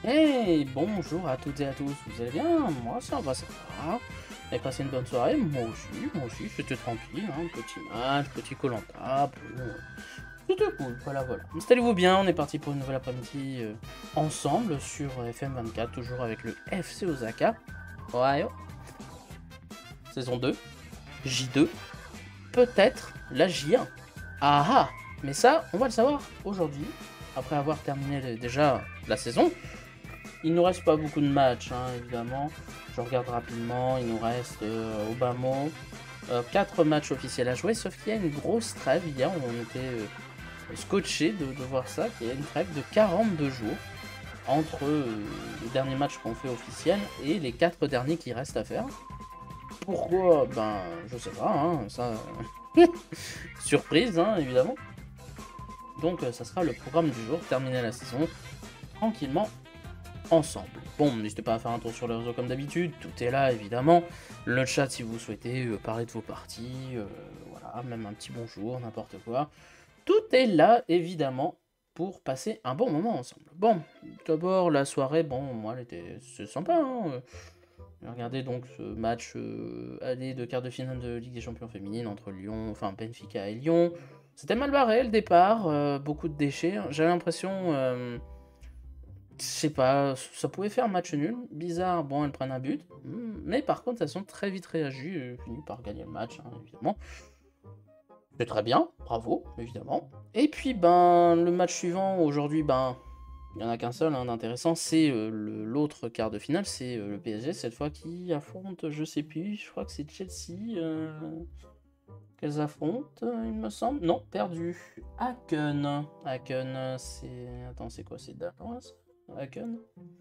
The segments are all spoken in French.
Hey, bonjour à toutes et à tous, vous allez bien? Moi ça va, ça va. Vous avez passé une bonne soirée? Moi aussi, c'était tranquille, hein, petit match, petit koh c'était cool, voilà, voilà. Installez-vous bien, on est parti pour une nouvelle après-midi ensemble sur FM24, toujours avec le FC Osaka. Ouais, saison 2, J2, peut-être la J1. Ah ah! Mais ça, on va le savoir aujourd'hui, après avoir terminé déjà la saison. Il nous reste pas beaucoup de matchs, hein, évidemment. Je regarde rapidement, il nous reste au bas mot 4 matchs officiels à jouer, sauf qu'il y a une grosse trêve. Hier, on était scotché de voir ça, qu'il y a une trêve de 42 jours entre les derniers matchs qu'on fait officiels et les 4 derniers qui restent à faire. Pourquoi? Ben, je sais pas, hein, ça... surprise, hein, évidemment. Donc, ça sera le programme du jour, terminer la saison tranquillement ensemble. Bon, n'hésitez pas à faire un tour sur les réseaux comme d'habitude, tout est là évidemment. Le chat si vous souhaitez parler de vos parties, voilà, même un petit bonjour, n'importe quoi. Tout est là évidemment pour passer un bon moment ensemble. Bon, d'abord la soirée, bon, moi elle était c'est sympa, hein. J'ai regardé donc ce match aller de quart de finale de Ligue des Champions féminine entre Lyon, enfin Benfica et Lyon. C'était mal barré le départ, beaucoup de déchets. J'avais l'impression je sais pas, ça pouvait faire match nul. Bizarre, bon, elles prennent un but. Mais par contre, elles sont très vite réagies et finissent par gagner le match, hein, évidemment. C'est très bien, bravo, évidemment. Et puis, ben, le match suivant, aujourd'hui, ben, il n'y en a qu'un seul hein, d'intéressant, c'est l'autre quart de finale, c'est le PSG, cette fois qui affronte, je sais plus, je crois que c'est Chelsea qu'elles affrontent, il me semble. Non, perdu. Haken. Haken, c'est... Attends, c'est quoi, c'est Dallas Haken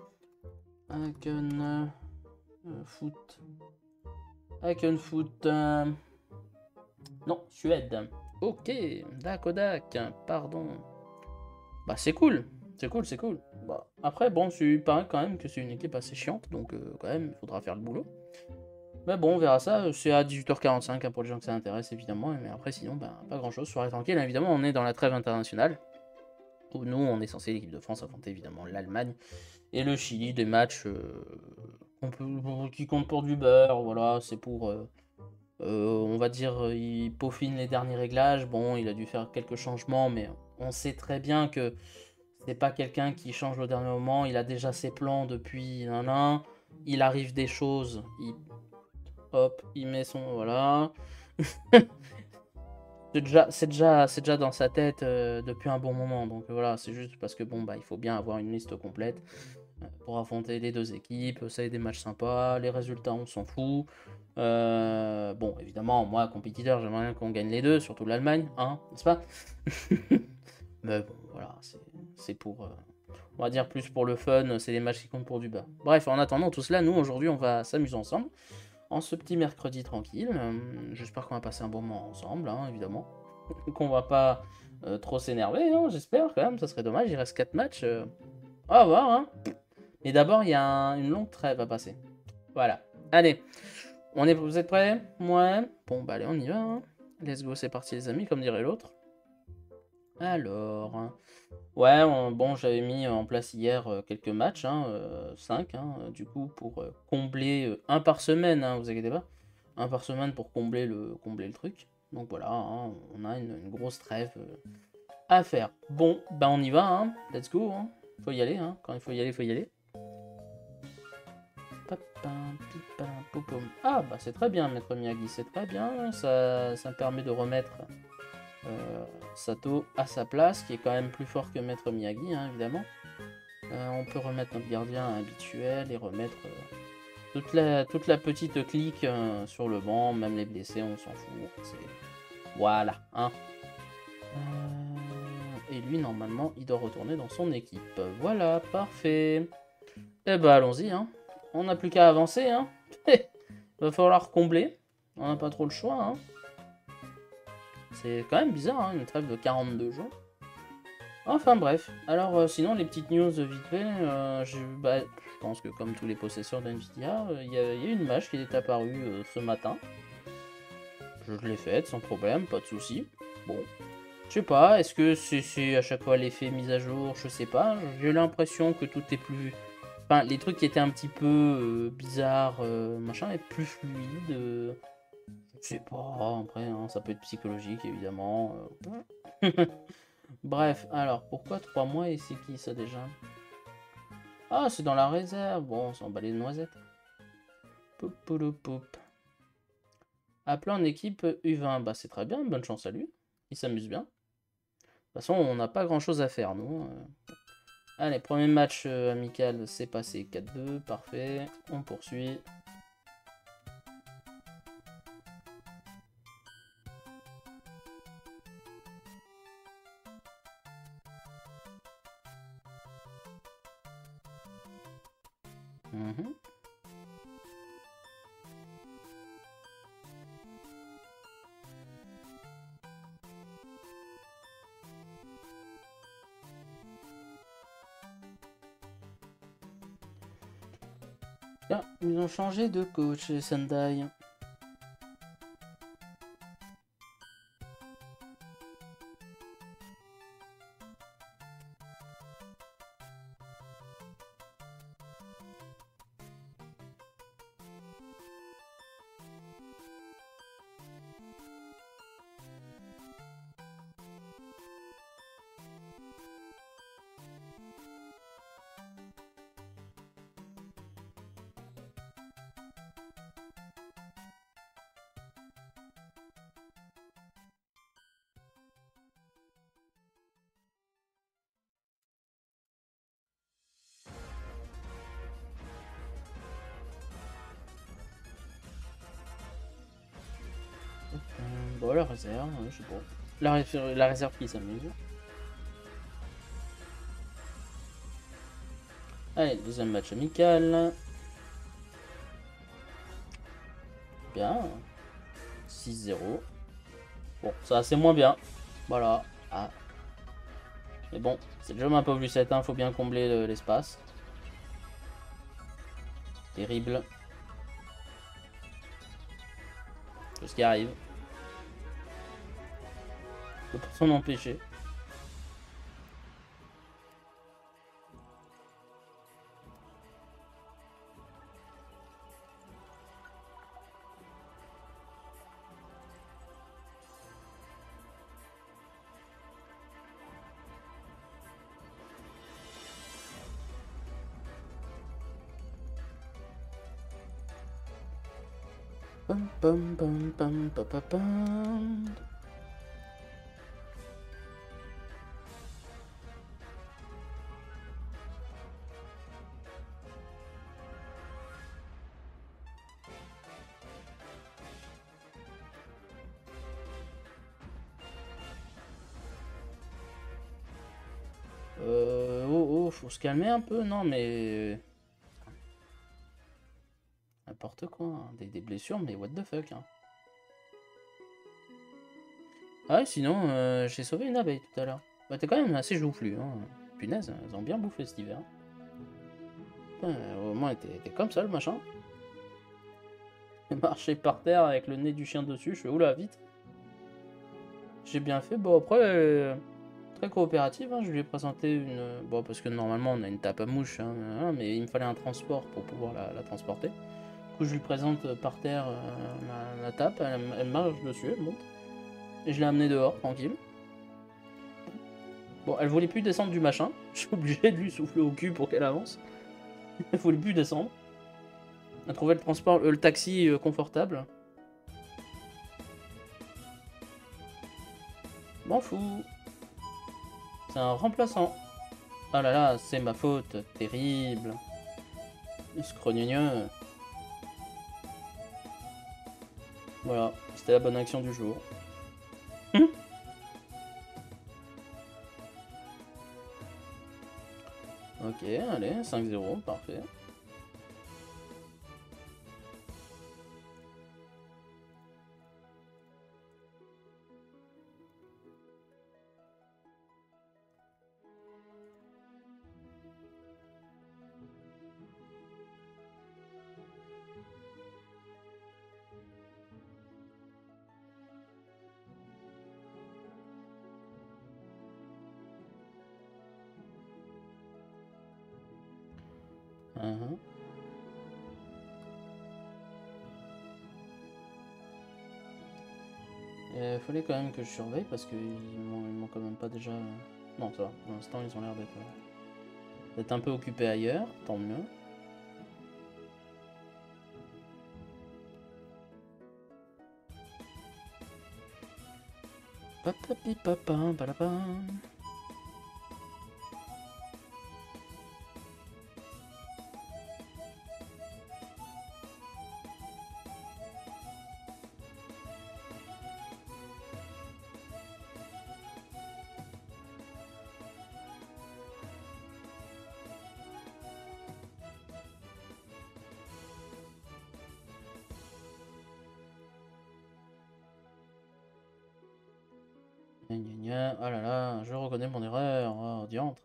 Haken Foot. Haken Foot. Non, Suède. Ok, Dakodak, pardon. Bah c'est cool, c'est cool, c'est cool. Bah, après, bon, il paraît quand même que c'est une équipe assez chiante, donc quand même, il faudra faire le boulot. Mais bon, on verra ça, c'est à 18h45 hein, pour les gens que ça intéresse, évidemment, mais après, sinon, ben, pas grand-chose, soirée tranquille, évidemment, on est dans la trêve internationale, où nous, on est censé, l'équipe de France, affronter évidemment l'Allemagne et le Chili, des matchs qui comptent pour du beurre, voilà, c'est pour... on va dire, il peaufine les derniers réglages. Bon, il a dû faire quelques changements, mais on sait très bien que c'est pas quelqu'un qui change au dernier moment. Il a déjà ses plans depuis un an. Il arrive des choses, hop, il met son voilà. C'est déjà dans sa tête depuis un bon moment. Donc voilà, c'est juste parce que bon bah il faut bien avoir une liste complète pour affronter les deux équipes. Ça a des matchs sympas, les résultats on s'en fout. Bon, évidemment, moi, compétiteur, j'aimerais bien qu'on gagne les deux, surtout l'Allemagne, hein, n'est-ce pas? Mais bon, voilà, c'est pour, on va dire plus pour le fun, c'est les matchs qui comptent pour du bas. Bref, en attendant tout cela, nous, aujourd'hui, on va s'amuser ensemble, en ce petit mercredi tranquille. J'espère qu'on va passer un bon moment ensemble, hein, évidemment. Qu'on va pas trop s'énerver, hein, j'espère quand même, ça serait dommage, il reste 4 matchs. On va voir, hein. Mais d'abord, il y a une longue trêve à passer. Voilà. Allez, vous êtes prêts? Ouais. Bon, bah allez, on y va. Hein. Let's go, c'est parti les amis, comme dirait l'autre. Alors, ouais, bon, j'avais mis en place hier quelques matchs, hein, 5, hein, du coup, pour combler un par semaine, hein, vous inquiétez pas. Un par semaine pour combler le truc. Donc voilà, hein, on a une grosse trêve à faire. Bon, bah on y va, hein. Let's go. Hein. Faut y aller, hein. Quand il faut y aller, faut y aller. Ah bah c'est très bien Maître Miyagi, c'est très bien, ça me permet de remettre Sato à sa place, qui est quand même plus fort que Maître Miyagi, hein, évidemment. On peut remettre notre gardien habituel et remettre toute la petite clique sur le banc, même les blessés, on s'en fout. Voilà, hein. Et lui, normalement, il doit retourner dans son équipe. Voilà, parfait. Eh bah allons-y, hein. On n'a plus qu'à avancer, hein. Va falloir combler. On n'a pas trop le choix, hein. C'est quand même bizarre, hein, une trêve de 42 jours. Enfin bref. Alors sinon, les petites news vite fait. Je pense que comme tous les possesseurs d'NVIDIA, il y a une image qui est apparue ce matin. Je l'ai faite sans problème, pas de souci. Bon. Je sais pas, est-ce que c'est à chaque fois l'effet mise à jour? Je sais pas. J'ai l'impression que tout est plus Enfin, les trucs qui étaient un petit peu bizarres, machin, et plus fluides. Je sais pas, après, hein, ça peut être psychologique, évidemment. Bref, alors, pourquoi 3 mois et c'est qui ça déjà? Ah, c'est dans la réserve. Bon, on s'en bat les noisettes. Poup, poup, poup. Appelé en équipe U20, bah c'est très bien, bonne chance à lui. Il s'amuse bien. De toute façon, on n'a pas grand chose à faire, nous. Allez, premier match amical, c'est passé 4-2, parfait. On poursuit. Mhm. Tiens, ils ont changé de coach, Sendai. Bon, la réserve, je sais pas. La réserve qui s'amuse. Allez, deuxième match amical. Bien. 6-0. Bon, ça c'est moins bien. Voilà. Ah. Mais bon, c'est le jeu un peu plus 7, hein, faut bien combler l'espace. Terrible. Tout ce qui arrive. Je peux pas s'en empêcher. Pam pam pam pam pam pam pam. Oh, oh, faut se calmer un peu, non mais... N'importe quoi, hein. Des blessures, mais what the fuck, hein. Ah ouais, sinon, j'ai sauvé une abeille tout à l'heure. Bah, t'es quand même assez joufflu, hein. Punaise, elles ont bien bouffé cet hiver. Putain, au moins, t'es comme ça, le machin. Marcher par terre avec le nez du chien dessus, je fais oula, vite. J'ai bien fait. Bon, après, très coopérative, hein. Je lui ai présenté une... Bon, parce que normalement, on a une tape à mouche, hein, mais il me fallait un transport pour pouvoir la transporter. Du coup, je lui présente par terre la tape, elle marche dessus, elle monte. Et je l'ai amenée dehors, tranquille. Bon, elle voulait plus descendre du machin. Je suis obligé de lui souffler au cul pour qu'elle avance. Elle voulait plus descendre. Elle a trouvé le transport, le taxi confortable. M'en fous. C'est un remplaçant. Ah là là, c'est ma faute. Terrible. Scrogneux. Voilà, c'était la bonne action du jour. Ok, allez, 5-0, parfait. Uh-huh. Fallait quand même que je surveille parce qu'ils m'ont quand même pas déjà... Non, ça va. Pour l'instant, ils ont l'air d'être un peu occupés ailleurs. Tant mieux. Papapi papa, palapa. Ah là là, je reconnais mon erreur. Oh, diantre.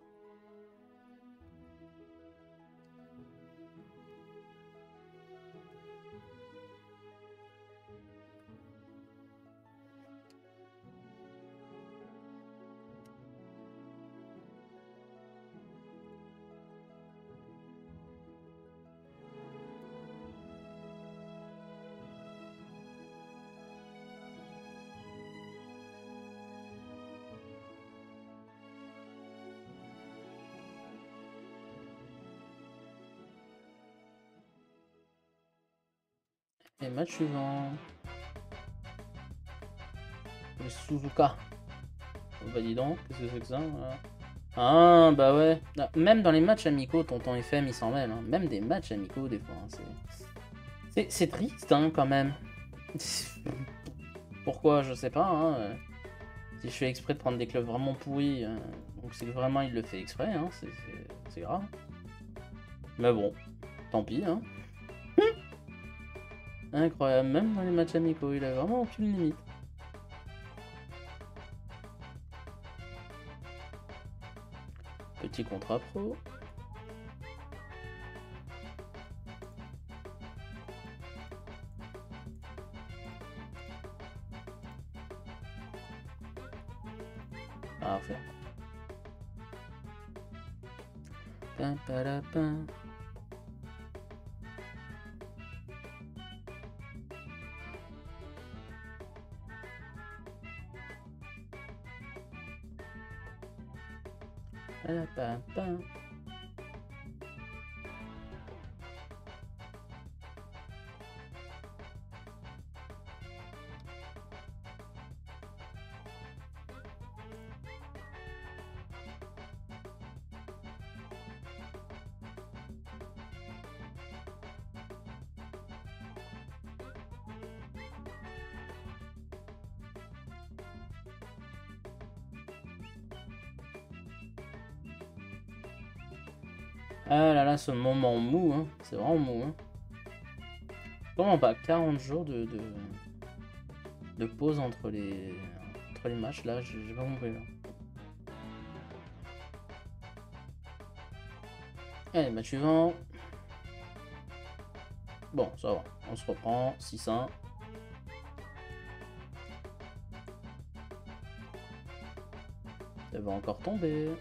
Et match suivant. Les Suzuka. Oh, bah dis donc, qu'est-ce que c'est que ça? Ah bah ouais. Même dans les matchs amicaux, tonton FM il s'en mêle. Hein. Même des matchs amicaux des fois. Hein. C'est triste hein, quand même. Pourquoi je sais pas. Hein. Si je fais exprès de prendre des clubs vraiment pourris, donc c'est que vraiment il le fait exprès. Hein. C'est grave. Mais bon, tant pis. Hein. Incroyable, même dans les matchs amicaux, il a vraiment aucune limite. Petit contrat pro. Parfait. Pam, pam. Ah là là, ce moment mou, hein. C'est vraiment mou. Hein. Comment pas 40 jours de pause entre les matchs, là, j'ai pas compris. Là. Allez, match suivant. Bon, ça va, on se reprend, 6-1. Ça va encore tomber.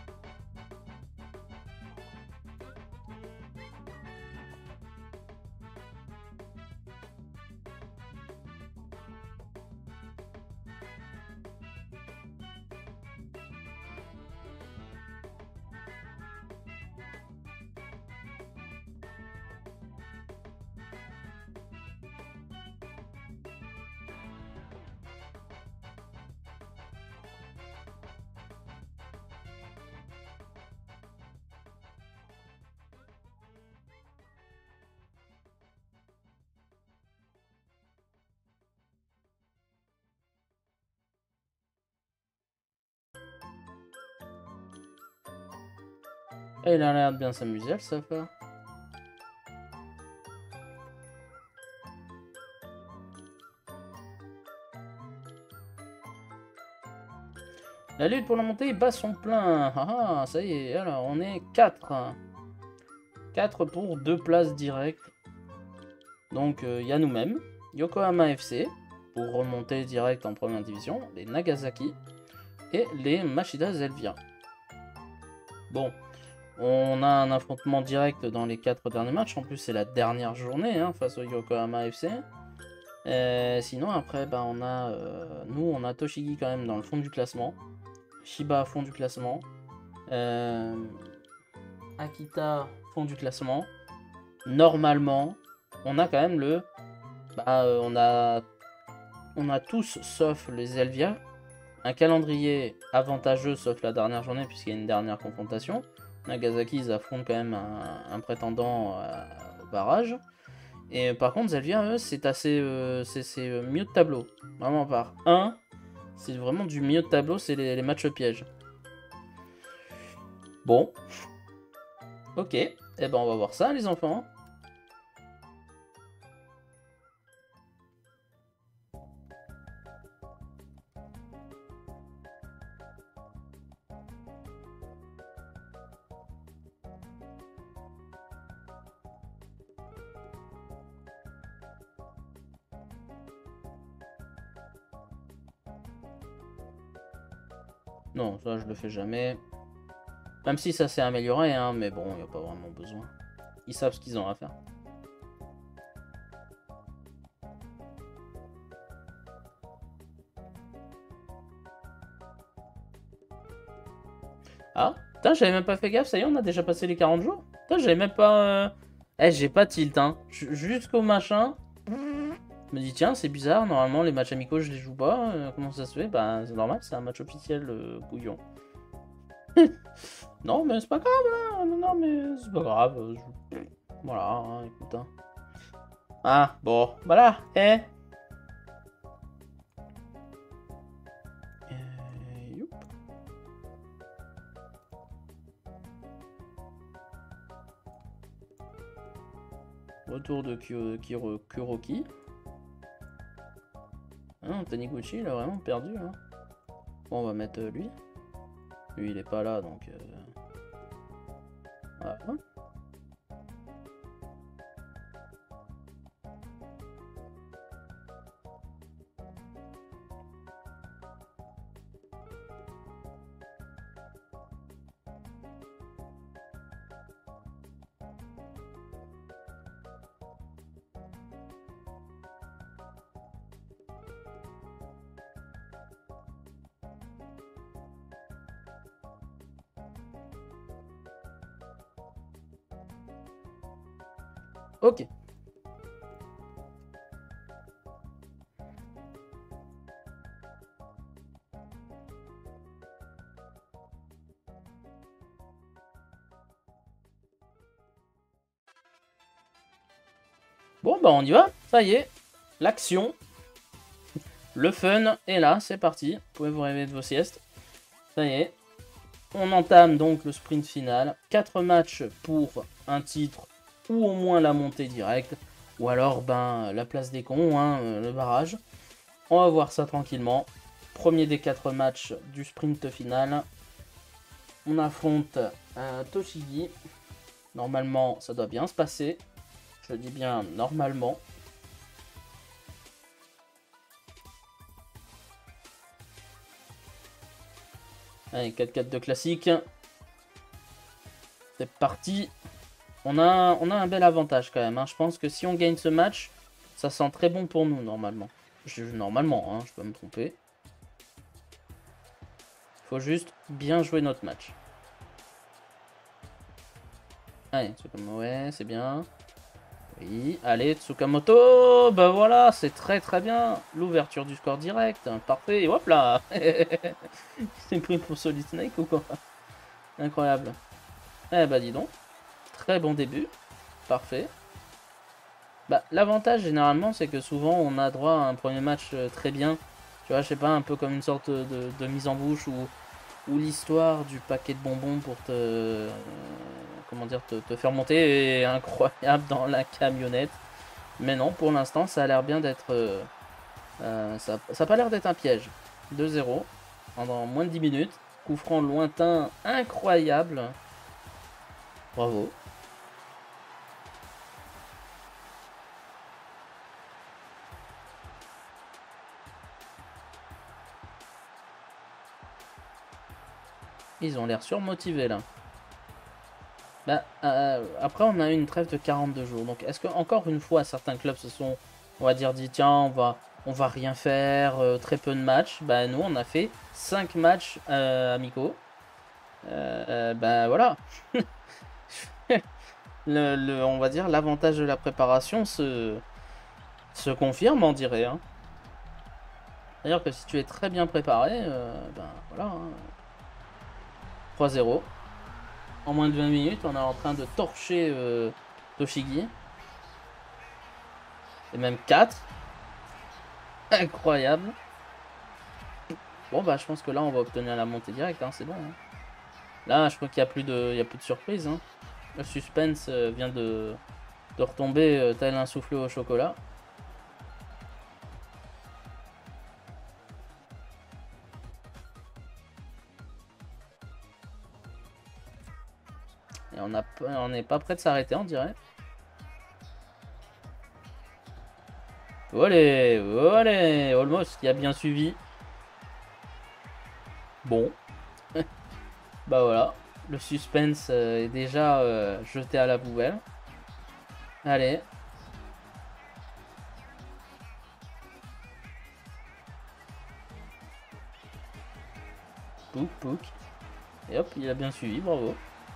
Et il a l'air de bien s'amuser, le sapeur. La lutte pour la montée bat son plein. Ah, ça y est, alors on est 4. 4 pour 2 places directes. Donc il y a nous-mêmes, Yokohama FC, pour remonter direct en première division, les Nagasaki et les Machida Zelvia. Bon, On a un affrontement direct dans les 4 derniers matchs. En plus, c'est la dernière journée hein, face au Yokohama FC. Sinon, après, bah, on a, nous, on a Tochigi quand même dans le fond du classement. Shiba, fond du classement. Akita, fond du classement. Normalement, on a quand même le... Bah, on a tous, sauf les Elvia, un calendrier avantageux, sauf la dernière journée, puisqu'il y a une dernière confrontation. Nagasaki, ils affrontent quand même un prétendant au barrage. Et par contre, Zelvia, eux, c'est assez... c'est milieu de tableau. Vraiment, par 1, c'est vraiment du milieu de tableau, c'est les matchs pièges. Bon. Ok. Eh ben, on va voir ça, les enfants. Non, ça je le fais jamais. Même si ça s'est amélioré, hein, mais bon, il n'y a pas vraiment besoin. Ils savent ce qu'ils ont à faire. Ah, putain, j'avais même pas fait gaffe, ça y est, on a déjà passé les 40 jours. Putain, j'avais même pas... Eh, j'ai pas tilt, hein. Jusqu'au machin... Je me dis, tiens, c'est bizarre, normalement les matchs amicaux je les joue pas, comment ça se fait? Bah, c'est normal, c'est un match officiel, couillon. Non, mais c'est pas grave, hein. Non, mais c'est pas grave. Voilà, hein, écoute. Hein. Ah, bon, voilà, eh. Youp. Retour de Kuroki. Ah, Taniguchi, il a vraiment perdu. Hein. Bon, on va mettre lui. Lui, il est pas là, donc... Voilà. Ok. Bon, bah on y va. Ça y est. L'action. Le fun est là. C'est parti. Vous pouvez vous réveiller de vos siestes. Ça y est. On entame donc le sprint final. 4 matchs pour un titre ou au moins la montée directe. Ou alors ben la place des cons, hein, le barrage. On va voir ça tranquillement. Premier des 4 matchs du sprint final. On affronte Tochigi. Normalement, ça doit bien se passer. Je dis bien normalement. Allez, 4-4 de classique. C'est parti. On a un bel avantage quand même. Hein. Je pense que si on gagne ce match, ça sent très bon pour nous normalement. Normalement, hein, je peux me tromper. Il faut juste bien jouer notre match. Allez, ouais, c'est bien. Oui, allez, Tsukamoto. Bah voilà, c'est très très bien. L'ouverture du score direct. Parfait. Et hop là. C'est pris pour Solid Snake ou quoi? Incroyable. Eh bah dis donc. Très bon début. Parfait. Bah, l'avantage généralement c'est que souvent on a droit à un premier match très bien. Tu vois, je sais pas, un peu comme une sorte de mise en bouche ou l'histoire du paquet de bonbons pour te... comment dire, te faire monter est incroyable dans la camionnette. Mais non, pour l'instant ça a l'air bien d'être... ça a pas l'air d'être un piège. 2-0 pendant moins de 10 minutes. Coup franc lointain incroyable. Bravo. Ils ont l'air surmotivés là. Bah, après, on a eu une trêve de 42 jours. Donc, est-ce que encore une fois, certains clubs se sont, on va dire, dit tiens, on va rien faire, très peu de matchs. Bah, nous, on a fait 5 matchs amicaux. Bah, voilà. On va dire, l'avantage de la préparation se confirme, on dirait. Hein. C'est-à-dire que si tu es très bien préparé, ben voilà. Hein. 3-0. En moins de 20 minutes, on est en train de torcher Toshigi. Et même 4. Incroyable. Bon bah je pense que là on va obtenir la montée directe, hein, c'est bon. Hein. Là je crois qu'il n'y a plus de surprise. Hein. Le suspense vient de retomber tel un soufflé au chocolat. Et on n'est pas prêt de s'arrêter, on dirait. Olé, olé, Olmos qui a bien suivi. Bon. Bah voilà, le suspense est déjà jeté à la poubelle. Allez. Pouk, pouk. Et hop, il a bien suivi, bravo.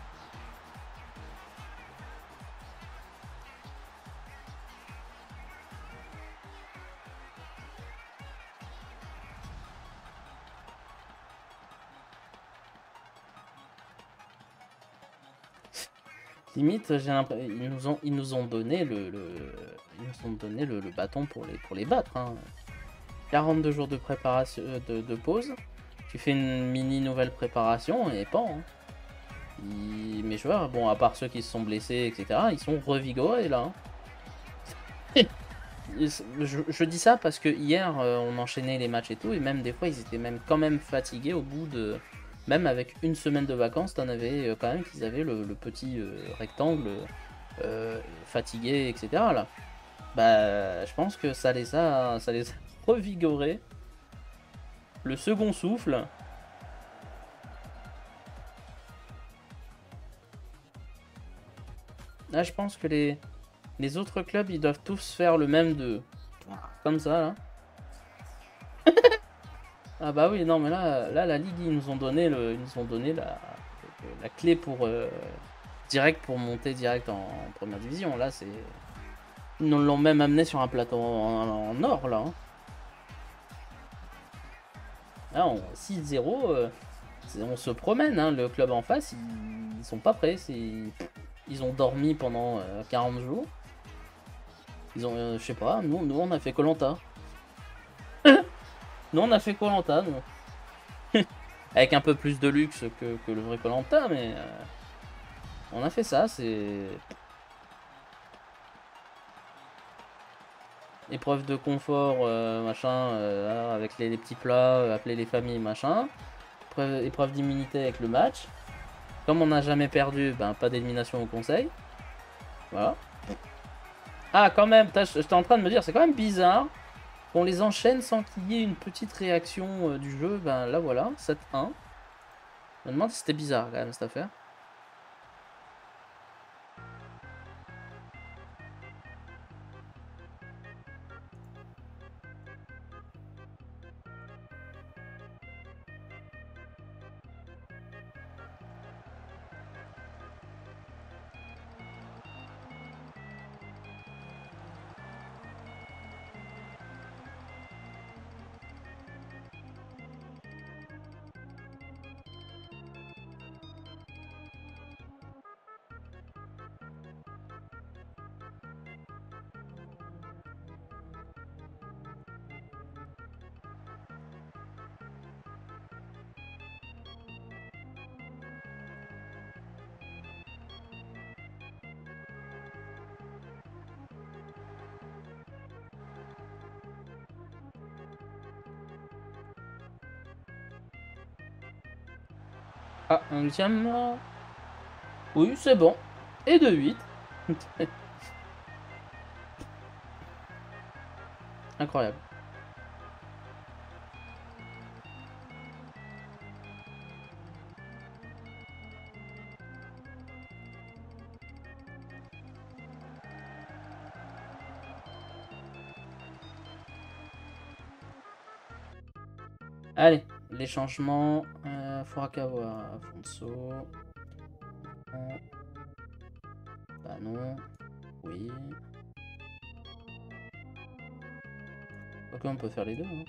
Limite, j'ai l'impression ils nous ont donné ils nous ont donné le bâton pour les battre. Hein. 42 jours de préparation, de pause. Tu fais une mini nouvelle préparation et pan. Hein. Mes joueurs, bon, à part ceux qui se sont blessés, etc., ils sont revigorés là. Hein. Je dis ça parce que hier, on enchaînait les matchs et tout, et même des fois, ils étaient même quand même fatigués au bout de... Même avec une semaine de vacances, t'en avais quand même qu'ils avaient le petit rectangle fatigué, etc. Là. Bah, je pense que ça les a revigorés. Le second souffle. Là, je pense que les autres clubs, ils doivent tous faire le même de... Comme ça, là. Ah bah oui, non, mais là la Ligue, ils nous ont donné, ils nous ont donné la clé pour... direct pour monter direct en première division. Là, c'est... Ils nous l'ont même amené sur un plateau en or, là. Hein. Là, 6-0, on se promène. Hein. Le club en face, ils sont pas prêts. Ils ont dormi pendant 40 jours. Ils ont, je sais pas, nous on a fait koh. Nous on a fait koh, nous. Avec un peu plus de luxe que le vrai koh, mais on a fait ça, c'est... Épreuve de confort, machin, avec les petits plats, appeler les familles, machin. Épreuve d'immunité avec le match. Comme on n'a jamais perdu, ben pas d'élimination au conseil. Voilà. Ah, quand même, j'étais en train de me dire, c'est quand même bizarre qu'on les enchaîne sans qu'il y ait une petite réaction du jeu. Ben là, voilà, 7-1. Je me demande si c'était bizarre quand même cette affaire. Ah, un huitième. Oui, c'est bon. Et de 8. Incroyable. Allez, les changements. Furukawa, Afonso. Non. Bah non. Oui. Ok, on peut faire les deux. Hein.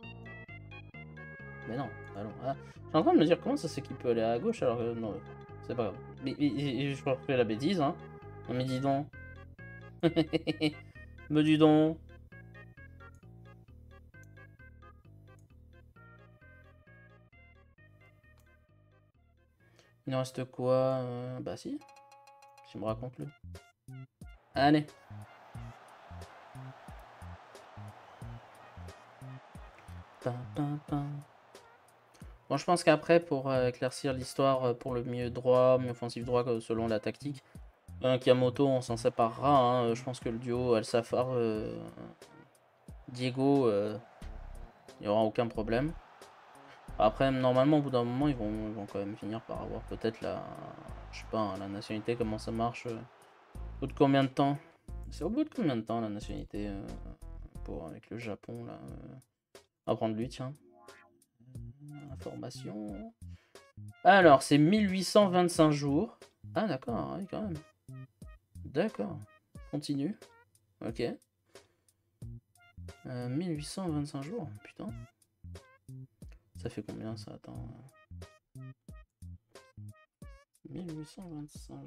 Mais non, allons. Ah. Je suis en train de me dire comment ça c'est qu'il peut aller à gauche alors que non, c'est pas grave. Mais je refais la bêtise, hein. Non mais dis donc. Me dis donc. Il nous reste quoi Bah si. Tu me racontes le. Allez. Bon, je pense qu'après, pour éclaircir l'histoire pour le milieu droit, milieu offensif droit, selon la tactique, Kiamoto, on s'en séparera. Hein. Je pense que le duo El Safar, Diego, il n'y aura aucun problème. Après, normalement, au bout d'un moment, ils vont quand même finir par avoir peut-être la. Je sais pas, hein, la nationalité, comment ça marche. Au bout de combien de temps? C'est au bout de combien de temps la nationalité avec le Japon là apprendre lui, tiens. Information. Alors, c'est 1825 jours. Ah, d'accord, oui, quand même. D'accord. Continue. Ok. 1825 jours, putain. Ça fait combien ça? Attends. 1825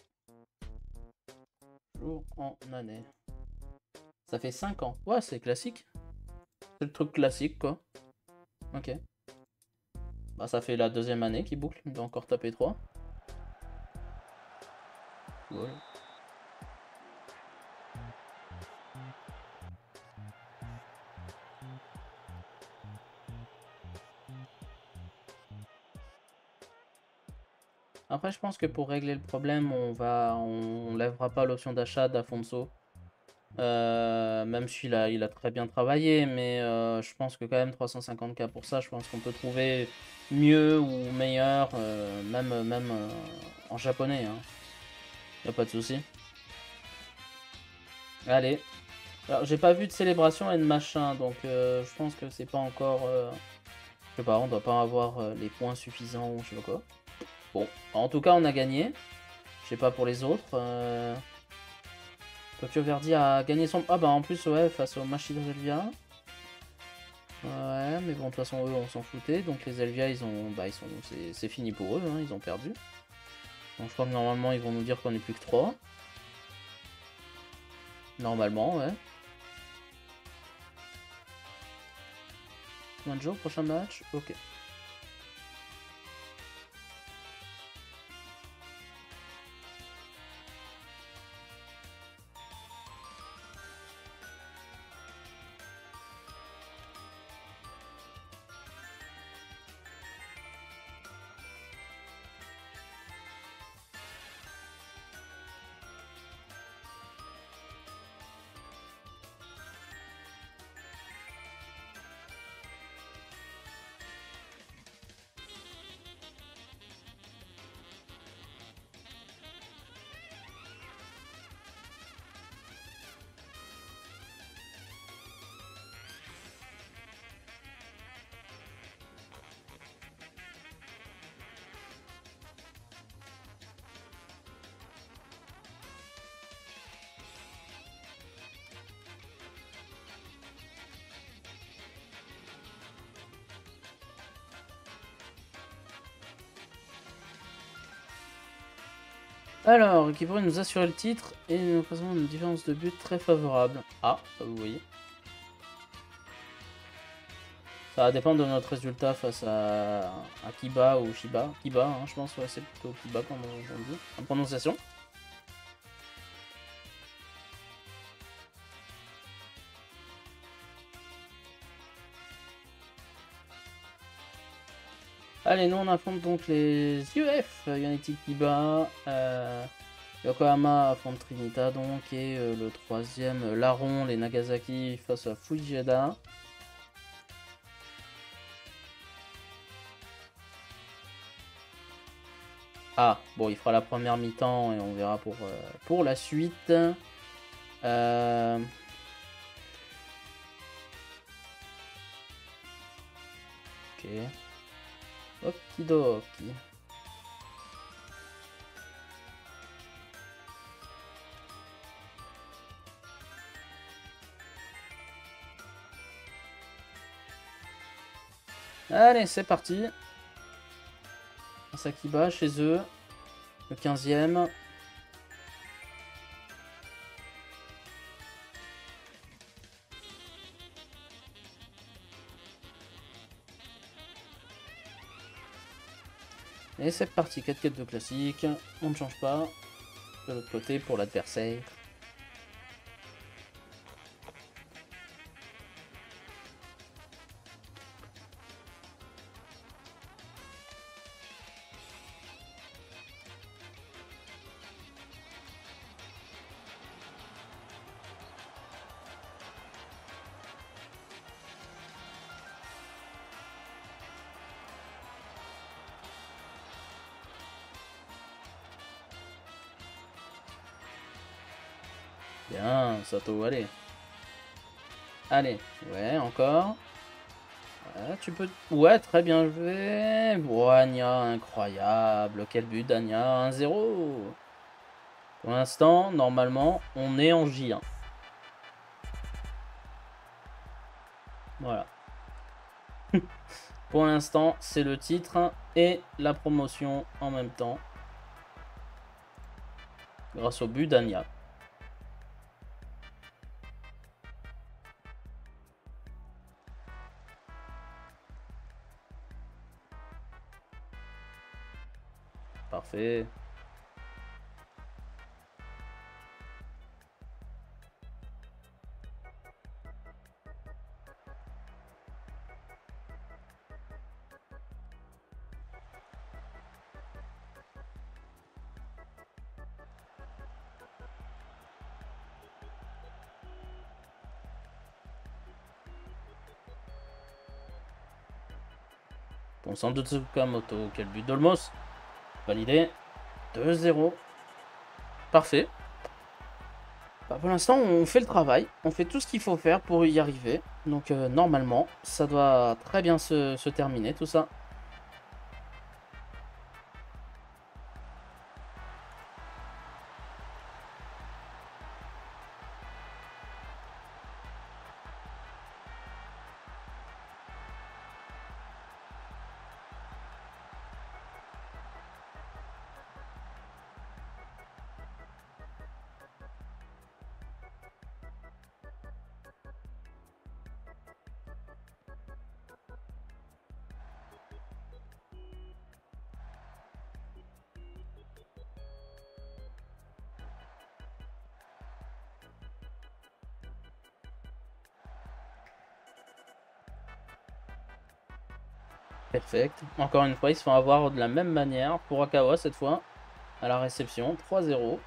jours en année. Ça fait 5 ans. Ouais, c'est classique. C'est le truc classique, quoi. Ok. Bah, ça fait la deuxième année qu'il boucle. Il doit encore taper 3. Voilà. Après, je pense que pour régler le problème, on lèvera pas l'option d'achat d'Afonso. Même si il a très bien travaillé, mais je pense que quand même 350K pour ça, je pense qu'on peut trouver mieux ou meilleur, même en japonais. Hein. Y a pas de souci. Allez. Alors, j'ai pas vu de célébration et de machin, donc je pense que c'est pas encore. Je sais pas, on doit pas avoir les points suffisants ou je sais pas quoi. Bon, en tout cas, on a gagné. Je sais pas pour les autres. Tokyo Verdy a gagné son. Ah bah en plus, ouais, face au Machida Elvia. Ouais, mais bon, de toute façon, eux, on s'en foutait. Donc les Elvia, c'est fini pour eux, hein, ils ont perdu. Donc je crois que normalement, ils vont nous dire qu'on est plus que 3. Normalement, ouais. Combien de jours, prochain match? Ok. Alors, qui pourrait nous assurer le titre et nous présente une différence de but très favorable. Ah, vous voyez. Ça va dépendre de notre résultat face à Kiba ou Shiba. Kiba, hein, je pense, ouais, c'est plutôt Kiba comme on dit, en prononciation. Allez, nous on affronte donc les UF, United Kiba. Yokohama affronte Trinita donc, et le troisième, Laron, les Nagasaki face à Fujida. Ah, bon, il fera la première mi-temps et on verra pour la suite. Euh... Ok. Okidoki. Allez, c'est parti. Un Sakiba chez eux. Le 15e. Et c'est parti, 4 quêtes de classique. On ne change pas. De l'autre côté pour l'adversaire. Bien, Sato, allez. Allez, ouais, encore. Ouais, tu peux... Ouais, très bien joué. Oh, Anya, incroyable. Quel but d'Anya, 1-0. Pour l'instant, normalement, on est en J1. Voilà. Pour l'instant, c'est le titre et la promotion en même temps. Grâce au but d'Anya. Parfait. Bon, sans doute Tsukamoto. Quel but d'Olmos. Validé. 2-0. Parfait. Bah, pour l'instant, on fait le travail. On fait tout ce qu'il faut faire pour y arriver. Donc, normalement, ça doit très bien se terminer, tout ça. Perfect. Encore une fois, ils se font avoir de la même manière. Pour Akawa, cette fois, à la réception. 3-0.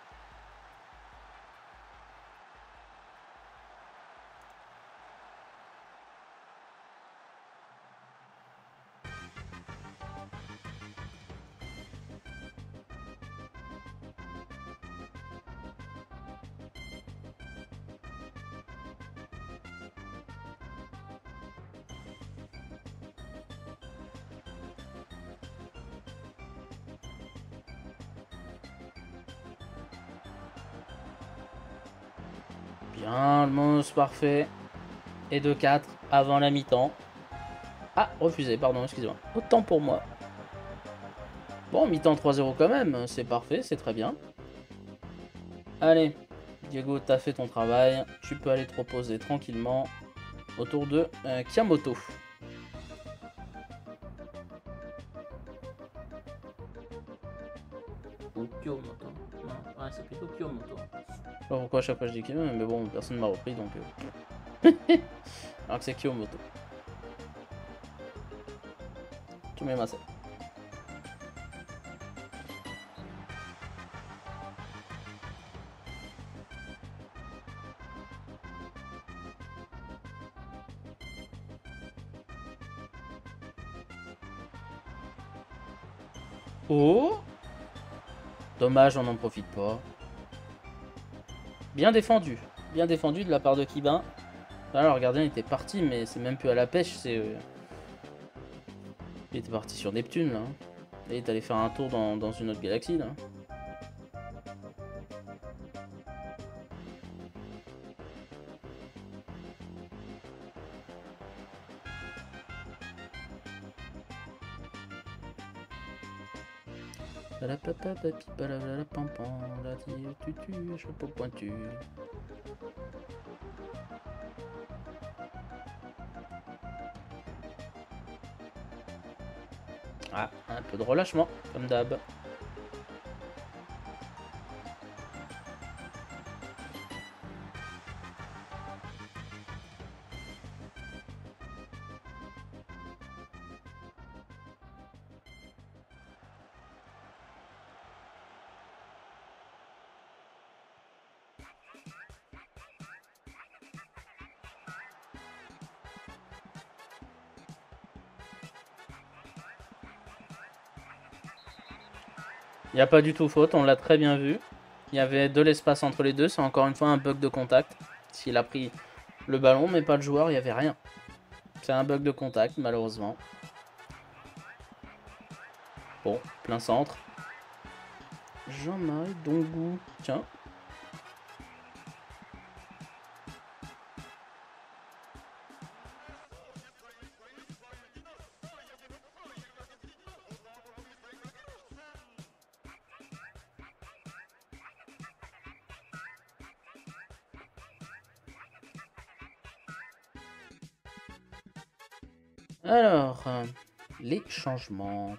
Bien, le monstre parfait. Et 2-4 avant la mi-temps. Ah, refusé, pardon, excusez-moi. Autant pour moi. Bon, mi-temps 3-0 quand même. C'est parfait, c'est très bien. Allez, Diego, t'as fait ton travail. Tu peux aller te reposer tranquillement autour de Kiamoto. Ou Kyomoto. Non, ouais, c'est plutôt Kyomoto. Je sais pas pourquoi à chaque fois je dis Kyomoto, mais bon, personne ne m'a repris donc. Alors que c'est Kyomoto. Tu mets ma scène. Oh! Dommage, on n'en profite pas. Bien défendu. Bien défendu de la part de Kibin. Alors, le gardien était parti, mais c'est même plus à la pêche. C'est Il était parti sur Neptune, là. Et il est allé faire un tour dans une autre galaxie, là. Chapeau pointu. Ah, un peu de relâchement, comme d'hab. Il n'y a pas du tout faute, on l'a très bien vu. Il y avait de l'espace entre les deux, c'est encore une fois un bug de contact. S'il a pris le ballon, mais pas le joueur, il n'y avait rien. C'est un bug de contact, malheureusement. Bon, plein centre. Jean-Marie Dongou. Tiens. Alors, les changements.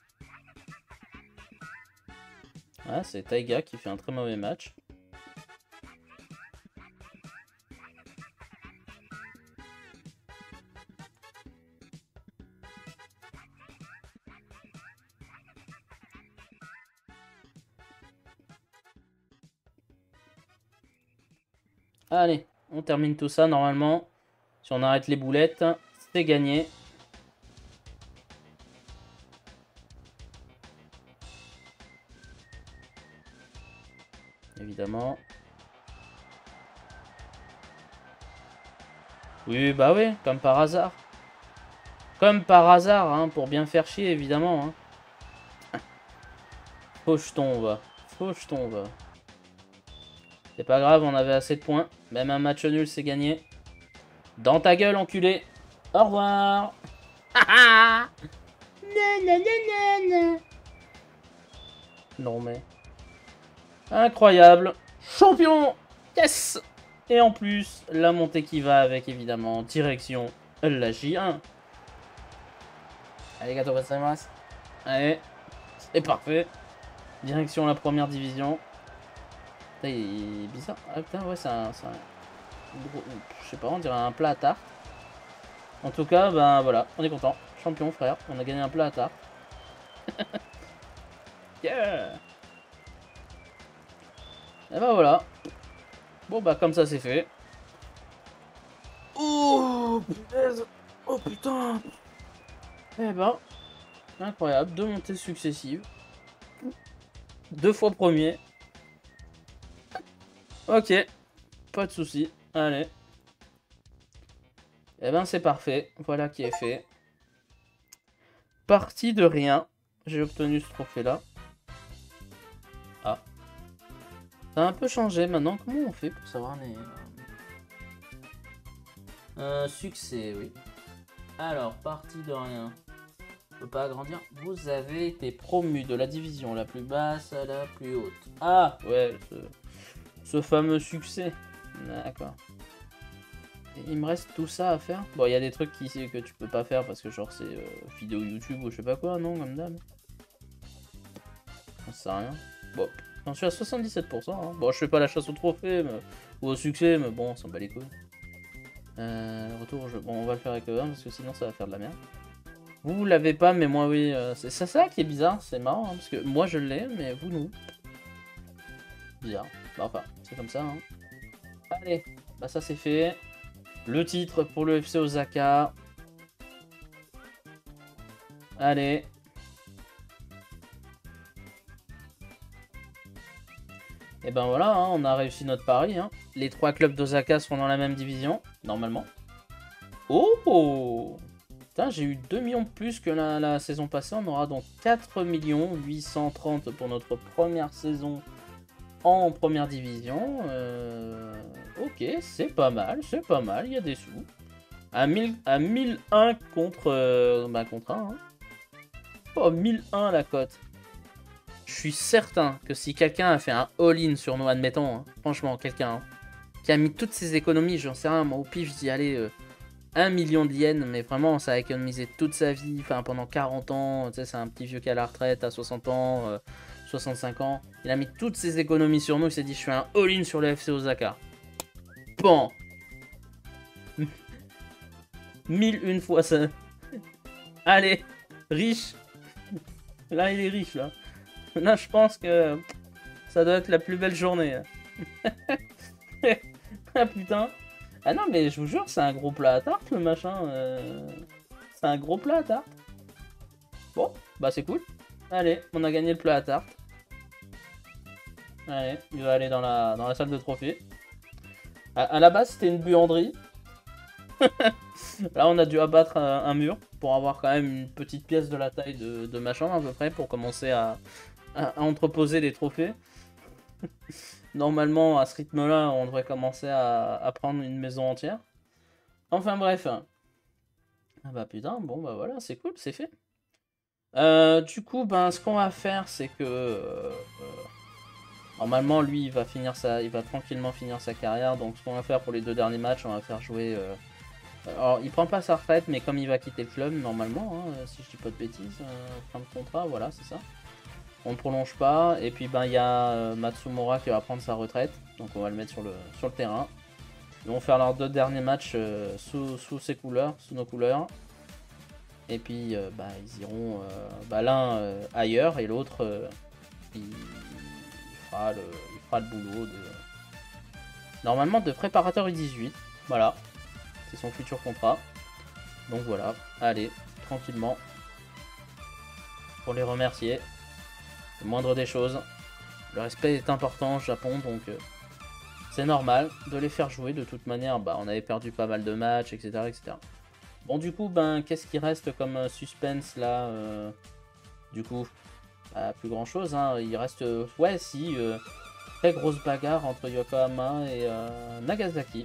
Ah, c'est Taiga qui fait un très mauvais match. Allez, on termine tout ça normalement. Si on arrête les boulettes, c'est gagné. Évidemment. Oui, bah oui, comme par hasard. Comme par hasard, hein, pour bien faire chier, évidemment. Hein. Faut que je tombe. Faut que je tombe. C'est pas grave, on avait assez de points. Même un match nul, c'est gagné. Dans ta gueule, enculé. Au revoir. Non mais... Incroyable. Champion. Yes. Et en plus, la montée qui va avec, évidemment, direction la J1. Allez, gâteau, gozaimasu. Allez, c'est parfait. Direction la première division. Putain, il est bizarre. Ah putain, ouais, c'est un gros... Je sais pas, on dirait un plat à tarte. En tout cas, ben voilà, on est content. Champion, frère. On a gagné un plat à tarte. Yeah. Et ben voilà. Bon, bah comme ça, c'est fait. Oh, punaise. Oh, putain. Eh ben, incroyable. 2 montées successives. 2 fois premier. Ok. Pas de soucis. Allez. Eh ben, c'est parfait. Voilà qui est fait. Partie de rien. J'ai obtenu ce trophée-là. Ah. Ça a un peu changé maintenant. Comment on fait pour savoir les... succès, oui. Alors, partie de rien. Je peux pas agrandir. Vous avez été promu de la division la plus basse à la plus haute. Ah, ouais, ce fameux succès. D'accord. Il me reste tout ça à faire. Bon, il y a des trucs que tu peux pas faire parce que genre c'est vidéo YouTube ou je sais pas quoi, non, comme d'hab. Ça sert à rien. Bon, j'en suis à 77%. Hein. Bon, je fais pas la chasse au trophée ou au succès, mais bon, on s'en bat les couilles. Retour au jeu. Bon, on va le faire avec le 1 parce que sinon ça va faire de la merde. Vous l'avez pas, mais moi oui. C'est ça qui est bizarre, c'est marrant, hein, parce que moi je l'ai, mais vous non. Bizarre. Bah, enfin, c'est comme ça. Hein. Allez, bah ça c'est fait. Le titre pour le FC Osaka. Allez. Et ben voilà, hein, on a réussi notre pari. Hein. Les 3 clubs d'Osaka seront dans la même division, normalement. Oh! Putain, j'ai eu 2 millions de plus que la saison passée. On aura donc 4 830 pour notre première saison en première division. Ok, c'est pas mal, il y a des sous. À 1001 contre, contre 1. Hein. Oh, 1001 la cote. Je suis certain que si quelqu'un a fait un all-in sur nous, admettons, hein, franchement, quelqu'un hein, qui a mis toutes ses économies, j'en sais rien, moi au pif, je dis allez, 1 million de yens, mais vraiment, ça a économisé toute sa vie, enfin pendant 40 ans, tu sais, c'est un petit vieux qui est à la retraite à 60 ans, 65 ans. Il a mis toutes ses économies sur nous, il s'est dit je fais un all-in sur le FC Osaka. Bon 1001 fois ça. Allez, riche. Là, il est riche, là. Là, je pense que ça doit être la plus belle journée. Ah, putain. Ah non, mais je vous jure, c'est un gros plat à tarte, le machin. C'est un gros plat à tarte. Bon, bah c'est cool. Allez, on a gagné le plat à tarte. Allez, il va aller dans la salle de trophée. À la base, c'était une buanderie. Là, on a dû abattre un mur pour avoir quand même une petite pièce de la taille de ma chambre à peu près pour commencer à entreposer des trophées. Normalement, à ce rythme-là, on devrait commencer à prendre une maison entière. Enfin bref. Ah bah putain, bon bah voilà, c'est cool, c'est fait. Du coup, ben, ce qu'on va faire, c'est que... normalement, lui, il va tranquillement finir sa carrière. Donc ce qu'on va faire pour les 2 derniers matchs, on va faire jouer... alors, il prend pas sa retraite, mais comme il va quitter le club, normalement, hein, si je dis pas de bêtises, fin de contrat, voilà, c'est ça. On ne prolonge pas, et puis ben il y a Matsumura qui va prendre sa retraite, donc on va le mettre sur le terrain. Ils vont faire leurs 2 derniers matchs sous ses couleurs, sous nos couleurs. Et puis bah, ils iront l'un ailleurs et l'autre il fera le boulot normalement de préparateur U18. Voilà. C'est son futur contrat. Donc voilà, allez, tranquillement. Pour les remercier. Le moindre des choses. Le respect est important au Japon, donc c'est normal de les faire jouer. De toute manière, bah, on avait perdu pas mal de matchs, etc. etc. Bon, du coup, ben, qu'est-ce qui reste comme suspense là du coup, bah, plus grand chose. Hein. Il reste, ouais, si, très grosse bagarre entre Yokohama et Nagasaki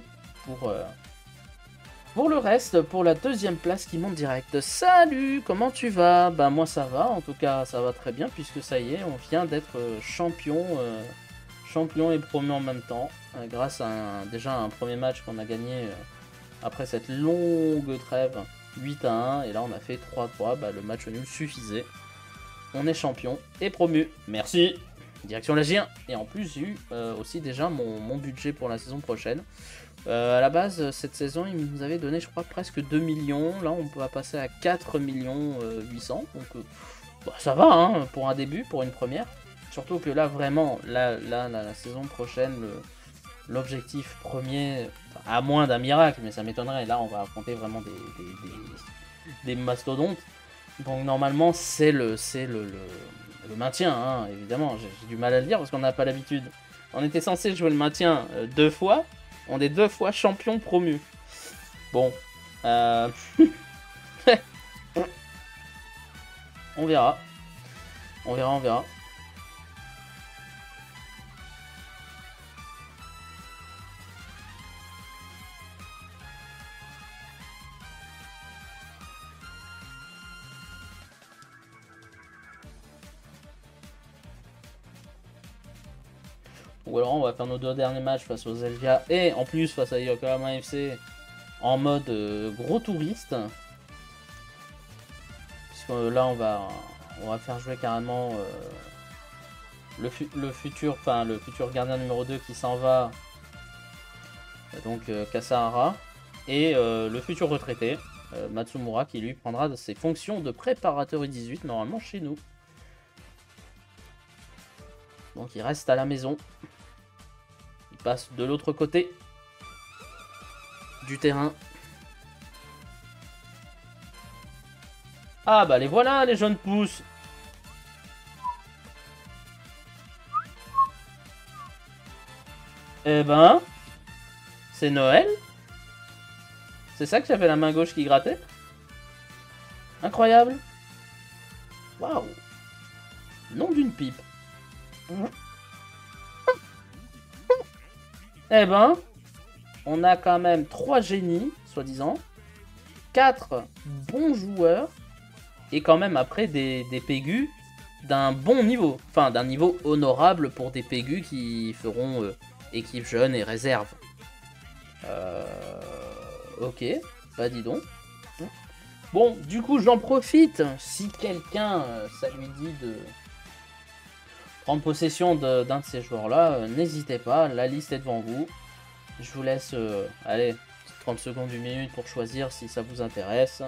pour le reste, pour la 2e place qui monte direct. Salut, comment tu vas? Bah moi ça va, en tout cas ça va très bien puisque ça y est, on vient d'être champion et promu en même temps. Grâce à déjà un premier match qu'on a gagné après cette longue trêve, 8-1. Et là on a fait 3-3, bah, le match nul suffisait. On est champion et promu. Merci. Direction la J1. Et en plus j'ai eu aussi déjà mon budget pour la saison prochaine. À la base, cette saison, il nous avait donné, je crois, presque 2 millions. Là, on va passer à 4 millions 800. Donc, bah, ça va, hein, pour un début, pour une première. Surtout que là, vraiment, la saison prochaine, l'objectif premier, à moins d'un miracle, mais ça m'étonnerait. Là, on va affronter vraiment des mastodontes. Donc, normalement, c'est le maintien, hein, évidemment. J'ai du mal à le dire parce qu'on n'a pas l'habitude. On était censé jouer le maintien 2 fois. On est 2 fois champion promu. Bon. On verra. On verra. Ou alors on va faire nos 2 derniers matchs face aux Elvia et en plus face à Yokohama FC en mode gros touriste. Puisque là on va faire jouer carrément le futur gardien numéro 2 qui s'en va, donc Kasahara, et le futur retraité Matsumura qui lui prendra ses fonctions de préparateur U18 normalement chez nous. Donc il reste à la maison. Il passe de l'autre côté du terrain. Ah bah les voilà les jeunes pousses. Eh ben, c'est Noël. C'est ça que j'avais la main gauche qui grattait. Incroyable. Waouh. Nom d'une pipe. Eh ben, on a quand même 3 génies, soi-disant. 4 bons joueurs. Et quand même après des pégus d'un bon niveau. Enfin, d'un niveau honorable pour des pégus qui feront équipe jeune et réserve. Ok, bah dis donc. Bon, du coup, j'en profite. Si quelqu'un, ça lui dit de prendre possession d'un de ces joueurs-là, n'hésitez pas, la liste est devant vous. Je vous laisse, allez, 30 secondes, 1 minute pour choisir si ça vous intéresse.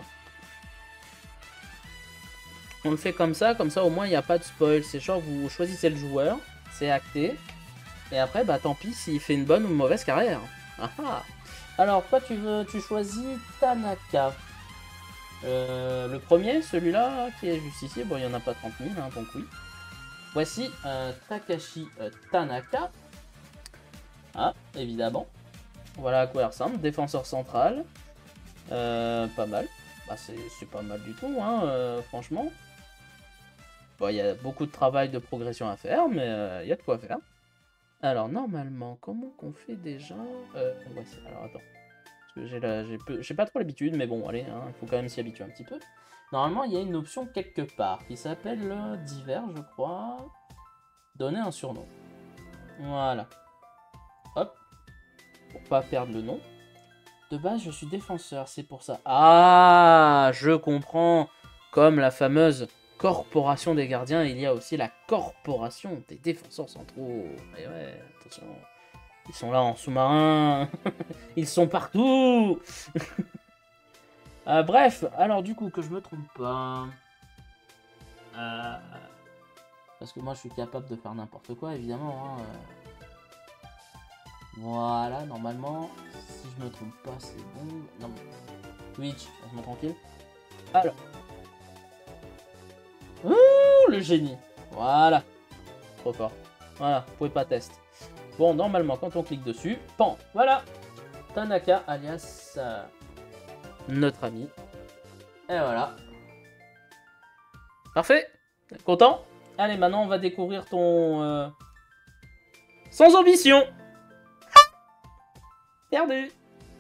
On le fait comme ça au moins il n'y a pas de spoil. C'est genre vous choisissez le joueur, c'est acté. Et après, bah tant pis s'il fait une bonne ou une mauvaise carrière. Ah ah. Alors, toi tu choisis Tanaka. Le premier, celui-là qui est juste ici, bon il n'y en a pas 30 000, hein, donc oui. Voici Takashi Tanaka. Ah, évidemment. Voilà à quoi il ressemble, défenseur central. Pas mal. Bah, c'est pas mal du tout, hein, franchement. Bon, il y a beaucoup de travail de progression à faire, mais il y a de quoi faire. Alors, normalement, comment qu'on fait déjà voici. Alors, attends. Parce que j'ai pas trop l'habitude, mais bon, allez, hein, il faut quand même s'y habituer un petit peu. Normalement, il y a une option quelque part qui s'appelle divers, je crois. Donner un surnom. Voilà. Hop. Pour pas perdre le nom. De base, je suis défenseur, c'est pour ça. Ah, je comprends. Comme la fameuse corporation des gardiens, il y a aussi la corporation des défenseurs centraux. Et ouais, attention. Ils sont là en sous-marin. Ils sont partout. Bref, alors du coup, que je me trompe pas. Parce que moi, je suis capable de faire n'importe quoi, évidemment. Hein. Voilà, normalement, si je me trompe pas, c'est bon. Non, Twitch, laisse-moi tranquille. Alors. Ouh, le génie. Voilà. Trop fort. Voilà, vous pouvez pas tester. Bon, normalement, quand on clique dessus, pan, voilà. Tanaka, alias notre ami. Et voilà. Parfait. Content? Allez, maintenant, on va découvrir ton... Sans ambition. Perdu.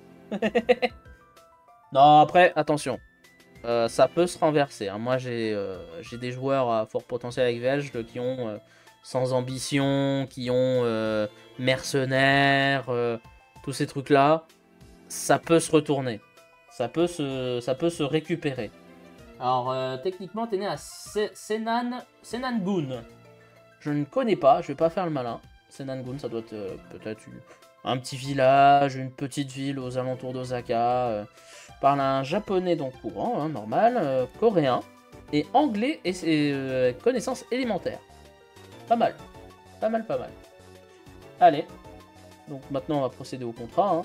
Non, après, attention. Ça peut se renverser. Hein. Moi, j'ai des joueurs à fort potentiel avec Velge qui ont sans ambition, qui ont mercenaires, tous ces trucs-là. Ça peut se retourner. Ça peut se récupérer. Alors, techniquement, t'es né à Senangun. Je ne connais pas, je vais pas faire le malin. Senangun, ça doit être peut-être un petit village, une petite ville aux alentours d'Osaka. Parle un japonais donc courant, hein, normal, coréen, et anglais et connaissances élémentaires. Pas mal. Pas mal, pas mal. Allez. Donc maintenant, on va procéder au contrat. Hein.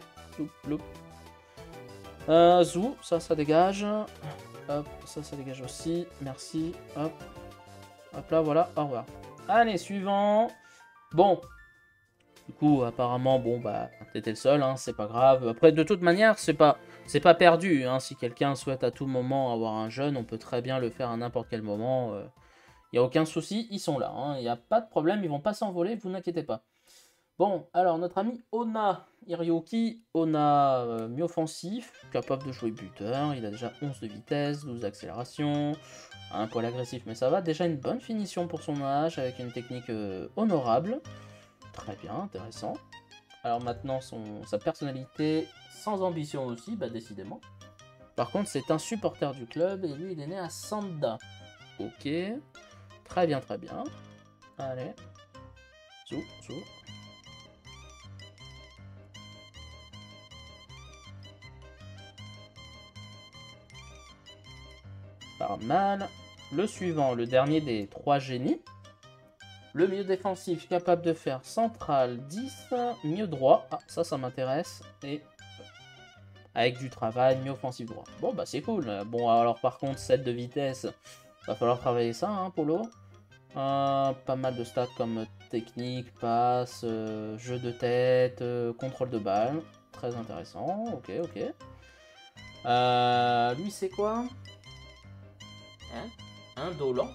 Zou, ça dégage. Hop, ça dégage aussi. Merci. Hop. Hop là, voilà. Au revoir. Allez, suivant. Bon. Du coup, apparemment, bon, bah, t'étais le seul, hein, c'est pas grave. Après, de toute manière, c'est pas perdu. Hein. Si quelqu'un souhaite à tout moment avoir un jeune, on peut très bien le faire à n'importe quel moment. Il n'y a aucun souci, ils sont là. Il n'y a pas de problème, ils vont pas s'envoler, vous n'inquiétez pas. Bon, alors, notre ami Ona Hiroki, Ona mi-offensif, capable de jouer buteur. Il a déjà 11 de vitesse, 12 d'accélération. Un poil agressif, mais ça va. Déjà une bonne finition pour son âge, avec une technique honorable. Très bien, intéressant. Alors maintenant, sa personnalité, sans ambition aussi, bah décidément. Par contre, c'est un supporter du club, et lui, il est né à Sanda. Ok. Très bien, très bien. Allez. Zou. Pas mal. Le suivant, le dernier des 3 génies. Le milieu défensif capable de faire central 10, milieu droit. Ah, ça m'intéresse. Et avec du travail, milieu offensif droit. Bon, bah c'est cool. Bon, alors par contre, 7 de vitesse, va falloir travailler ça, hein, Polo. Pas mal de stats comme technique, passe, jeu de tête, contrôle de balle. Très intéressant. Ok. Lui, c'est quoi? Hein? Indolent?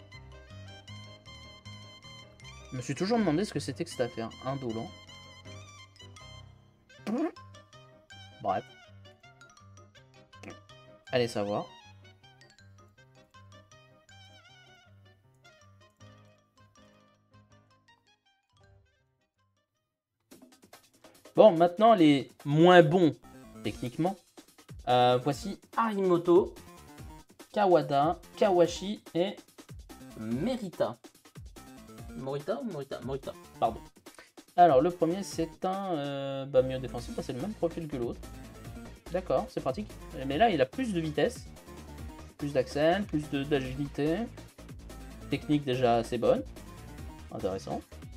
Je me suis toujours demandé ce que c'était que cette affaire. Indolent. Bref. Allez savoir. Bon, maintenant les moins bons, techniquement. Voici Harimoto, Kawada, Kawashi et Merita. Morita ou Morita? Morita, pardon. Alors, le premier, c'est un mieux défensif. C'est le même profil que l'autre. D'accord, c'est pratique. Mais là, il a plus de vitesse, plus d'accent, plus d'agilité. Technique déjà assez bonne. Intéressant.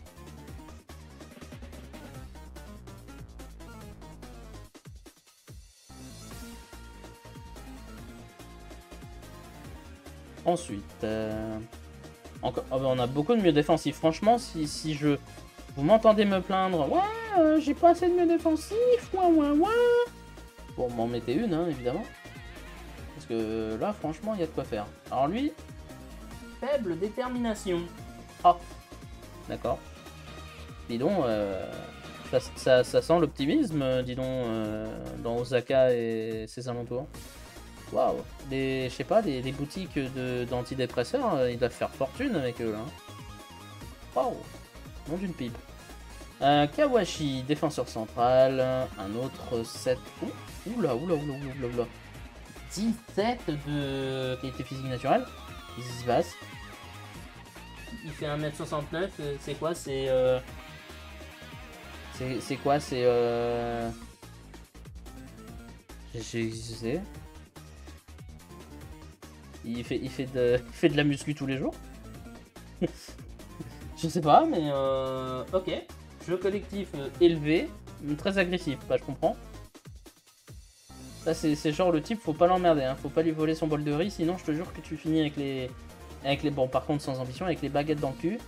Ensuite, encore, on a beaucoup de mieux défensifs. Franchement, si vous m'entendez me plaindre, ouais, j'ai pas assez de mieux défensifs, ouais. Bon, m'en mettez une, hein, évidemment. Parce que là, franchement, il y a de quoi faire. Alors lui, faible détermination. Ah, d'accord. Dis donc, ça sent l'optimisme, dis donc, dans Osaka et ses alentours. Waouh, je sais pas, les boutiques d'antidépresseurs, ils doivent faire fortune avec eux là. Waouh, nom d'une pipe. Kawashi, défenseur central, un autre 7. Oula. 17 de qualité physique naturelle. Qu'est-ce qui se passe? Il fait 1m69, c'est quoi? C'est quoi? C'est je sais. Il fait de la muscu tous les jours. Je sais pas, mais ok. Jeu collectif élevé, très agressif, bah je comprends. Ça c'est genre le type, faut pas l'emmerder, hein. Faut pas lui voler son bol de riz, sinon je te jure que tu finis avec les... Bon, par contre sans ambition, avec les baguettes dans le cul.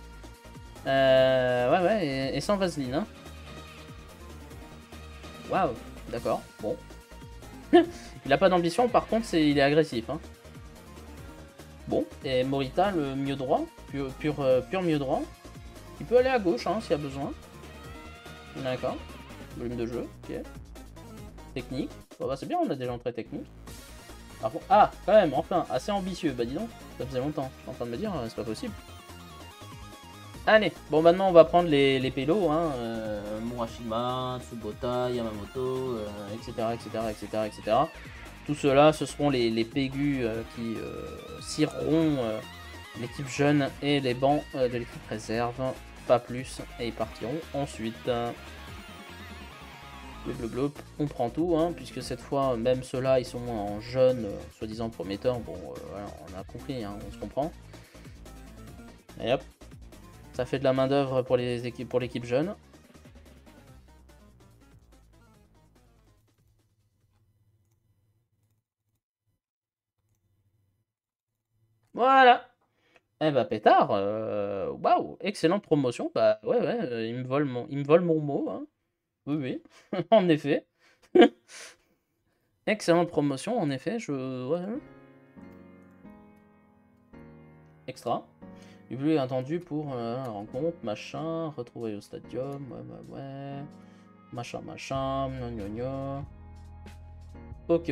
Ouais, et sans vaseline, hein. Waouh, d'accord, bon. Il a pas d'ambition, par contre il est agressif, hein. Bon, et Morita, le mieux droit, pur mieux droit. Il peut aller à gauche, hein, s'il y a besoin. D'accord. Volume de jeu, ok. Technique. Bon, bah, c'est bien, on a des entrées techniques. Ah, quand même, enfin, assez ambitieux. Bah dis donc, ça faisait longtemps. Je suis en train de me dire, c'est pas possible. Allez, bon, maintenant on va prendre les pélos, hein. Murashima, Tsubota, Yamamoto, etc. Tout cela, ce seront les pégus qui cireront l'équipe jeune et les bancs de l'équipe réserve. Pas plus, et ils partiront ensuite. Bleu, on prend tout, hein, puisque cette fois, même ceux-là, ils sont en jeune, soi-disant prometteurs. Bon, voilà, on a compris, hein, on se comprend. Et hop, ça fait de la main-d'œuvre pour l'équipe jeune. Voilà. Eh bah pétard, waouh, excellente promotion. Bah ouais, il me vole mon mot, hein. Oui, en effet. Excellente promotion, en effet, ouais. Extra. Du plus attendu pour la rencontre, machin, retrouver au stadium, ouais. Machin, gna. Ok.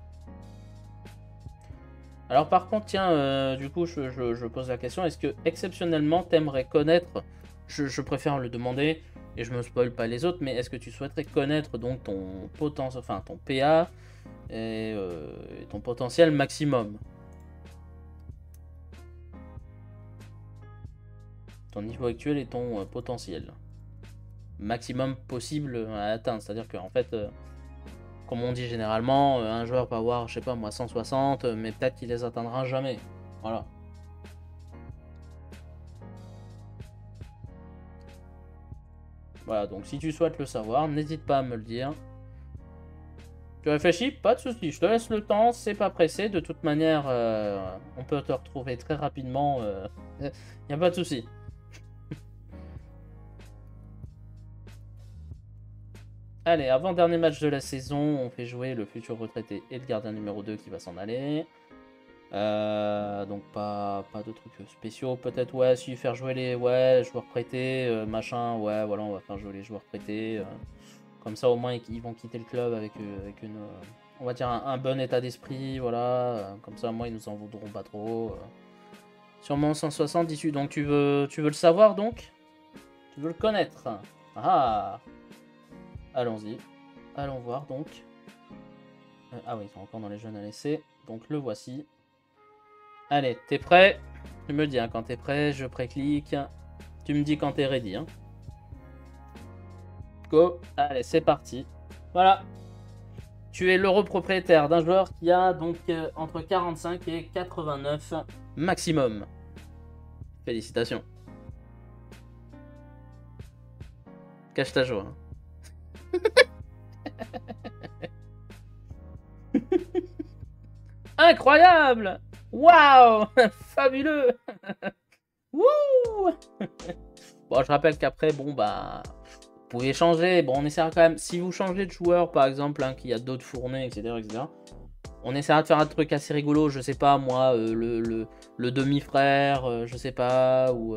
Alors par contre, tiens, du coup, je pose la question, est-ce que exceptionnellement, t'aimerais connaître, je préfère le demander, et je me spoil pas les autres, mais est-ce que tu souhaiterais connaître donc ton potentiel, enfin ton PA et ton potentiel maximum? Ton niveau actuel et ton potentiel maximum possible à atteindre. C'est-à-dire qu'en fait, comme on dit généralement, un joueur peut avoir, je sais pas moi, 160, mais peut-être qu'il les atteindra jamais. Voilà. Voilà, donc si tu souhaites le savoir, n'hésite pas à me le dire. Tu réfléchis? Pas de soucis, je te laisse le temps, c'est pas pressé. De toute manière, on peut te retrouver très rapidement. Y a pas de soucis. Allez, avant-dernier match de la saison, on fait jouer le futur retraité et le gardien numéro 2 qui va s'en aller. Donc pas de trucs spéciaux. Peut-être, ouais, si faire jouer les joueurs prêtés, machin, ouais, voilà, on va faire jouer les joueurs prêtés. Comme ça, au moins, ils vont quitter le club avec une, on va dire, un bon état d'esprit, voilà. Comme ça, moi, ils nous en voudront pas trop. Sûrement 160 d'issue. Donc, tu veux le savoir, donc? Tu veux le connaître? Ah! Allons-y. Allons voir, donc. Ah oui, ils sont encore dans les jeunes à laisser. Donc, le voici. Allez, t'es prêt? Tu me dis hein, quand t'es prêt, je pré-clique. Tu me dis quand t'es ready. Hein. Go. Allez, c'est parti. Voilà. Tu es l'heureux propriétaire d'un joueur qui a donc entre 45 et 89 maximum. Félicitations. Cache ta joie. Incroyable! Waouh! Fabuleux! Wouh! Bon, je rappelle qu'après, bon, bah, vous pouvez changer. Bon, on essaiera quand même, si vous changez de joueur, par exemple, hein, qu'il y a d'autres fournées, etc., on essaiera de faire un truc assez rigolo, je sais pas, moi, le demi-frère, je sais pas, ou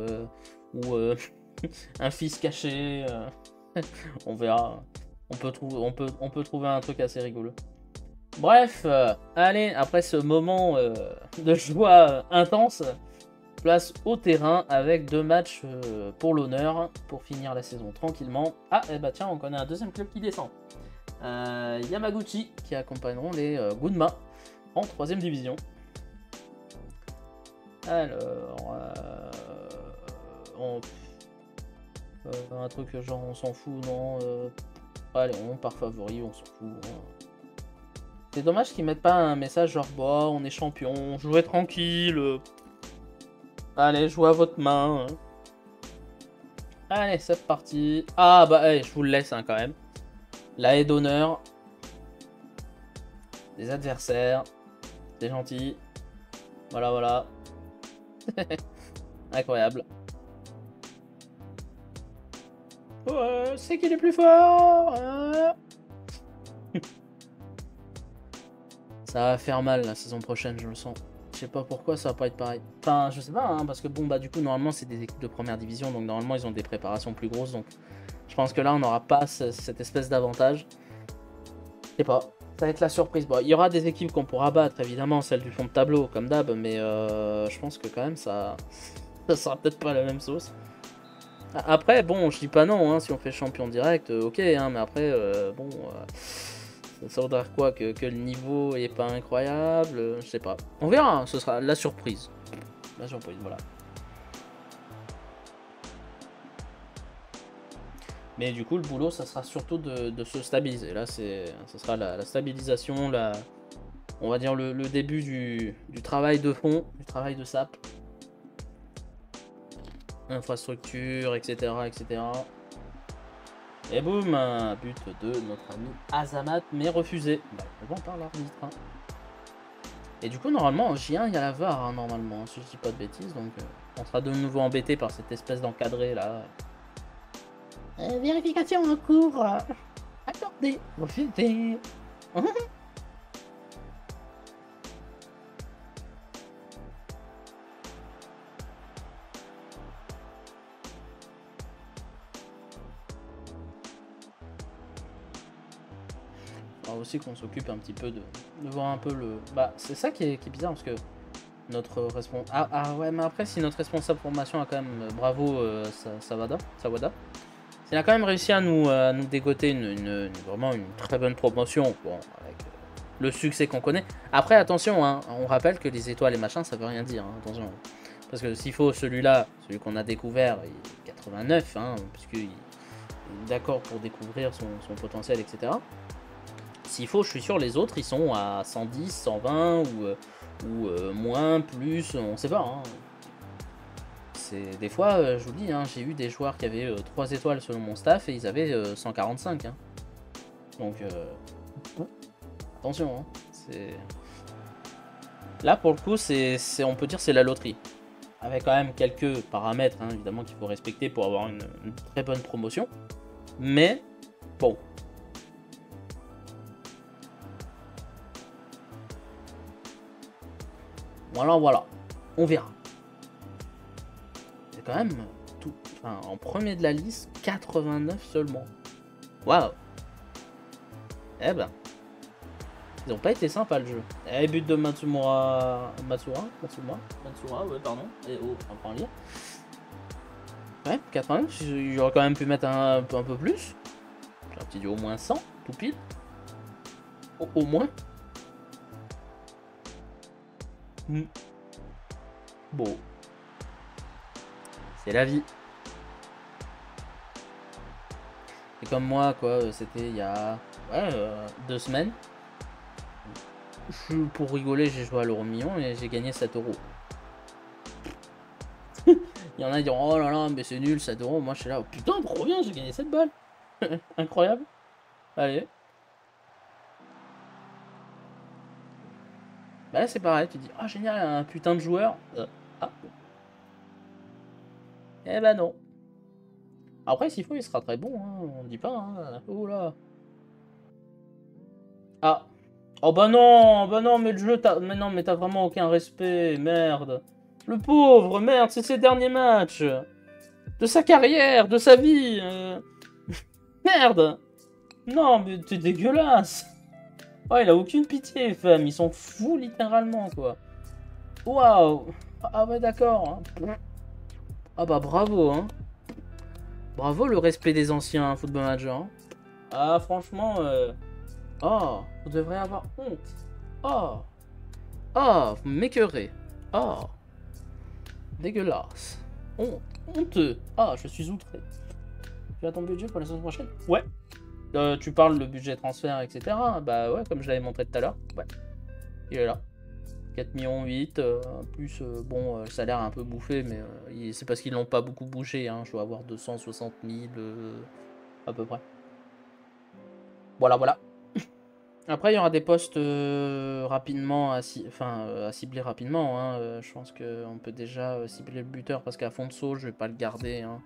un fils caché. On verra. On peut trouver un truc assez rigolo. Bref, allez, après ce moment de joie intense, place au terrain avec 2 matchs pour l'honneur pour finir la saison tranquillement. Ah, et bah tiens, on connaît un deuxième club qui descend. Yamaguchi qui accompagneront les Gunma en 3ème division. Alors, un truc genre on s'en fout, non allez, on part favori, on s'en fout. Hein. C'est dommage qu'ils mettent pas un message genre bah on est champion, jouez tranquille. Allez, jouez à votre main. Allez, c'est parti. Ah bah allez, je vous le laisse hein, quand même. La haie d'honneur. Des adversaires. C'est gentil. Voilà, voilà. Incroyable. Ouais, c'est qu'il est plus fort. Ça va faire mal la saison prochaine, je le sens. Je sais pas pourquoi ça va pas être pareil. Enfin, je sais pas, hein, parce que bon, bah du coup, normalement, c'est des équipes de première division, donc normalement, ils ont des préparations plus grosses, donc je pense que là, on n'aura pas cette espèce d'avantage. Je sais pas, ça va être la surprise. Bon, il y aura des équipes qu'on pourra battre, évidemment, celles du fond de tableau, comme d'hab, mais je pense que quand même, ça sera peut-être pas la même sauce. Après, bon, je dis pas non, hein, si on fait champion direct, ok, hein, mais après, bon... ça veut dire quoi que le niveau est pas incroyable, je sais pas. On verra, hein, ce sera la surprise. La surprise, voilà. Mais du coup, le boulot, ça sera surtout de se stabiliser. Là, ça sera la stabilisation, on va dire le début du travail de fond, du travail de SAP. Infrastructure, etc., etc. Et boum, un but de notre ami Azamat, mais refusé. Bah, on par l'arbitre. Hein. Et du coup, normalement, en J1, il y a la VAR, hein, normalement, si je dis pas de bêtises. Donc, on sera de nouveau embêté par cette espèce d'encadré là. Vérification en cours. Accordé. Refusé. Aussi qu'on s'occupe un petit peu de voir un peu le... Bah, c'est ça qui est bizarre, parce que notre responsable... Ah ouais, mais après, si notre responsable formation a quand même... bravo, Sawada. Il a quand même réussi à nous dégoter vraiment une très bonne promotion, bon, avec le succès qu'on connaît. Après, attention, hein, on rappelle que les étoiles et machin, ça veut rien dire, hein, attention. Parce que s'il faut celui-là, celui qu'on a découvert, il est 89, hein, puisqu'il est d'accord pour découvrir son potentiel, etc. S'il faut, je suis sûr, les autres, ils sont à 110, 120 ou moins, plus, on sait pas. Hein. Des fois, je vous le dis, hein, j'ai eu des joueurs qui avaient 3 étoiles selon mon staff et ils avaient 145. Hein. Donc, attention. Hein, là, pour le coup, on peut dire c'est la loterie. Avec quand même quelques paramètres, hein, évidemment, qu'il faut respecter pour avoir une très bonne promotion. Mais, bon. Voilà, voilà. On verra. C'est quand même tout. Enfin, en premier de la liste, 89 seulement. Waouh. Eh ben. Ils ont pas été sympas le jeu. Et but de Matsura, ouais, pardon. Et oh, on prend lire. Ouais, 89, j'aurais quand même pu mettre un peu plus. Un petit dit au moins 100, tout pile. Au moins. Bon. C'est la vie. C'est comme moi, quoi. C'était il y a 2 semaines. Pour rigoler, j'ai joué à l'euro million et j'ai gagné 7 euros. Il y en a qui diront oh là là, mais c'est nul, 7 euros. Moi je suis là, oh, putain, trop bien, j'ai gagné 7 balles. Incroyable. Allez. Bah là c'est pareil, tu dis oh génial, un putain de joueur. Ah. Eh ben non. Après s'il faut, il sera très bon, hein, on dit pas. Hein. Oh là. Ah. Oh bah non, mais le jeu, mais non, mais t'as vraiment aucun respect, merde. Le pauvre, merde, c'est ses derniers matchs. De sa carrière, de sa vie. Merde. Non, mais t'es dégueulasse. Oh, il a aucune pitié, femme. Ils s'en foutent littéralement, quoi. Waouh. Ah ouais, d'accord. Hein. Ah bah bravo, hein. Bravo le respect des anciens Football Manager. Hein. Ah, franchement, oh, vous devrez avoir honte. Oh. Oh, vous m'écœurez. Oh. Dégueulasse. Honteux. Ah, je suis outré. Tu as ton budget pour la saison prochaine? Ouais. Tu parles de budget transfert, etc. Bah ouais, comme je l'avais montré tout à l'heure. Ouais. Il est là. 4 millions 8, plus bon, le salaire un peu bouffé, mais c'est parce qu'ils l'ont pas beaucoup bougé. Hein. Je dois avoir 260 000 à peu près. Voilà, voilà. Après, il y aura des postes rapidement à cibler rapidement. Hein. Je pense qu'on peut déjà cibler le buteur parce qu'à fond de saut, je vais pas le garder. Hein.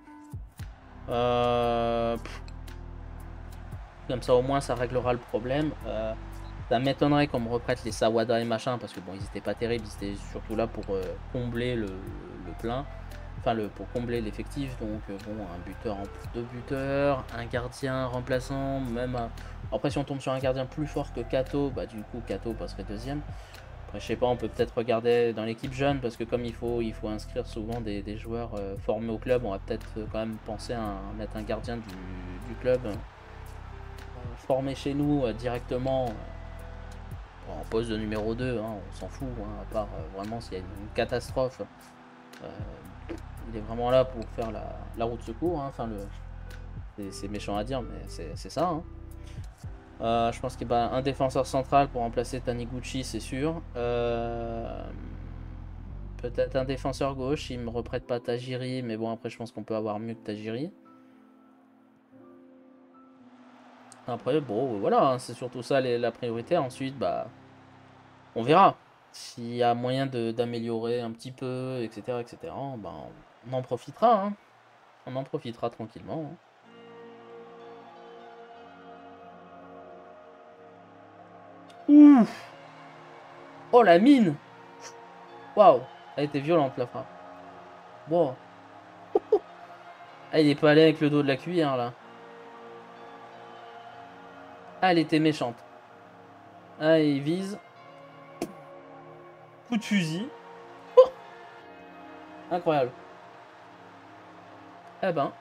Comme ça, au moins, ça réglera le problème. Ça m'étonnerait qu'on me reprête les Sawada et machin parce que bon, ils étaient pas terribles. Ils étaient surtout là pour combler le plein. Enfin, pour combler l'effectif. Donc, bon, un buteur en plus de buteur, un gardien remplaçant, même après, si on tombe sur un gardien plus fort que Kato, bah du coup, Kato passerait deuxième. Après, je sais pas, on peut peut-être regarder dans l'équipe jeune parce que comme il faut inscrire souvent des joueurs formés au club, on va peut-être quand même penser à mettre un gardien du club formé chez nous directement en poste de numéro 2. Hein, on s'en fout, hein, à part vraiment s'il y a une catastrophe. Il est vraiment là pour faire la roue de secours. Hein, enfin, c'est méchant à dire, mais c'est ça. Hein. Je pense qu'il y a un défenseur central pour remplacer Taniguchi, c'est sûr. Peut-être un défenseur gauche, il me reprête pas Tajiri, mais bon, après, je pense qu'on peut avoir mieux que Tajiri. Après, bon, voilà, hein, c'est surtout ça la priorité. Ensuite, bah, on verra. S'il y a moyen d'améliorer un petit peu, etc., bah, on en profitera. Hein. On en profitera tranquillement. Hein. Ouf. Oh, la mine. Waouh. Elle était violente, la frappe. Wow. Ah, il est pas allé avec le dos de la cuillère, là. Ah, elle était méchante. Ah, il vise. Coup de fusil. Oh, incroyable. Eh ben.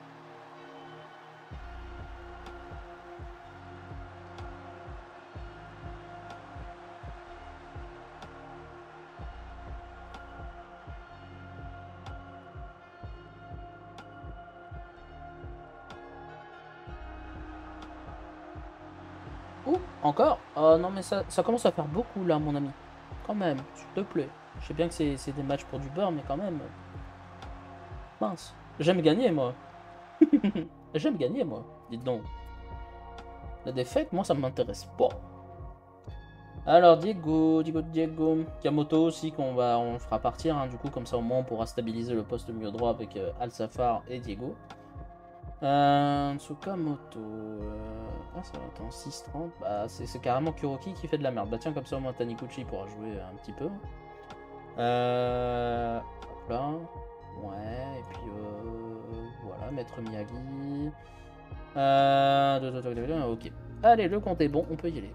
Oh, encore? Non, mais ça commence à faire beaucoup, là, mon ami. Quand même, s'il te plaît. Je sais bien que c'est des matchs pour du beurre, mais quand même. Mince. J'aime gagner, moi. J'aime gagner, moi. Dites donc. La défaite, moi, ça m'intéresse pas. Alors, Diego. Kamoto aussi, on fera partir. Hein, du coup, comme ça, au moins, on pourra stabiliser le poste milieu droit avec Al-Safar et Diego. Tsukamoto. Ah, ça va être en 6-30. Bah, c'est carrément Kuroki qui fait de la merde. Bah, tiens, comme ça, au moins, Taniguchi pourra jouer un petit peu. Hop là. Ouais, et puis voilà, Maître Miyagi. Ok. Allez, le compte est bon, on peut y aller.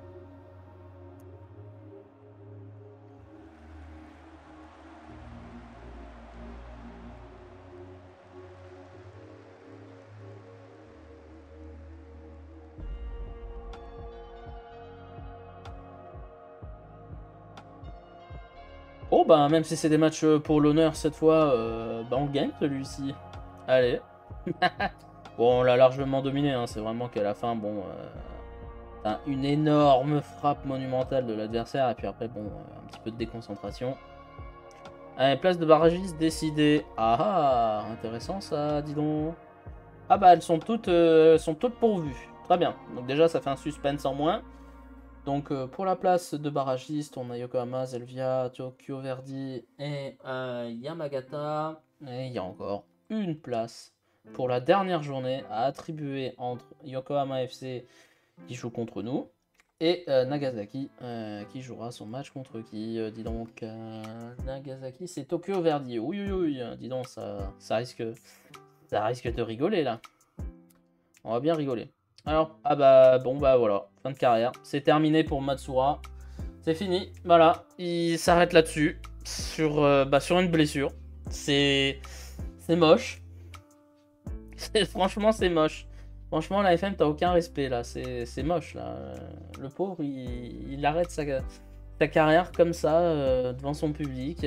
Oh bah même si c'est des matchs pour l'honneur cette fois, bah on gagne celui-ci. Allez. Bon, on l'a largement dominé, hein. C'est vraiment qu'à la fin, bon, une énorme frappe monumentale de l'adversaire, et puis après, bon, un petit peu de déconcentration. Allez, place de barragiste décidée. Ah ah, intéressant ça, dis donc. Ah bah elles sont toutes pourvues. Très bien. Donc déjà, ça fait un suspense en moins. Donc pour la place de barragiste, on a Yokohama, Zelvia, Tokyo Verdy et Yamagata. Et il y a encore une place pour la dernière journée à attribuer entre Yokohama FC qui joue contre nous et Nagasaki qui jouera son match contre qui. Dis donc, Nagasaki, c'est Tokyo Verdy. Oui, oui, oui, dis donc, ça risque de rigoler là. On va bien rigoler. Alors, ah bah bon bah voilà, fin de carrière. C'est terminé pour Matsura. C'est fini, voilà. Il s'arrête là-dessus, sur une blessure. C'est moche. Franchement, c'est moche. Franchement, la FM, t'as aucun respect là. C'est moche là. Le pauvre, il arrête sa carrière comme ça, devant son public.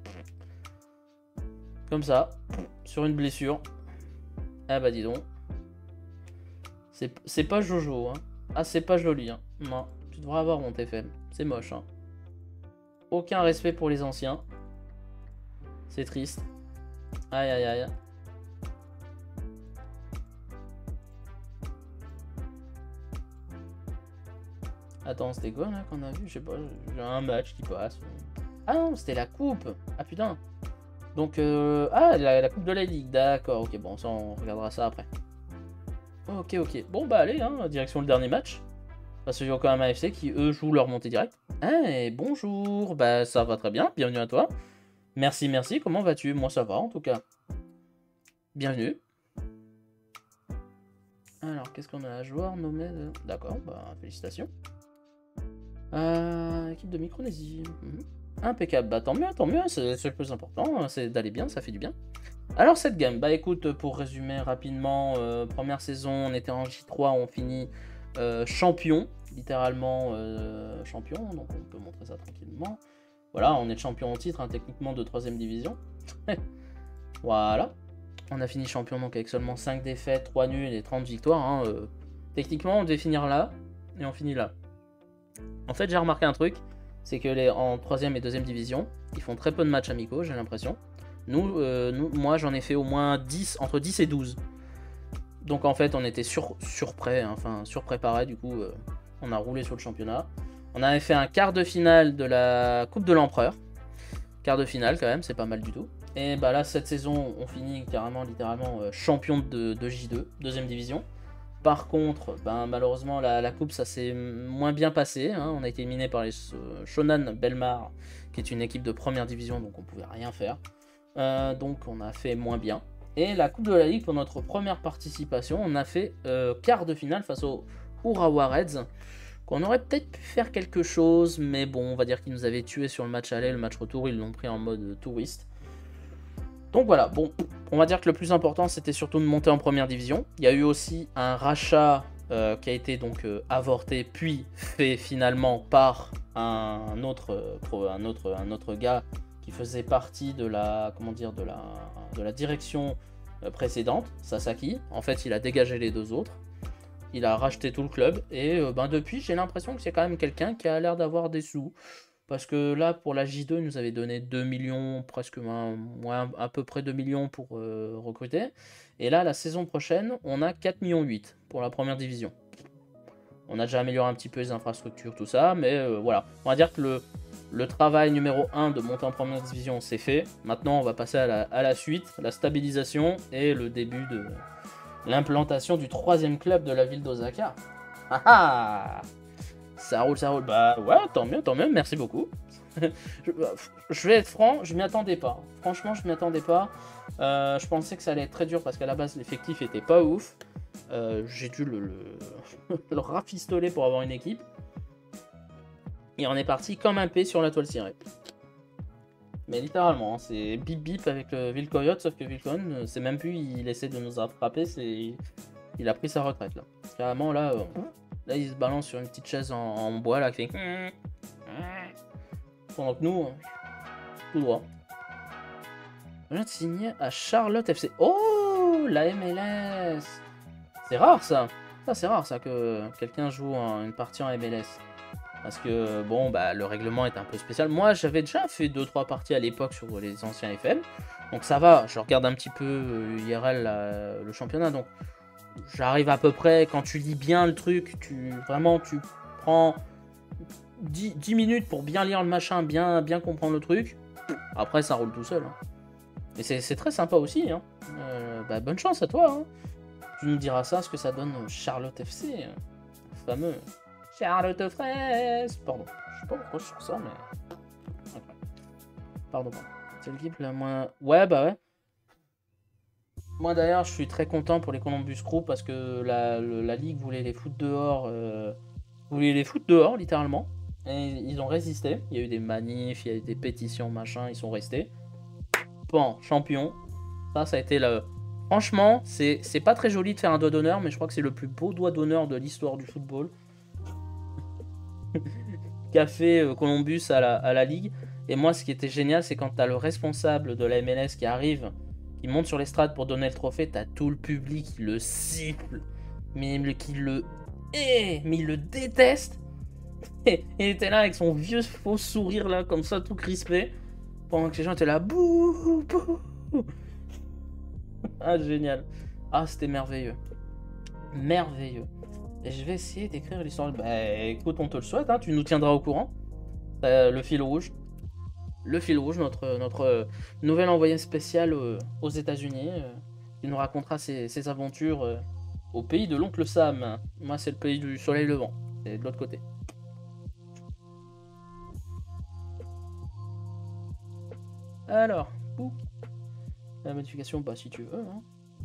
Comme ça, sur une blessure. Ah bah dis donc. C'est pas Jojo, hein. Ah, c'est pas joli, hein. Non, tu devrais avoir mon TFM. C'est moche, hein. Aucun respect pour les anciens. C'est triste. Aïe, aïe, aïe. Attends, c'était quoi, là, qu'on a vu? Je sais pas, j'ai un match qui passe. Ah non, c'était la coupe. Ah, putain. Donc, ah, la coupe de la Ligue. D'accord, ok, bon, ça, on regardera ça après. Ok, ok. Bon, bah, allez, hein, direction le dernier match. Face au Yokohama FC qui, eux, jouent leur montée directe. Ah, et bonjour. Bah, ça va très bien. Bienvenue à toi. Merci, merci. Comment vas-tu? Moi, ça va, en tout cas. Bienvenue. Alors, qu'est-ce qu'on a à joueur nommé de... D'accord, bah, félicitations. Équipe de Micronésie. Impeccable. Bah, tant mieux, c'est le plus important. C'est d'aller bien, ça fait du bien. Alors, cette game, bah, écoute, pour résumer rapidement, première saison, on était en J3, on finit champion, littéralement champion, donc on peut montrer ça tranquillement. Voilà, on est champion en titre, hein, techniquement de 3ème division. Voilà. On a fini champion donc avec seulement 5 défaites, 3 nuls et 30 victoires. Hein, techniquement, on devait finir là, et on finit là. En fait, j'ai remarqué un truc, c'est que en 3ème et 2ème division, ils font très peu de matchs amicaux, j'ai l'impression. Moi, j'en ai fait au moins 10, entre 10 et 12. Donc en fait, on était surprêt, hein, enfin surpréparé, du coup, on a roulé sur le championnat. On avait fait un quart de finale de la Coupe de l'Empereur. Quart de finale quand même, c'est pas mal du tout. Et bah là, cette saison, on finit carrément, littéralement, champion de J2, 2ème division. Par contre, ben, malheureusement, la coupe, ça s'est moins bien passé. Hein. On a été éliminé par les Shonan Belmar, qui est une équipe de 1ère division, donc on pouvait rien faire. Donc on a fait moins bien. Et la Coupe de la Ligue, pour notre première participation, on a fait quart de finale face aux Urawa Reds, qu'on aurait peut-être pu faire quelque chose, mais bon, on va dire qu'ils nous avaient tués sur le match aller, le match retour, ils l'ont pris en mode touriste. Donc voilà, bon, on va dire que le plus important, c'était surtout de monter en 1ère division. Il y a eu aussi un rachat qui a été donc avorté, puis fait finalement par un autre gars qui faisait partie de la, de la direction précédente, Sasaki. En fait, il a dégagé les 2 autres. Il a racheté tout le club. Et depuis, j'ai l'impression que c'est quand même quelqu'un qui a l'air d'avoir des sous. Parce que là, pour la J2, il nous avait donné 2 millions, presque à peu près 2 millions pour recruter. Et là, la saison prochaine, on a 4,8 millions pour la 1ère division. On a déjà amélioré un petit peu les infrastructures, tout ça, mais voilà. On va dire que le travail numéro 1 de monter en 1ère division, c'est fait. Maintenant, on va passer à la suite, la stabilisation et le début de l'implantation du 3ème club de la ville d'Osaka. Ah ah! Ça roule, ça roule. Bah ouais, tant mieux, merci beaucoup. je vais être franc, je m'y attendais pas. Franchement, je m'y attendais pas. Je pensais que ça allait être très dur parce qu'à la base, l'effectif était pas ouf. J'ai dû le rafistoler pour avoir une équipe. Et on est parti comme un P sur la toile cirée. Mais littéralement, hein, c'est bip bip avec le Vilcoyote, sauf que Vilcoyote, c'est même plus, il essaie de nous attraper, il a pris sa retraite là. Carrément là, là il se balance sur une petite chaise en bois là qui fait. Pendant que nous, tout droit. Je viens de signer à Charlotte FC. Oh, la MLS. C'est rare ça. Ça c'est rare ça que quelqu'un joue une partie en MLS. Parce que bon, bah le règlement est un peu spécial. Moi j'avais déjà fait 2-3 parties à l'époque sur les anciens FM. Donc ça va, je regarde un petit peu IRL le championnat. Donc j'arrive à peu près, quand tu lis bien le truc, tu prends 10 minutes pour bien lire le machin, bien comprendre le truc. Après ça roule tout seul. Hein. Et c'est très sympa aussi. Hein. Bah, bonne chance à toi. Hein. Tu nous diras ça, ce que ça donne Charlotte FC. Fameux Charlotte Fraise. Pardon, je sais pas pourquoi je sors ça, mais... Okay. Pardon. C'est l'équipe la moins... Ouais, bah ouais. Moi d'ailleurs, je suis très content pour les Columbus Crew parce que la Ligue voulait les foutre dehors. Voulait les foutre dehors, littéralement. Et ils ont résisté. Il y a eu des manifs, il y a eu des pétitions, machin, ils sont restés. Bon, champion. Ça a été le... Franchement, c'est pas très joli de faire un doigt d'honneur, mais je crois que c'est le plus beau doigt d'honneur de l'histoire du football. Qu'a fait Columbus à la Ligue. Et moi, ce qui était génial, c'est quand t'as le responsable de la MLS qui arrive, qui monte sur l'estrade pour donner le trophée, t'as tout le public qui le siffle, mais qui le hait, mais il le déteste. Et il était là avec son vieux faux sourire là, comme ça, tout crispé, pendant que les gens étaient là, bouh, bouh. Ah, génial. Ah, c'était merveilleux. Merveilleux. Et je vais essayer d'écrire l'histoire. Bah, écoute, on te le souhaite, hein, tu nous tiendras au courant. Le fil rouge. Le fil rouge, notre nouvel envoyé spécial aux États-Unis, qui nous racontera ses aventures au pays de l'oncle Sam. Moi, c'est le pays du soleil levant. C'est de l'autre côté. Alors, la modification, bah si tu veux. Hein.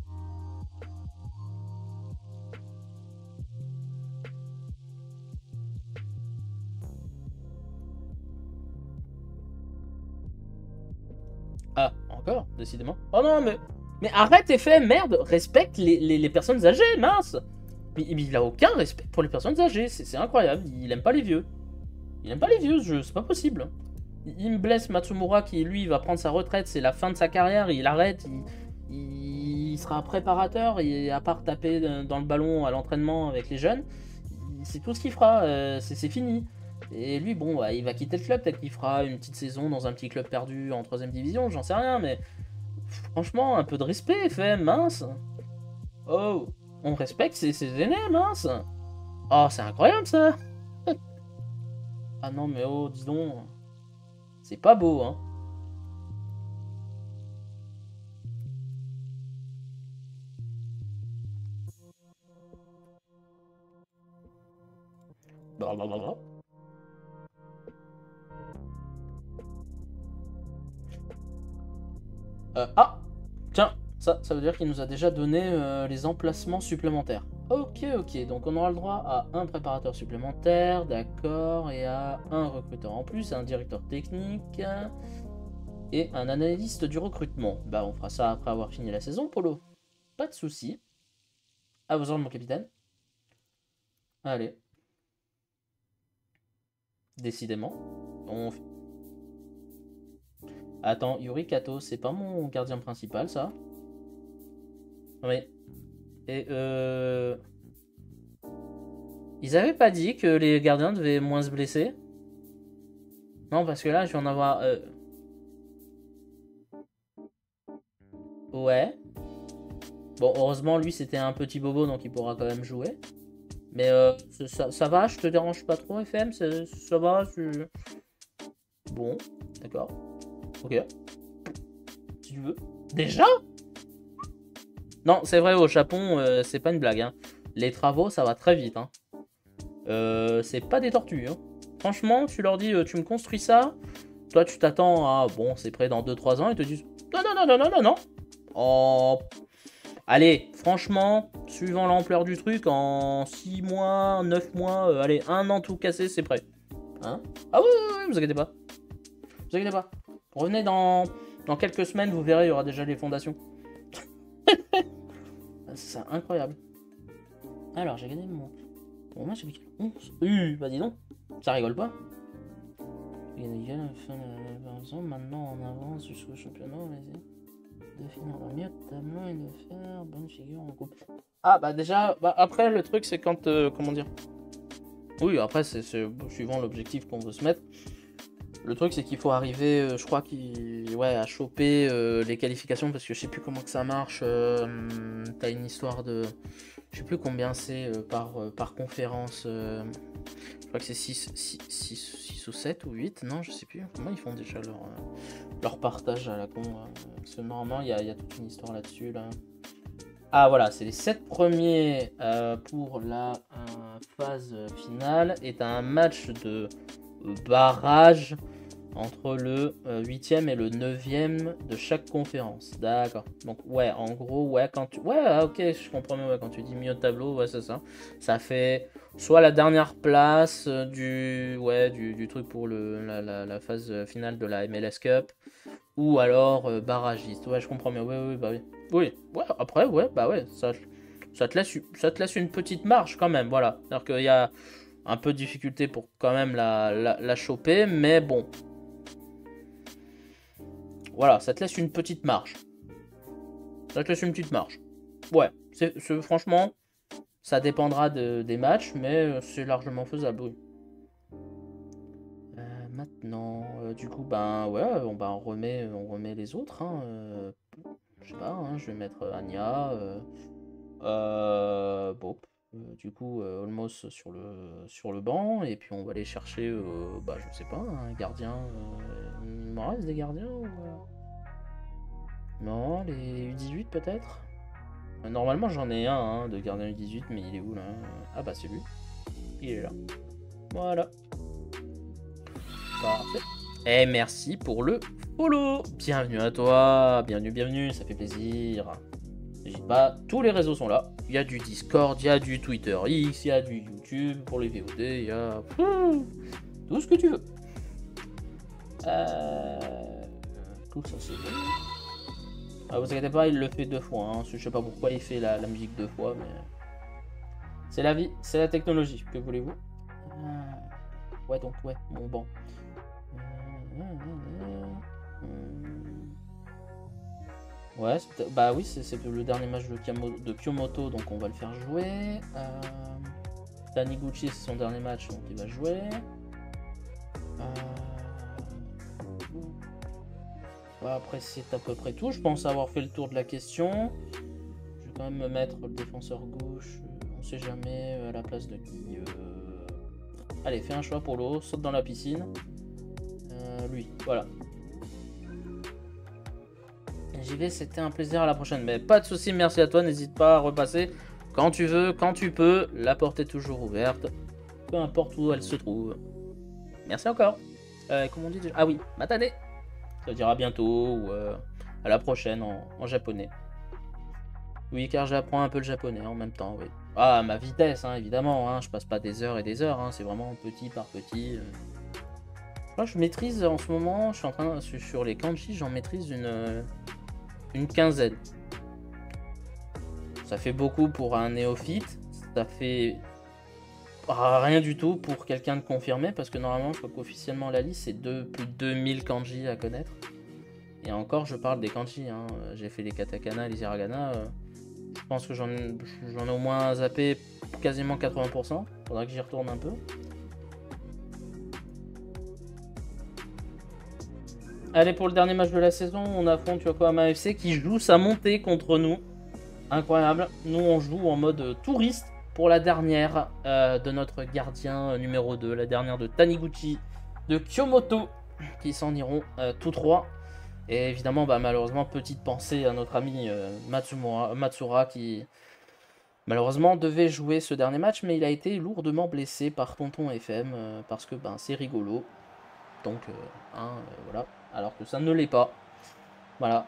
Ah, encore, décidément. Oh non, mais arrête, FM, merde, respecte les personnes âgées, mince. Mais il a aucun respect pour les personnes âgées, c'est incroyable, il aime pas les vieux. Il aime pas les vieux, ce jeu, c'est pas possible. Il me blesse Matsumura qui, lui, va prendre sa retraite, c'est la fin de sa carrière, il arrête, il sera préparateur, et à part taper dans le ballon à l'entraînement avec les jeunes, c'est tout ce qu'il fera, c'est fini. Et lui, bon, bah, il va quitter le club, peut-être qu'il fera une petite saison dans un petit club perdu en 3ème division, j'en sais rien, mais franchement, un peu de respect, FM, mince. Oh, on respecte ses aînés, mince. Oh, c'est incroyable ça. Ah non, mais oh, dis donc, c'est pas beau, hein. Blablabla. Ah, tiens, ça veut dire qu'il nous a déjà donné les emplacements supplémentaires. Ok, donc on aura le droit à un préparateur supplémentaire, d'accord, et à un recruteur en plus, un directeur technique et un analyste du recrutement. Bah, on fera ça après avoir fini la saison, Polo. Pas de soucis. À vos ordres, mon capitaine. Allez. Décidément. On... Attends, Yuri Kato, c'est pas mon gardien principal, ça? Oui. Et Ils avaient pas dit que les gardiens devaient moins se blesser? Non, parce que là, je vais en avoir... Ouais. Bon, heureusement, lui, c'était un petit bobo, donc il pourra quand même jouer. Mais ça va, je te dérange pas trop, FM? Ça va, Bon, d'accord. Ok. Si tu veux. Déjà? Non, c'est vrai, au Japon, c'est pas une blague. Hein. Les travaux, ça va très vite. Hein. C'est pas des tortues. Hein. Franchement, tu leur dis, tu me construis ça, Toi, tu t'attends à, bon, c'est prêt dans 2-3 ans, ils te disent, non, non, non, non, non, non, non. Oh, allez, franchement, suivant l'ampleur du truc, en 6 mois, 9 mois, allez, 1 an tout cassé, c'est prêt. Hein? Ah oui, oui, oui, vous inquiétez pas. Vous inquiétez pas. Revenez dans quelques semaines, vous verrez, il y aura déjà les fondations. C'est incroyable. Alors, j'ai gagné mon... Bon, moi, j'ai mis 11. Bah dis donc, ça rigole pas. Maintenant, on avance jusqu'au championnat, vas-y. De finir dans le mieux de tableau et de faire bonne figure en coupe. Ah, bah déjà, bah, après, le truc, c'est quand... comment dire? Oui, après, c'est suivant l'objectif qu'on veut se mettre. Le truc, c'est qu'il faut arriver, je crois, à choper les qualifications, parce que je sais plus comment que ça marche. T'as une histoire de... Je sais plus combien c'est par conférence. Je crois que c'est 6 ou 7 ou 8, non, je sais plus. Comment ils font déjà leur partage à la con parce que normalement, il y a toute une histoire là-dessus. Là. Ah voilà, c'est les 7 premiers pour la phase finale. Et t'as un match de barrage entre le 8e et le 9e de chaque conférence. D'accord. Donc ouais, en gros, ouais, quand tu... Ouais, ok, je comprends mieux, ouais, quand tu dis milieu de tableau, ouais, c'est ça. Ça fait soit la dernière place du truc pour la phase finale de la MLS Cup, ou alors barragiste. Ouais, je comprends mieux, ouais, bah oui. Oui, ouais, après, ouais, bah ouais, ça te laisse une petite marge quand même, voilà. C'est-à-dire qu'il y a un peu de difficulté pour quand même la choper, mais bon. Voilà, ça te laisse une petite marge. Ça te laisse une petite marge. Ouais, franchement, ça dépendra des matchs, mais c'est largement faisable, oui. Maintenant, du coup, ben ouais, on remet les autres. Hein, je sais pas, hein, je vais mettre Anya. Bon, du coup, Olmos sur le banc, et puis on va aller chercher, bah je sais pas, un gardien. Il m'en reste des gardiens ou... Non, les U18 peut-être. Normalement j'en ai un de gardien U18, mais il est où là? Ah bah c'est lui. Il est là. Voilà. Parfait. Et merci pour le follow. Bienvenue à toi. Bienvenue, ça fait plaisir. N'hésite pas, tous les réseaux sont là. Il y a du Discord, il y a du Twitter X, il y a du YouTube pour les VOD, il y a tout ce que tu veux. Tout ça c'est bon. Ah, vous inquiétez pas, il le fait 2 fois. Hein. Je sais pas pourquoi il fait la musique 2 fois, mais c'est la vie, c'est la technologie. Que voulez-vous? Ouais, donc ouais, mon banc. Ouais, bah oui, c'est le dernier match de Kyomoto, donc on va le faire jouer. Taniguchi, c'est son dernier match, donc il va jouer. Bah, après, c'est à peu près tout. Je pense avoir fait le tour de la question. Je vais quand même me mettre le défenseur gauche, on sait jamais, à la place de qui. Allez, fais un choix pour l'eau, saute dans la piscine. Lui, voilà. J'y vais, c'était un plaisir, à la prochaine. Mais pas de soucis, merci à toi, n'hésite pas à repasser quand tu veux, quand tu peux. La porte est toujours ouverte, peu importe où elle se trouve. Merci encore. Comment on dit déjà? Ah oui, matane. Ça veut dire à bientôt ou à la prochaine en japonais. Oui, car j'apprends un peu le japonais en même temps, oui. Ah, à ma vitesse, hein, évidemment, hein, je passe pas des heures et des heures, hein, c'est vraiment petit par petit. Moi, je maîtrise en ce moment, sur les kanji, j'en maîtrise une quinzaine. Ça fait beaucoup pour un néophyte, ça fait rien du tout pour quelqu'un de confirmé, parce que normalement, je crois qu'officiellement la liste, c'est plus de 2000 kanji à connaître. Et encore, je parle des kanji, hein. J'ai fait les katakana, les hiragana, je pense que j'en ai au moins zappé quasiment 80%, faudra que j'y retourne un peu. Allez, pour le dernier match de la saison, on affronte Yokohama FC qui joue sa montée contre nous. Incroyable. Nous, on joue en mode touriste pour la dernière de notre gardien numéro 2. La dernière de Taniguchi, de Kyomoto, qui s'en iront tous trois. Et évidemment, bah, malheureusement, petite pensée à notre ami Matsura qui malheureusement devait jouer ce dernier match, mais il a été lourdement blessé par Tonton FM parce que ben, c'est rigolo. Donc, hein, voilà. Alors que ça ne l'est pas. Voilà.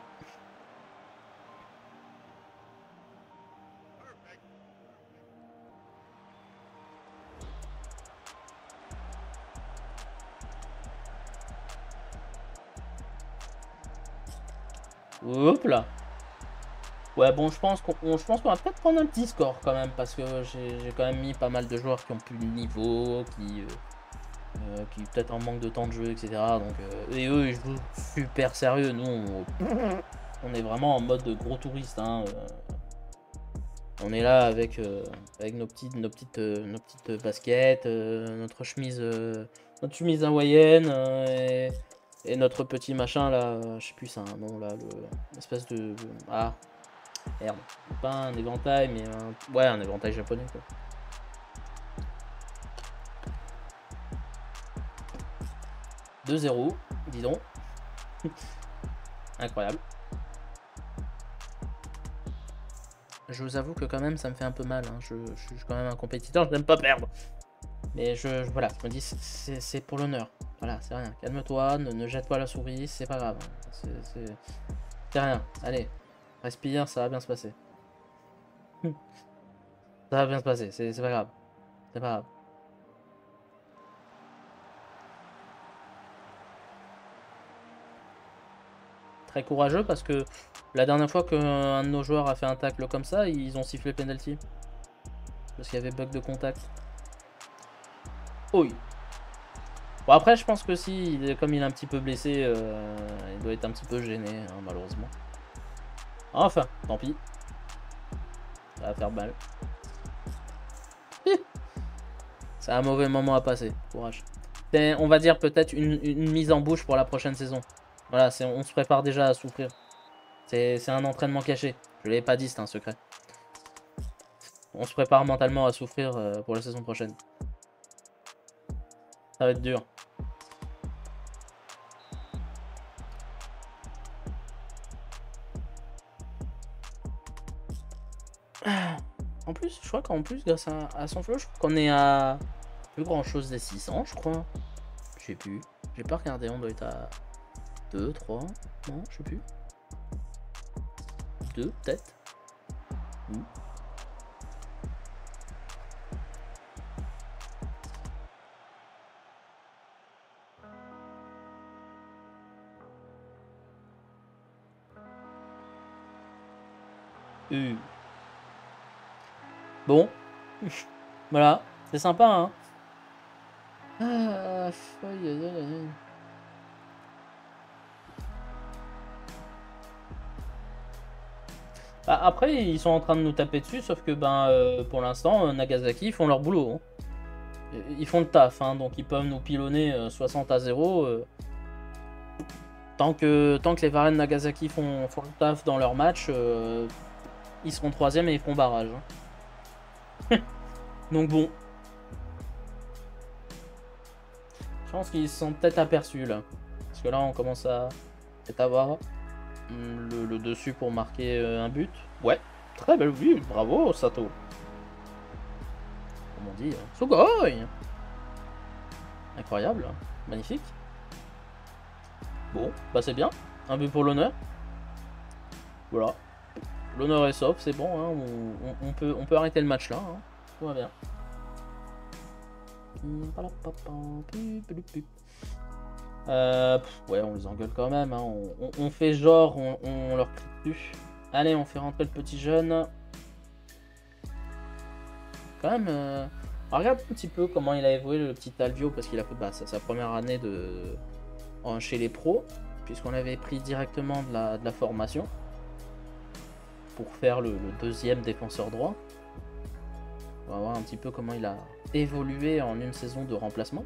Hop là. Ouais, bon, je pense qu'on va peut-être prendre un petit score quand même, parce que j'ai quand même mis pas mal de joueurs qui ont plus de niveau, qui peut-être en manque de temps de jeu, etc. Donc, et eux, ils jouent super sérieux. Nous, on est vraiment en mode de gros touriste. Hein. On est là avec nos petites baskets, notre chemise hawaïenne et notre petit machin là. Je sais plus, c'est un nom là, l'espèce de. Ah, merde. Pas un éventail, mais ouais, un éventail japonais quoi. 2-0, dis donc. Incroyable. Je vous avoue que quand même ça me fait un peu mal. Hein. Je suis quand même un compétiteur, je n'aime pas perdre. Mais voilà, je me dis c'est pour l'honneur. Voilà, c'est rien. Calme-toi, ne jette pas la souris, c'est pas grave. C'est rien. Allez, respire, ça va bien se passer. Ça va bien se passer, c'est pas grave. C'est pas grave. Très courageux parce que la dernière fois qu'un de nos joueurs a fait un tacle comme ça, ils ont sifflé penalty. Parce qu'il y avait bug de contact. Oui. Bon après je pense que si, comme il est un petit peu blessé, il doit être un petit peu gêné, hein, malheureusement. Enfin, tant pis. Ça va faire mal. C'est un mauvais moment à passer. Courage. On va dire peut-être une mise en bouche pour la prochaine saison. Voilà, on se prépare déjà à souffrir. C'est un entraînement caché. Je l'avais pas dit, c'est un secret. On se prépare mentalement à souffrir pour la saison prochaine. Ça va être dur. En plus, je crois qu'en plus, grâce à son flow, je crois qu'on est à plus grand chose des 600, je crois. Je sais plus. J'ai pas regardé, on doit être à 2, 3. Non, je sais plus. 2 peut-être. Bon. Voilà. C'est sympa, hein. Ah, bah, après, ils sont en train de nous taper dessus, sauf que pour l'instant, Nagasaki font leur boulot. Hein. Ils font le taf, hein, donc ils peuvent nous pilonner 60-0. Tant que les Varenne Nagasaki font le taf dans leur match, ils seront troisième et ils feront barrage. Hein. Donc bon. Je pense qu'ils se sont peut-être aperçus là. Parce que là, on commence à peut-être avoir le dessus pour marquer un but. Ouais, très belle vue, bravo Sato. Comme on dit, Sugoi. Incroyable, magnifique. Bon, bah c'est bien, un but pour l'honneur. Voilà, l'honneur est sauf, c'est bon, hein. On peut arrêter le match là, hein. Tout va bien. Ouais, on les engueule quand même, hein. On fait genre, on leur crie dessus. Allez, on fait rentrer le petit jeune. Quand même, regarde un petit peu comment il a évolué le petit Alvio, parce qu'il a fait sa première année chez les pros, puisqu'on avait pris directement de la formation pour faire le deuxième défenseur droit. On va voir un petit peu comment il a évolué en une saison de remplacement.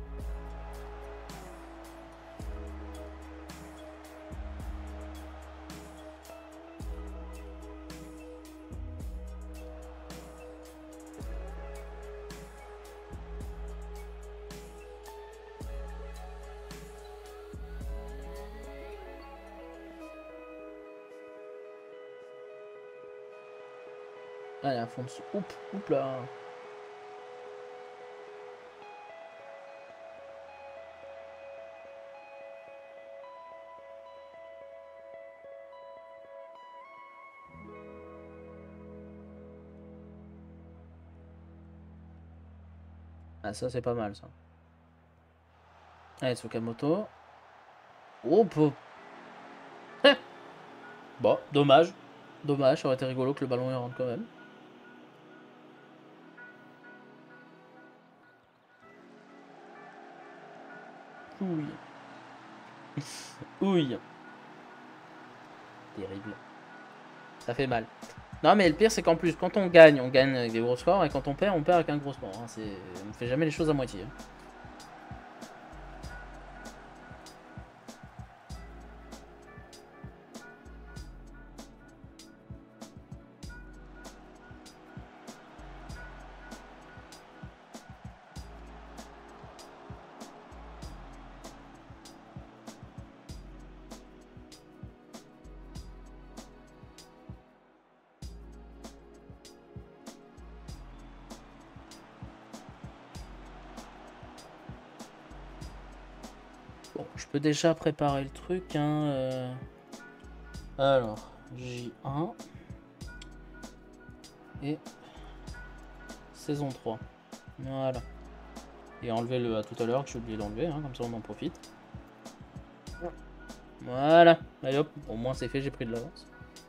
Allez, Alphonse, oups là. Ah, ça, c'est pas mal, ça. Allez, Tsukamoto. Oh, bon, dommage. Dommage, ça aurait été rigolo que le ballon y rentre quand même. Ouille. Ouille. Terrible. Ça fait mal. Non, mais le pire, c'est qu'en plus, quand on gagne avec des gros scores, et quand on perd avec un gros score. Hein. On ne fait jamais les choses à moitié. Hein. Bon, je peux déjà préparer le truc. Hein, Alors, J1 et saison 3. Voilà. Et enlever le à tout à l'heure que j'ai oublié d'enlever, hein, comme ça on en profite. Voilà. Allez hop, au moins c'est fait, j'ai pris de l'avance.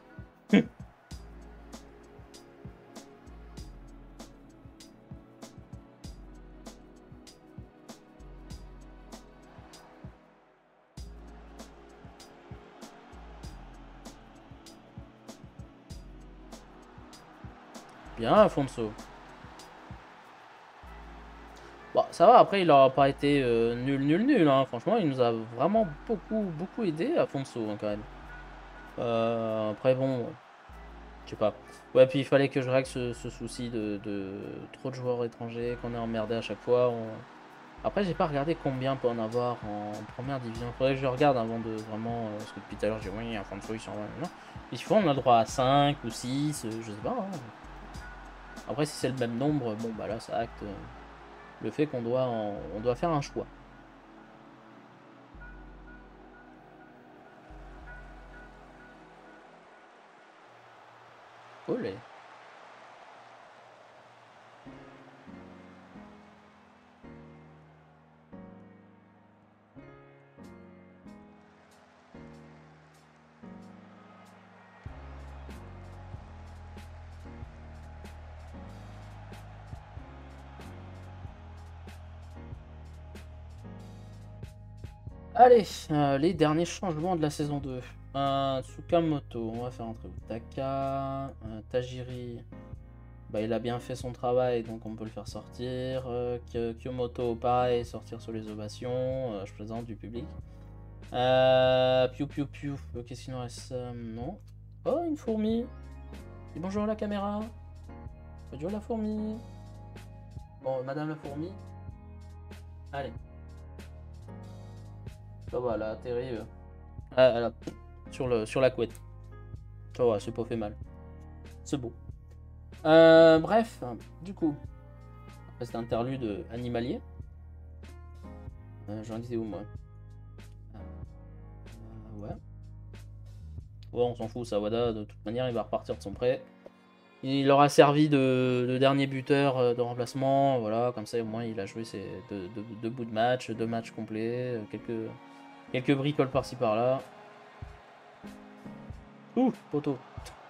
Bien, Afonso. Bon, ça va, après, il n'aura pas été nul. Hein. Franchement, il nous a vraiment beaucoup aidé, Afonso, hein, quand même. Après, bon, je sais pas. Ouais, puis il fallait que je règle ce souci de trop de joueurs étrangers, qu'on est emmerdé à chaque fois. Après, j'ai pas regardé combien peut en avoir en première division. Faudrait que je regarde avant de vraiment. Parce que depuis tout à l'heure, j'ai dit oui, Afonso, ils sont. Non. Il faut, on a le droit à 5 ou 6, je sais pas. Hein. Après, si c'est le même nombre, bon, bah là, ça acte le fait qu'on on doit faire un choix. Olé. Allez, les derniers changements de la saison 2. Tsukamoto, on va faire entrer Utaka. Tajiri, bah, il a bien fait son travail, donc on peut le faire sortir. Kyomoto, pareil, sortir sur les ovations. Je présente du public. Piu. Qu'est-ce qu'il nous reste? Non. Oh, une fourmi. Dis bonjour à la caméra. Bonjour la fourmi. Bon, madame la fourmi. Allez. Ça va, elle a atterri sur la couette. Ça va, c'est pas fait mal. C'est beau. Bref, du coup, après cet interlude animalier. J'en disais où moi? Ouais. Ouais, on s'en fout, Sawada, de toute manière, il va repartir de son prêt. Il aura servi de dernier buteur de remplacement, voilà, comme ça au moins il a joué ses deux bouts de match, 2 matchs complets, quelques bricoles par-ci par-là. Ouh, poteau.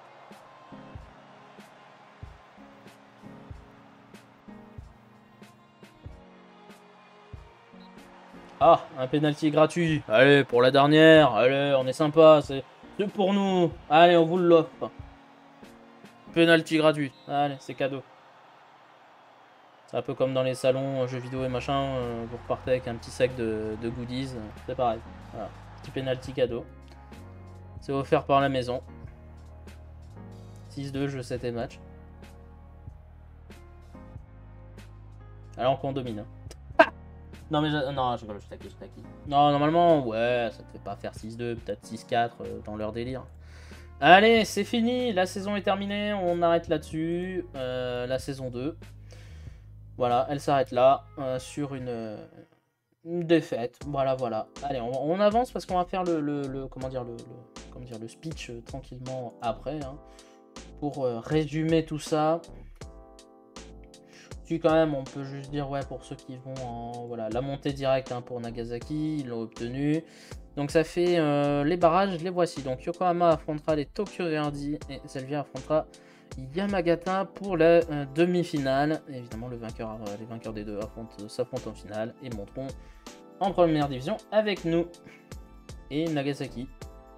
Ah, un penalty gratuit. Allez, pour la dernière. Allez, on est sympa. C'est pour nous. Allez, on vous l'offre. Penalty gratuit. Allez, c'est cadeau. C'est un peu comme dans les salons jeux vidéo et machin. Vous repartez avec un petit sac de goodies. C'est pareil. Voilà. Petit penalty cadeau. C'est offert par la maison. 6-2, jeu 7 et match. Alors qu'on domine. Non, mais non, je t'acquitte. Non, normalement, ouais, ça te fait pas faire 6-2, peut-être 6-4 dans leur délire. Allez, c'est fini, la saison est terminée, on arrête là-dessus. La saison 2. Voilà, elle s'arrête là, sur une défaite. Voilà. Allez, on avance parce qu'on va faire comment dire, le speech tranquillement après. Hein, pour résumer tout ça. Si quand même, on peut juste dire, ouais, pour ceux qui vont en... Voilà, la montée directe hein, pour Nagasaki, ils l'ont obtenu. Donc ça fait les barrages, les voici. Donc Yokohama affrontera les Tokyo Verdy et Zelvia affrontera Yamagata pour la demi-finale. Évidemment, les vainqueurs des deux s'affrontent en finale et monteront en première division avec nous et Nagasaki.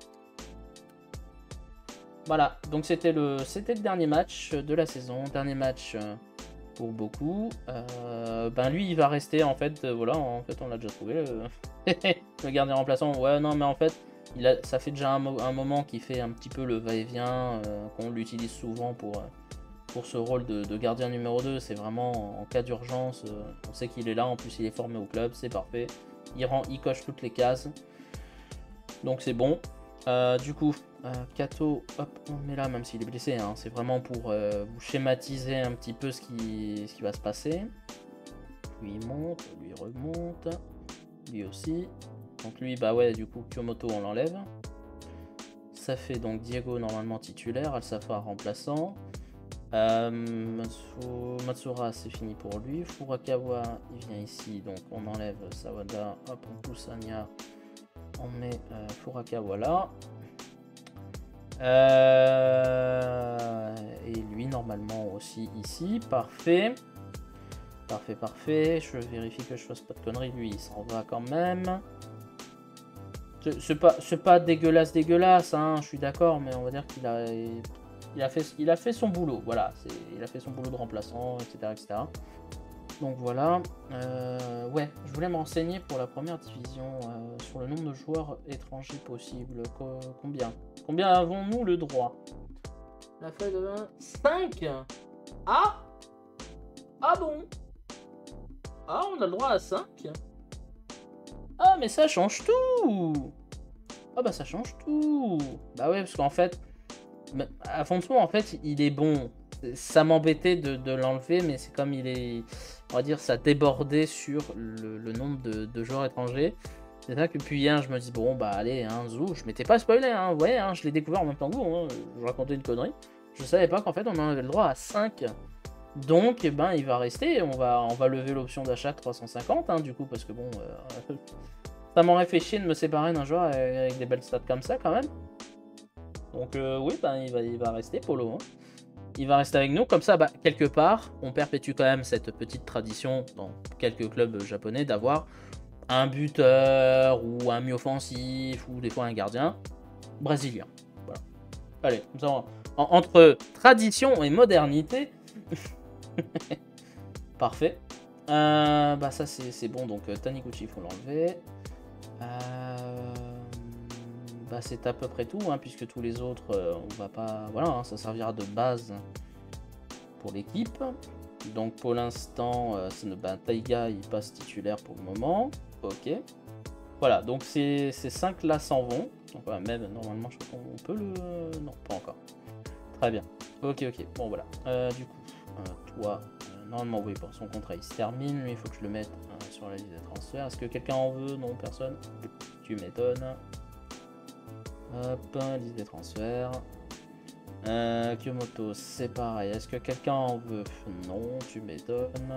Voilà, donc c'était le dernier match de la saison, dernier match pour beaucoup. Ben lui, il va rester en fait, voilà, en fait on l'a déjà trouvé, le gardien remplaçant. Ouais, non, mais en fait, ça fait déjà un moment qu'il fait un petit peu le va-et-vient, qu'on l'utilise souvent pour ce rôle de gardien numéro 2. C'est vraiment en cas d'urgence, on sait qu'il est là, en plus il est formé au club, c'est parfait. Il coche toutes les cases, donc c'est bon. Du coup, Kato, hop, on le met là, même s'il est blessé. Hein, c'est vraiment pour vous schématiser un petit peu ce qui va se passer. Lui il monte, lui il remonte, lui aussi. Donc lui, bah ouais, du coup, Kyomoto, on l'enlève. Ça fait donc Diego normalement titulaire, Alsafa remplaçant. Matsura, c'est fini pour lui. Furukawa, il vient ici, donc on enlève Sawada. Hop, on pousse Anya. On met Furukawa là. Et lui normalement aussi ici. Parfait. Parfait. Je vérifie que je fasse pas de conneries. Lui, il s'en va quand même. C'est pas dégueulasse, hein, je suis d'accord, mais on va dire qu'il a fait son boulot. Voilà, il a fait son boulot de remplaçant, etc. Donc voilà. Ouais, je voulais me renseigner pour la première division sur le nombre de joueurs étrangers possibles. Combien avons-nous le droit? La feuille de 5. Ah bon? Ah, on a le droit à 5. Ah, mais ça change tout! Ah bah ça change tout! Bah ouais, parce qu'en fait, Afonso, en fait, il est bon. Ça m'embêtait de l'enlever, mais c'est comme il est... On va dire, ça débordait sur le nombre de joueurs étrangers. C'est ça que puis hier, je me dis, bon, bah allez, hein, Zou, je m'étais pas spoilé, hein, ouais, hein, je l'ai découvert en même temps que vous, hein, je racontais une connerie. Je savais pas qu'en fait, on en avait le droit à 5. Donc, eh ben, il va rester, on va lever l'option d'achat 350, hein, du coup, parce que bon... ça m'aurait fait chier de me séparer d'un joueur avec des belles stats comme ça, quand même. Donc oui, bah, il va rester, Polo. Hein. Il va rester avec nous. Comme ça, bah, quelque part, on perpétue quand même cette petite tradition dans quelques clubs japonais d'avoir un buteur ou un mi-offensif ou des fois un gardien brésilien. Voilà. Allez, comme ça, entre tradition et modernité. Parfait. Bah ça c'est bon, donc Taniguchi, il faut l'enlever. Bah c'est à peu près tout, hein, puisque tous les autres, on va pas... Voilà, hein, ça servira de base pour l'équipe. Donc pour l'instant, Taiga, il passe titulaire pour le moment. Ok. Voilà, donc ces 5 là s'en vont. Donc voilà, même normalement, je crois qu'on peut le... Non, pas encore. Très bien. Ok. Bon voilà. Du coup, toi, normalement, oui, bon, son contrat il se termine. Lui, il faut que je le mette sur la liste des transferts. Est-ce que quelqu'un en veut? Non, personne. Tu m'étonnes. Hop, liste des transferts. Kyomoto, c'est pareil. Est-ce que quelqu'un en veut? Non, tu m'étonnes.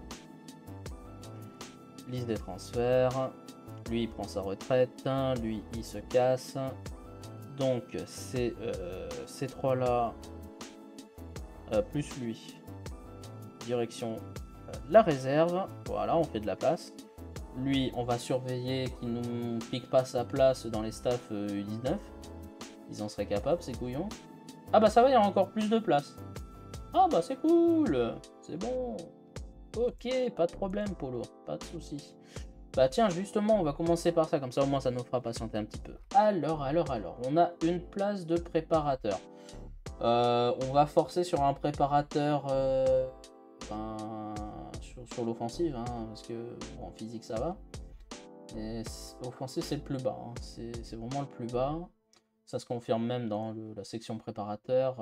Liste des transferts. Lui, il prend sa retraite. Lui, il se casse. Donc, ces trois-là, plus lui, direction la réserve. Voilà, on fait de la place. Lui, on va surveiller qu'il nous pique pas sa place dans les staffs U19. Ils en seraient capables, ces couillons. Ah bah ça va, il y a encore plus de place. Ah bah c'est cool. C'est bon. Ok, pas de problème, Polo. Pas de soucis. Bah tiens, justement, on va commencer par ça. Comme ça, au moins, ça nous fera patienter un petit peu. Alors. On a une place de préparateur. On va forcer sur un préparateur... sur l'offensive, hein, parce que bon, en physique ça va. Et offensive c'est le plus bas, hein. C'est vraiment le plus bas. Ça se confirme même dans la section préparateur.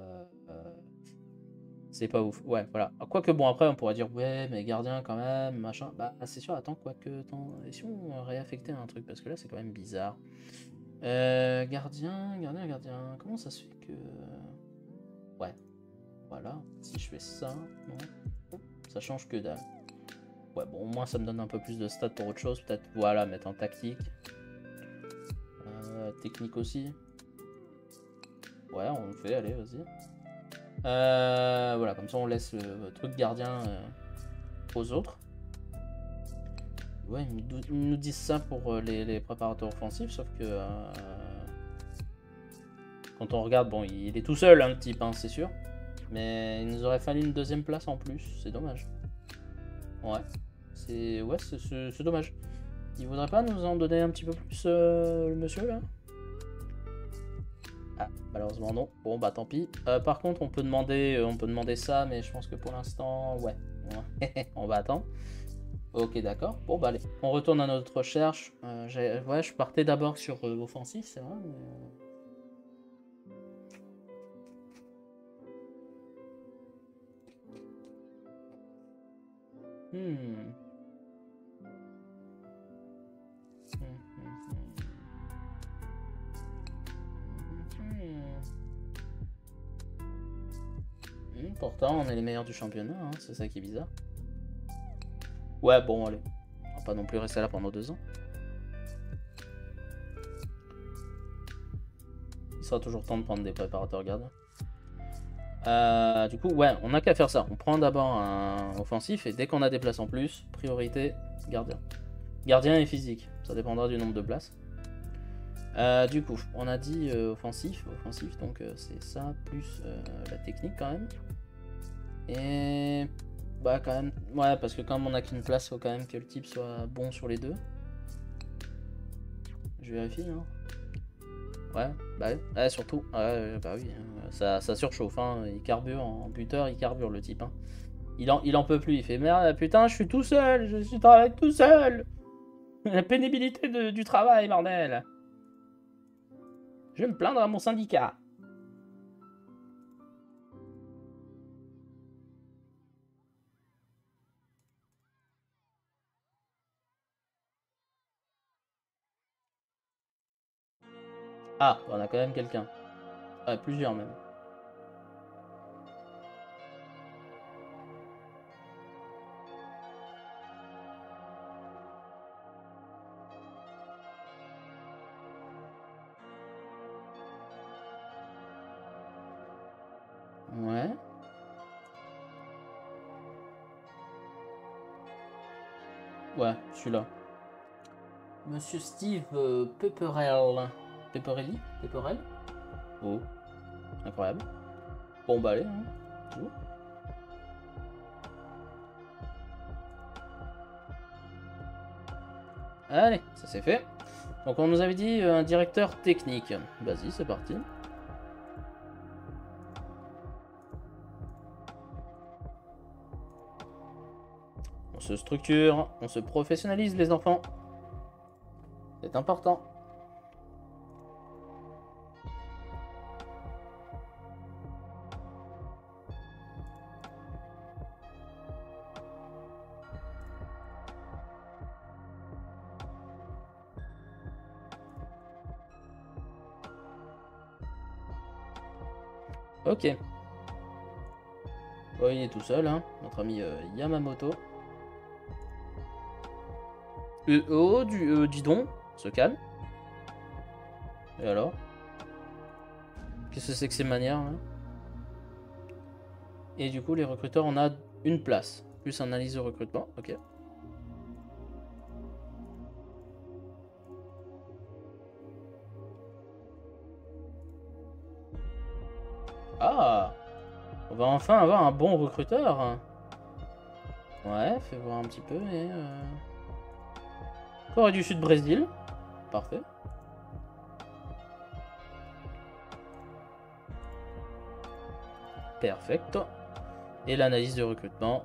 C'est pas ouf. Ouais, voilà. Quoique bon, après on pourrait dire ouais, mais gardien quand même, machin. Bah c'est sûr, attends, et si on réaffectait un truc, parce que là c'est quand même bizarre. Gardien. Comment ça se fait que... Ouais. Voilà. Si je fais ça, non. Ça change que dalle. Ouais, bon, au moins ça me donne un peu plus de stats pour autre chose. Peut-être, voilà, mettre en tactique. Technique aussi. Ouais, on le fait, allez, vas-y. Voilà, comme ça on laisse le truc gardien aux autres. Ouais, ils nous disent ça pour les préparateurs offensifs, sauf que quand on regarde, bon, il est tout seul, hein, le type, hein, c'est sûr. Mais il nous aurait fallu une deuxième place en plus, c'est dommage. Ouais, c'est dommage. Il voudrait pas nous en donner un petit peu plus, le monsieur, là? Ah, malheureusement non. Bon, bah tant pis. Par contre, on peut demander ça, mais je pense que pour l'instant, ouais. On va attendre. Ok, d'accord. Bon, bah allez, on retourne à notre recherche. Ouais, je partais d'abord sur offensif, c'est vrai. Hmm. Pourtant, on est les meilleurs du championnat, hein, c'est ça qui est bizarre. Ouais, bon, allez. On va pas non plus rester là pendant 2 ans. Il sera toujours temps de prendre des préparateurs gardiens. Du coup, ouais, on n'a qu'à faire ça. On prend d'abord un offensif et dès qu'on a des places en plus, priorité gardien. Gardien et physique, ça dépendra du nombre de places. Du coup, on a dit offensif, donc c'est ça, plus la technique quand même. Et bah quand même, ouais, parce que comme on a qu'une place, faut quand même que le type soit bon sur les deux. Je vérifie, hein. Ouais, bah oui, ouais, surtout, ouais, bah oui, ça surchauffe, hein. Il carbure en buteur, il carbure le type, hein. Il en peut plus, il fait merde, putain, je suis tout seul, je travaille tout seul. La pénibilité du travail, bordel. Je vais me plaindre à mon syndicat. Ah, on a quand même quelqu'un. Ouais, plusieurs même. Ouais. Ouais, celui-là. Monsieur Steve Pepperell. Pepperelli? Pepperell? Oh, incroyable. Bon, bah allez, hein. Oh. Allez, ça c'est fait. Donc on nous avait dit un directeur technique. Vas-y, c'est parti. On se structure, on se professionnalise les enfants. C'est important. Ok. Oh, il est tout seul, hein. Notre ami Yamamoto. Oh, dis donc, se calme. Et alors? Qu'est-ce que c'est que ces manières, hein? Et du coup, les recruteurs, on a une place. Plus analyse de recrutement, ok. Ah! On va enfin avoir un bon recruteur. Ouais, fais voir un petit peu. Et Corée du Sud, Brésil. Parfait. Perfecto. Et l'analyse de recrutement.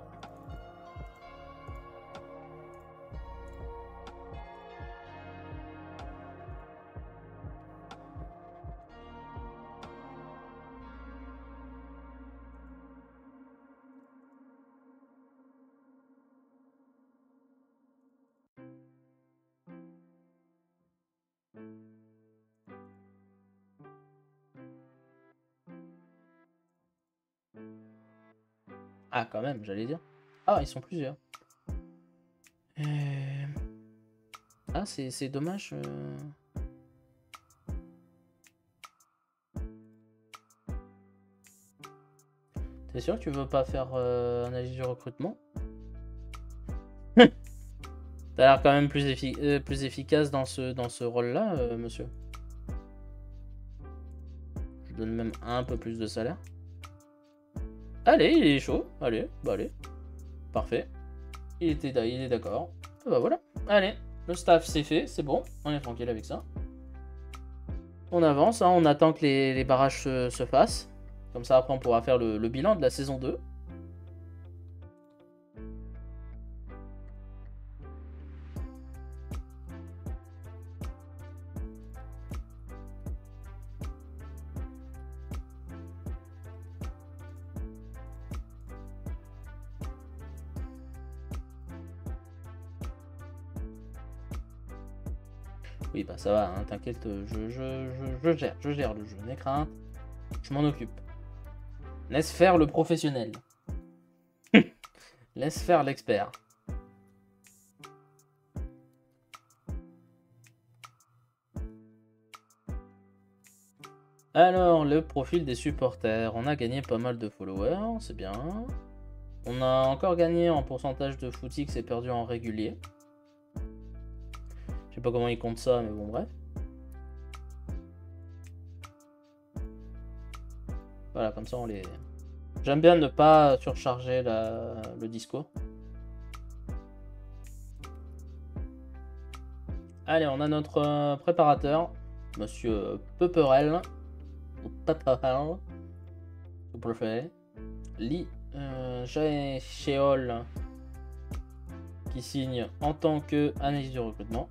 Ah, quand même, j'allais dire. Ah, ils sont plusieurs. Ah, c'est dommage. T'es sûr que tu veux pas faire analyse du recrutement? T'as l'air quand même plus efficace dans ce rôle-là, monsieur. Je donne même un peu plus de salaire. Allez, il est chaud. Allez, bah allez. Parfait. Il est d'accord. Ah bah voilà. Allez, le staff c'est fait, c'est bon. On est tranquille avec ça. On avance, hein, on attend que les barrages se fassent. Comme ça, après, on pourra faire le bilan de la saison 2. Oui, bah ça va, hein, t'inquiète, je gère le jeu, n'aie crainte, je m'en occupe. Laisse faire le professionnel. Laisse faire l'expert. Alors, le profil des supporters. On a gagné pas mal de followers, c'est bien. On a encore gagné en pourcentage de footix et perdu en régulier. Je sais pas comment ils comptent ça, mais bon, bref. Voilà, comme ça on les... J'aime bien ne pas surcharger le discours. Allez, on a notre préparateur, Monsieur Pepperell, ou Pepperell, vous préférez. Lee Sheol, qui signe en tant que analyse du recrutement.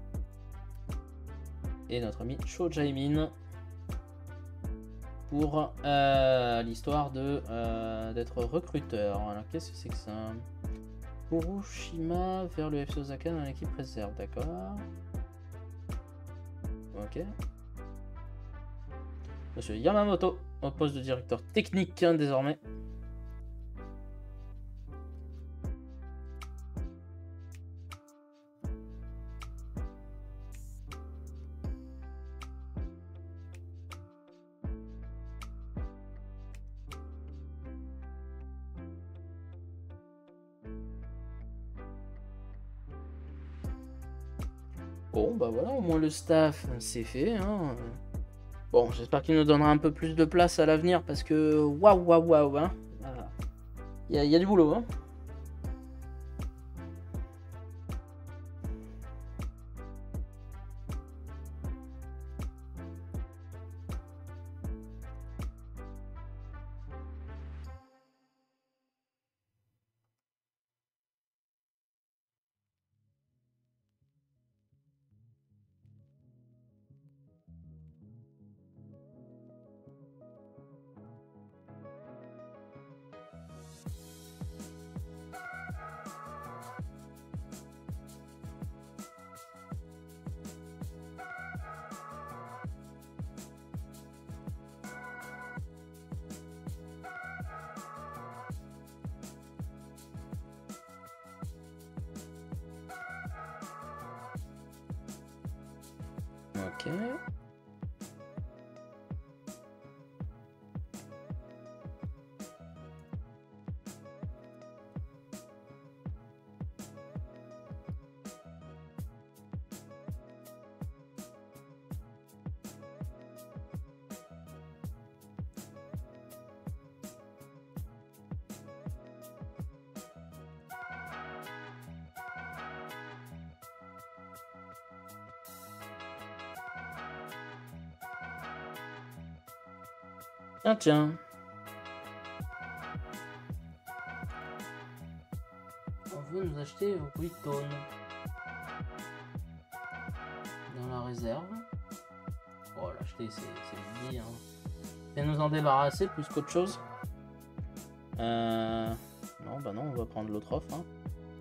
Et notre ami Cho Jae-min pour l'histoire d'être recruteur. Alors qu'est-ce que c'est que ça? Furushima vers le FC Osaka dans l'équipe réserve, d'accord. Ok. Monsieur Yamamoto au poste de directeur technique désormais. Bon, bah voilà, au moins le staff, c'est fait. Hein. Bon, j'espère qu'il nous donnera un peu plus de place à l'avenir parce que waouh, waouh, waouh, hein. Il y a du boulot, hein. Ok. Tiens, tiens. On veut nous acheter 8 tonnes. Dans la réserve. Oh, l'acheter, c'est dit. Hein. Et nous en débarrasser plus qu'autre chose. Non, bah non, on va prendre l'autre offre. Hein.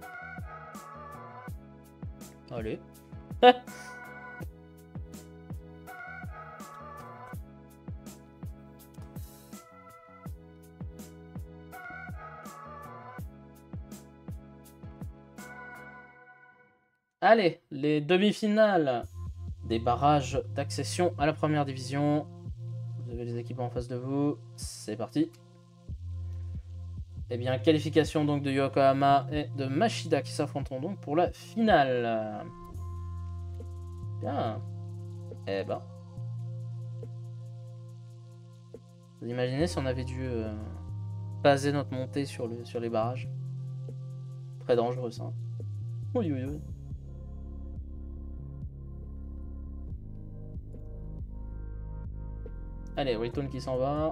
Allez. Allez, les demi-finales des barrages d'accession à la première division. Vous avez les équipes en face de vous. C'est parti. Eh bien, qualification donc de Yokohama et de Machida qui s'affronteront donc pour la finale. Bien. Eh ben. Vous imaginez si on avait dû baser notre montée sur les barrages. Très dangereux ça. Oui, oui, oui. Allez, Return qui s'en va.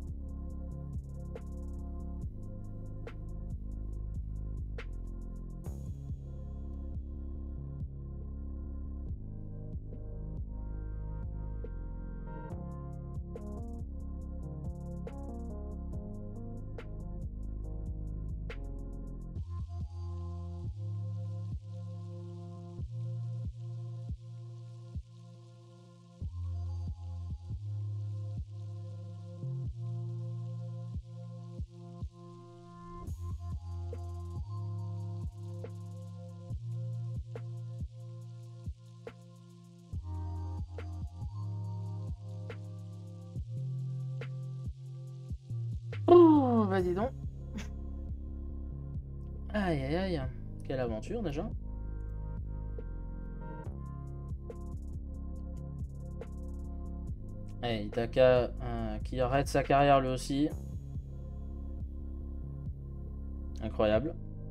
Oh, bah dis donc. Aïe aïe aïe. Quelle aventure déjà. Allez, Itaka qui arrête sa carrière lui aussi. Incroyable.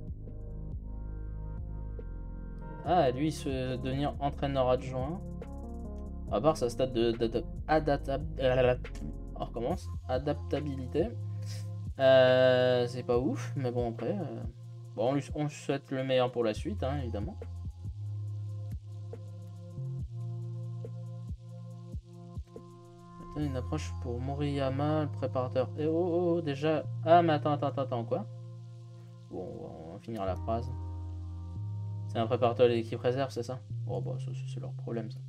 Ah, lui, il se veut devenir entraîneur adjoint. À part sa stade on recommence. Adaptabilité. C'est pas ouf, mais bon, après. Bon, on lui souhaite le meilleur pour la suite, hein, évidemment. Une approche pour Moriyama, le préparateur. Et oh, déjà. Ah, mais attends, quoi? Bon, on va finir la phrase. C'est un préparateur de l'équipe réserve, c'est ça? Oh, bah, ça, c'est leur problème, ça.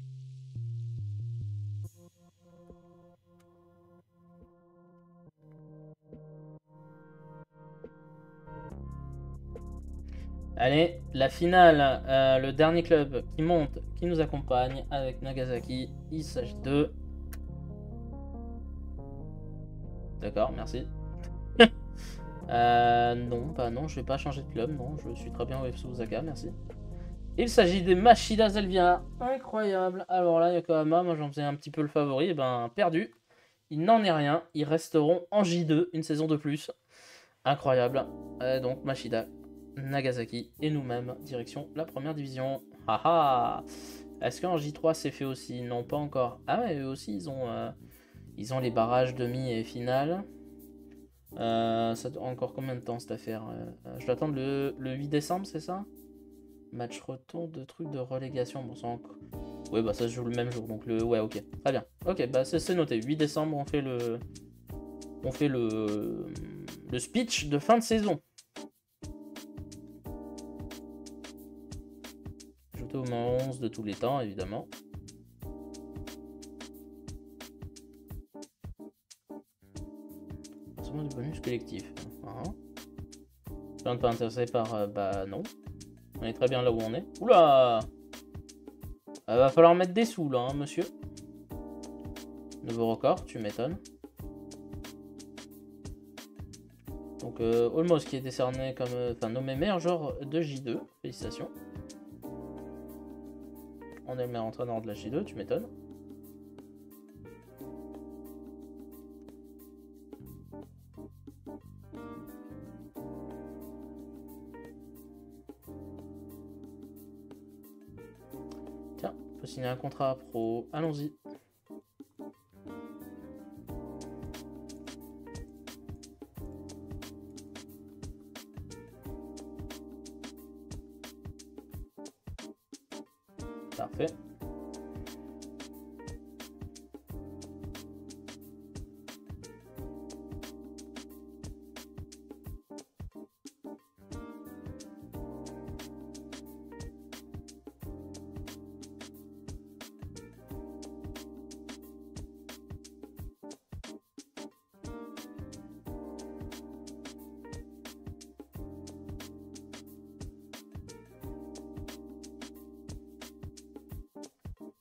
Allez, la finale, le dernier club qui monte, qui nous accompagne avec Nagasaki, il s'agit de... D'accord, merci. Non, bah non, je vais pas changer de club, non, je suis très bien au FC Osaka, merci. Il s'agit des Machida Zelvia, incroyable. Alors là, Yokohama, moi j'en faisais un petit peu le favori, et ben perdu. Il n'en est rien, ils resteront en J2, une saison de plus. Incroyable. Donc Machida, Nagasaki et nous-mêmes, direction la première division. Haha. Est-ce qu'en J3 c'est fait aussi? Non, pas encore. Ah ouais, eux aussi ils ont les barrages demi et finale. Ça dure encore combien de temps cette affaire? Je dois attendre le 8 décembre, c'est ça? Match retour de trucs de relégation. Bon, ça encore... Ouais, bah ça se joue le même jour, donc ouais, ok. Très bien. Ok, bah c'est noté. 8 décembre, on fait le speech de fin de saison. Ajouté au moins 11 de tous les temps, évidemment. Forcément du bonus collectif. Je suis pas intéressé par... bah non. On est très bien là où on est. Oula! Va falloir mettre des sous là, hein, monsieur. Nouveau record, tu m'étonnes. Donc Olmos qui est décerné comme... Enfin, nommé meilleur joueur de J2. Félicitations. On est le meilleur entraîneur de la J2, tu m'étonnes. Tiens, on peut signer un contrat pro. Allons-y. Parfait.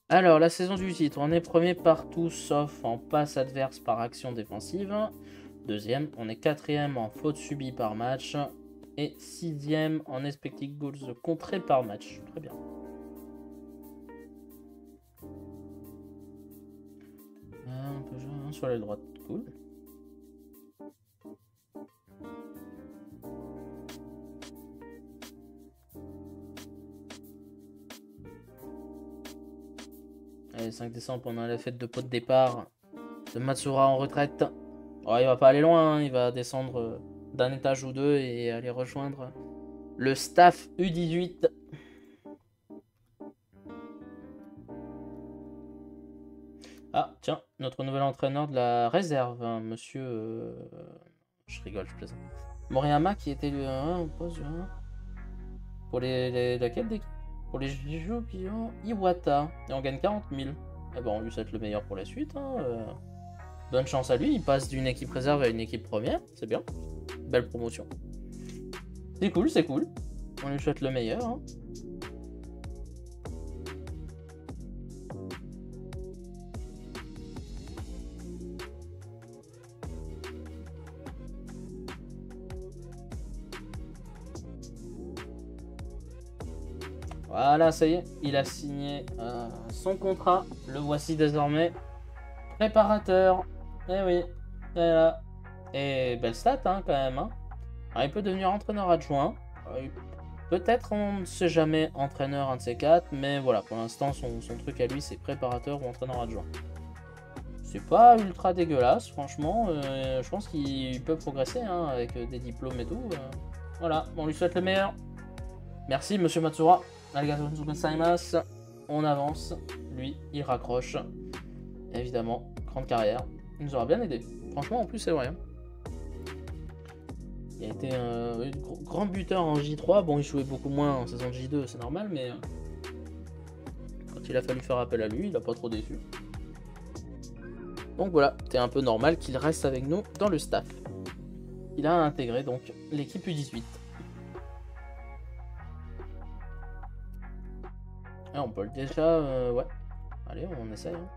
Alors, la saison du titre, on est premier partout sauf en passe adverse par action défensive. Deuxième, on est quatrième en faute subie par match. Et sixième en expected goals contrés par match. Très bien. Un peu jouer sur la droite, cool. Allez, 5 décembre, pendant la fête de pot de départ de Matsura en retraite. Oh, il va pas aller loin, hein. Il va descendre d'un étage ou deux et aller rejoindre le staff U18. Ah, tiens, notre nouvel entraîneur de la réserve, hein, monsieur... Je rigole, je plaisante. Moriyama qui était le poste pour laquelle pour les jeux Iwata. Et on gagne 40 000. Et bon, on lui souhaite le meilleur pour la suite. Hein, bonne chance à lui, il passe d'une équipe réserve à une équipe première, c'est bien. Belle promotion. C'est cool, c'est cool. On lui souhaite le meilleur. Hein. Voilà, ça y est, il a signé son contrat. Le voici désormais préparateur. Eh oui, voilà. Et belle stat hein, quand même. Hein. Alors, il peut devenir entraîneur adjoint. Peut-être, on ne sait jamais, entraîneur un de ces quatre. Mais voilà, pour l'instant, son truc à lui, c'est préparateur ou entraîneur adjoint. C'est pas ultra dégueulasse, franchement. Je pense qu'il peut progresser hein, avec des diplômes et tout. Voilà, on lui souhaite le meilleur. Merci, monsieur Matsura. On avance. Lui, il raccroche. Évidemment, grande carrière. Il nous aura bien aidé. Franchement, en plus, c'est vrai. Il a été grand buteur en J3. Bon, il jouait beaucoup moins en saison de J2, c'est normal, mais quand il a fallu faire appel à lui, il a pas trop déçu. Donc voilà, c'est un peu normal qu'il reste avec nous dans le staff. Il a intégré donc l'équipe U18. Ah, on peut le déjà... ouais. Allez, on essaye. Hein.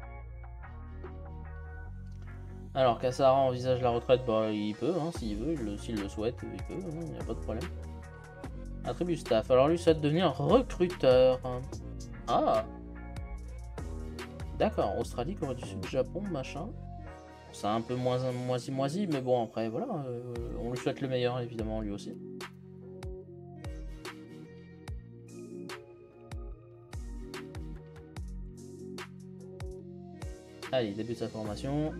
Alors, Kassara envisage la retraite, bah il peut, hein, s'il veut, s'il le souhaite, il peut, il n'y a pas de problème. Attribut staff, alors lui souhaite devenir recruteur. Ah. D'accord, Australie, Corée du Sud, Japon, machin. C'est un peu moins moisi, mais bon, après, voilà, on lui souhaite le meilleur, évidemment, lui aussi. Allez, il débute sa formation.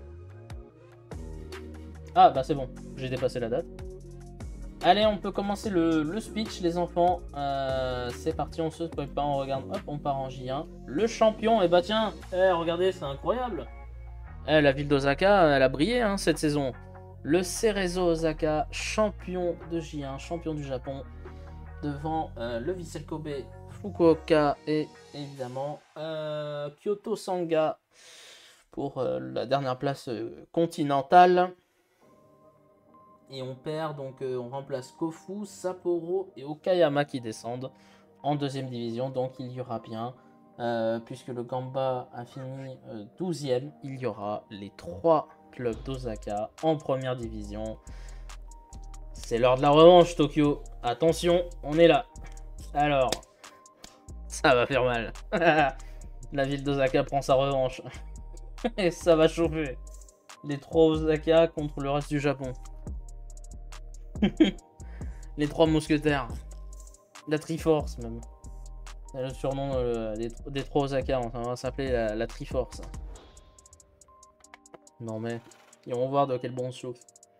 Ah, bah c'est bon, j'ai dépassé la date. Allez, on peut commencer le speech, les enfants. C'est parti, on se spoil pas, on regarde, hop, on part en J1. Le champion, et bah tiens, regardez, c'est incroyable. La ville d'Osaka, elle a brillé hein, cette saison. Le Cerezo Osaka, champion de J1, champion du Japon. Devant le Vissel Kobe, Fukuoka et évidemment Kyoto Sanga pour la dernière place continentale. Et on perd, donc on remplace Kofu, Sapporo et Okayama qui descendent en deuxième division. Donc il y aura bien, puisque le Gamba a fini 12e, il y aura les 3 clubs d'Osaka en première division. C'est l'heure de la revanche, Tokyo. Attention, on est là. Alors, ça va faire mal. La ville d'Osaka prend sa revanche. Et ça va chauffer. Les 3 Osaka contre le reste du Japon. Les 3 mousquetaires. La Triforce même. C'est le surnom des 3 Osaka. On va s'appeler la Triforce. Non mais, ils vont voir de quel bon on se chauffe.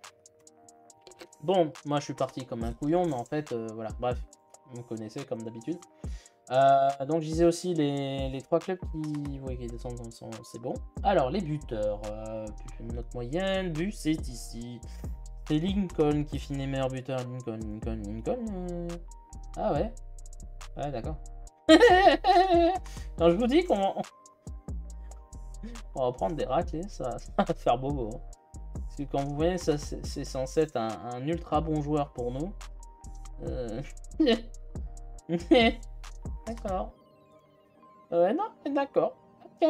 Bon, moi je suis parti comme un couillon, mais en fait, voilà. Bref, vous me connaissez comme d'habitude. Donc je disais aussi les 3 clubs qui descendent, c'est bon. Alors les buteurs, note moyenne, but c'est ici. C'est Lincoln qui finit meilleur buteur. Lincoln. Ah ouais. Ouais, d'accord. Quand je vous dis qu'on va prendre des raclés, ça va faire bobo. Parce que quand vous voyez, ça c'est censé être un ultra bon joueur pour nous. D'accord. Non, d'accord. Ok.